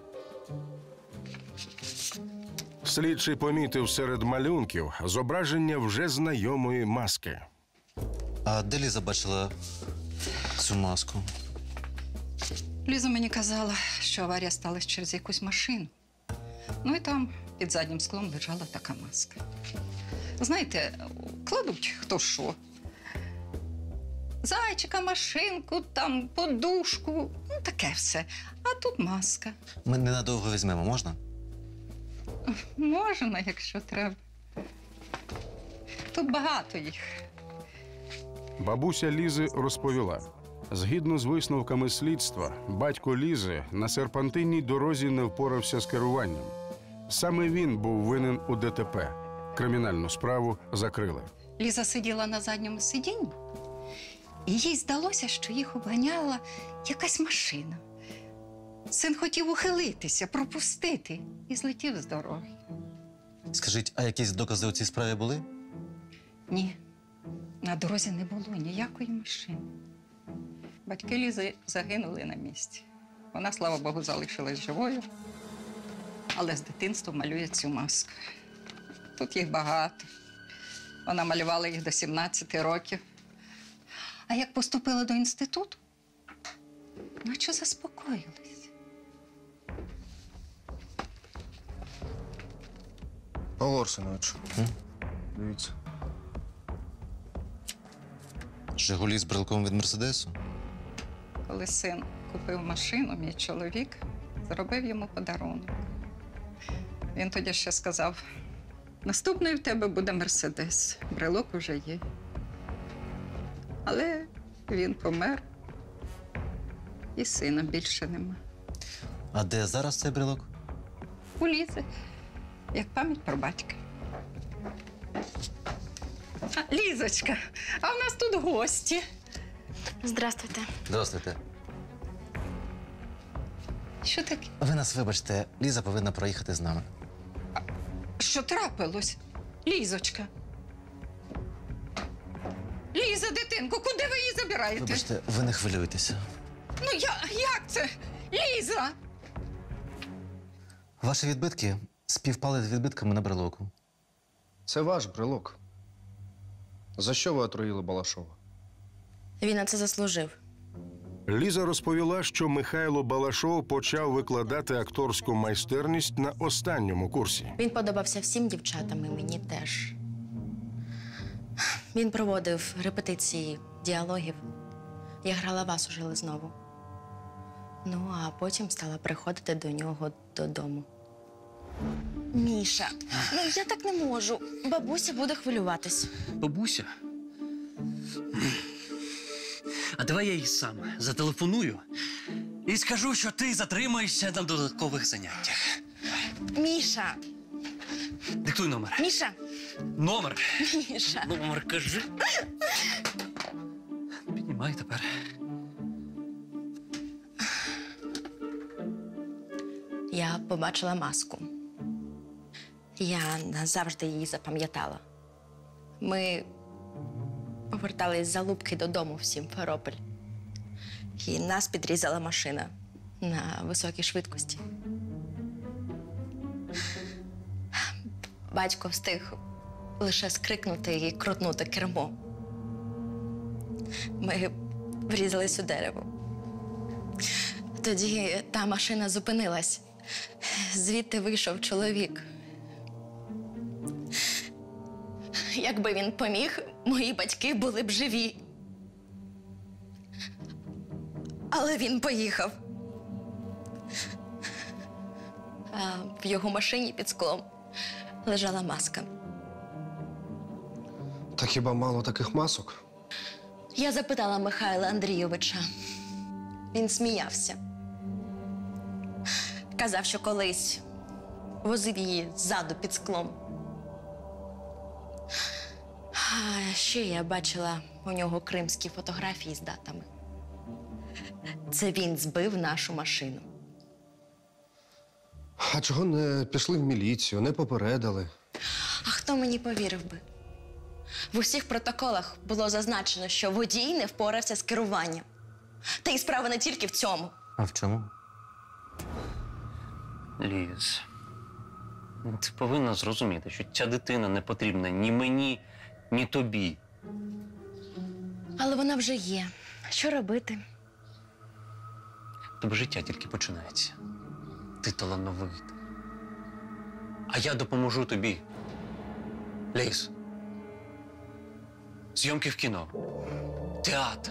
Слідчий помітив серед малюнків зображення вже знайомої маски. А де Ліза бачила цю маску? Ліза мені казала, що аварія сталася через якусь машину. Ну і там під заднім склом лежала така маска. Знаєте, кладуть хто що. Зайчика, машинку, там, подушку, ну таке все. А тут маска. Ми ненадовго візьмемо, можна? Можна, якщо треба. Тут багато їх. Бабуся Лізи розповіла. Згідно з висновками слідства, батько Лізи на серпантинній дорозі не впорався з керуванням. Саме він був винен у ДТП. Кримінальну справу закрили. Ліза сиділа на задньому сидінні, і їй здалося, що їх обганяла якась машина. Син хотів ухилитися, пропустити і злетів з дороги. Скажіть, а якісь докази у цій справі були? Ні, на дорозі не було ніякої машини. Батьки Лізи загинули на місці. Вона, слава Богу, залишилась живою, але з дитинства малює цю маску. Тут їх багато. Вона малювала їх до 17 років. А як поступила до інституту, наче заспокоїлась. Павло Арсенович, дивіться. «Жигулі» з брелком від «Мерседесу»? Коли син купив машину, мій чоловік зробив йому подарунок. Він тоді ще сказав, наступний в тебе буде «Мерседес». Брелок уже є. Але він помер, і сина більше нема. А де зараз цей брелок? У Лізи, як пам'ять про батька. Лізочка, а в нас тут гості. Здравствуйте. Здравствуйте. Що таке? Ви нас вибачте, Ліза повинна проїхати з нами. Що трапилось? Лізочка. Ліза, дитинко, куди ви її забираєте? Вибачте, ви не хвилюйтеся. Ну як це? Ліза! Ваші відбитки співпали з відбитками на брелоку. Це ваш брелок. За що ви отруїли Балашова? Він на це заслужив. Ліза розповіла, що Михайло Балашов почав викладати акторську майстерність на останньому курсі. Він подобався всім дівчатам, і мені теж. Він проводив репетиції діалогів. Я грала Васю Железнову. Ну, а потім стала приходити до нього додому. Міша, ну я так не можу. Бабуся буде хвилюватись. Бабуся? А давай я їй сам зателефоную і скажу, що ти затримаєшся на додаткових заняттях. Міша! Диктуй номер. Міша! Номер. Міша! Номер кажи. Піднімай тепер. Я побачила маску. Я назавжди її запам'ятала. Ми повертались з залубки додому в Сімферополь. І нас підрізала машина на високій швидкості. Батько встиг лише скрикнути і крутнути кермо. Ми врізались у дерево. Тоді та машина зупинилась. Звідти вийшов чоловік. Якби він поміг, мої батьки були б живі. Але він поїхав. А в його машині під склом лежала маска. Та хіба мало таких масок? Я запитала Михайла Андрійовича. Він сміявся. Казав, що колись возив її ззаду під склом. А ще я бачила у нього кримські фотографії з датами. Це він збив нашу машину. А чого не пішли в міліцію, не попередили? А хто мені повірив би? В усіх протоколах було зазначено, що водій не впорався з керуванням. Та й справа не тільки в цьому. А в чому? Ліз, ти повинна зрозуміти, що ця дитина не потрібна ні мені, ні тобі. Але вона вже є. Що робити? Тобі життя тільки починається. Ти талановита. А я допоможу тобі. Ліз. Зйомки в кіно. Театр.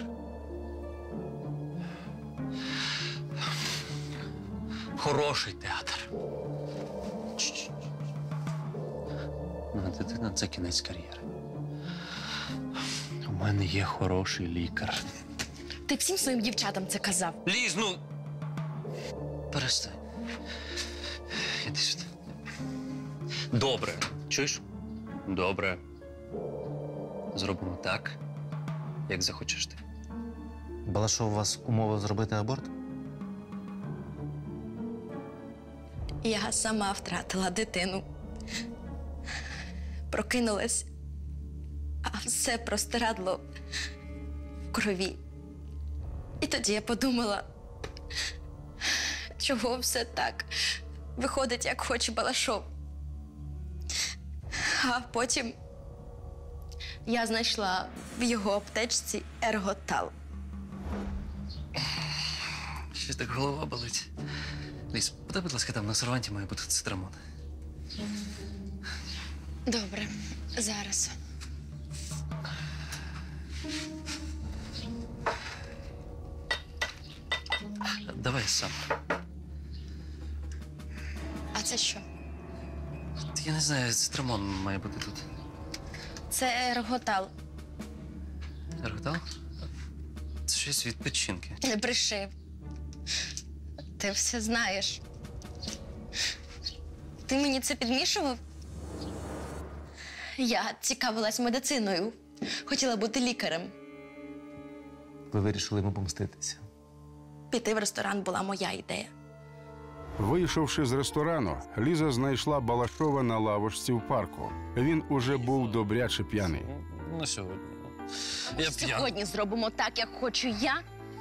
Хороший театр. Ну, дитина – це кінець кар'єри. У мене є хороший лікар. Ти всім своїм дівчатам це казав. Ліз, ну! Перестань. Іди сюди. Добре. Чуєш? Добре. Зробимо так, як захочеш ти. Балашов вас умовив зробити аборт? Я сама втратила дитину. Прокинулась, а все простирадло в крові. І тоді я подумала, чого все так виходить, як хоче Балашов. А потім я знайшла в його аптечці ерготал. Щось так голова болить. Ліс, подай, будь ласка, там на серванті має бути цитрамон. Добре, зараз. Давай сам. А це що? Я не знаю, цитрамон має бути тут. Це ерготал. Ерготал? Це щось від печінки. Не бреши. Ти все знаєш. Ти мені це підмішував? Я цікавилась медициною. Хотіла бути лікарем. Ви вирішили йому помститися. Піти в ресторан була моя ідея. Вийшовши з ресторану, Ліза знайшла Балашова на лавочці в парку. Він уже був добряче п'яний. Ну, сьогодні. Я п'яний. Сьогодні зробимо так, як хочу я.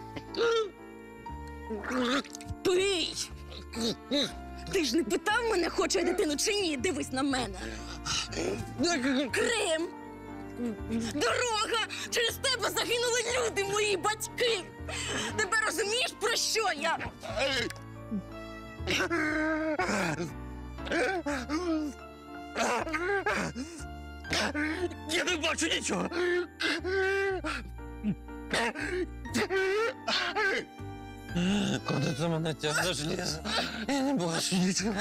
Пий! Ти ж не питав мене, хочу я дитину чи ні? Дивись на мене. Крим! Дорога! Через тебе загинули люди, мої батьки! Тепер розумієш, про що я? Я не бачу нічого! Куди ти мене тягнеш, Ліза? Я не бачу нічого.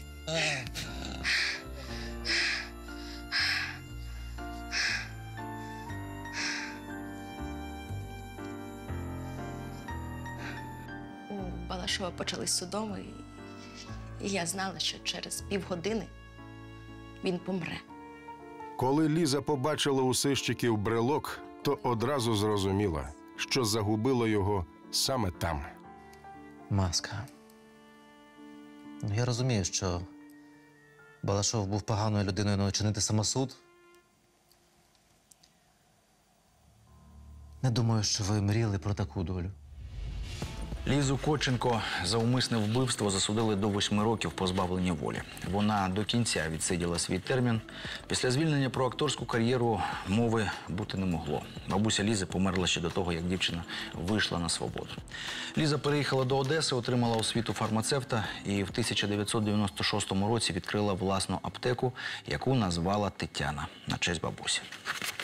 У Балашова почались судоми, і я знала, що через півгодини він помре. Коли Ліза побачила у сищиків брелок, то одразу зрозуміла, що загубила його саме там. Маска. Ну, я розумію, що Балашов був поганою людиною, але чинити самосуд. Не думаю, що ви мріяли про таку долю. Лізу Коченко за умисне вбивство засудили до 8 років позбавлення волі. Вона до кінця відсиділа свій термін. Після звільнення про акторську кар'єру мови бути не могло. Бабуся Лізи померла ще до того, як дівчина вийшла на свободу. Ліза переїхала до Одеси, отримала освіту фармацевта і в 1996 році відкрила власну аптеку, яку назвала Тетяна на честь бабусі.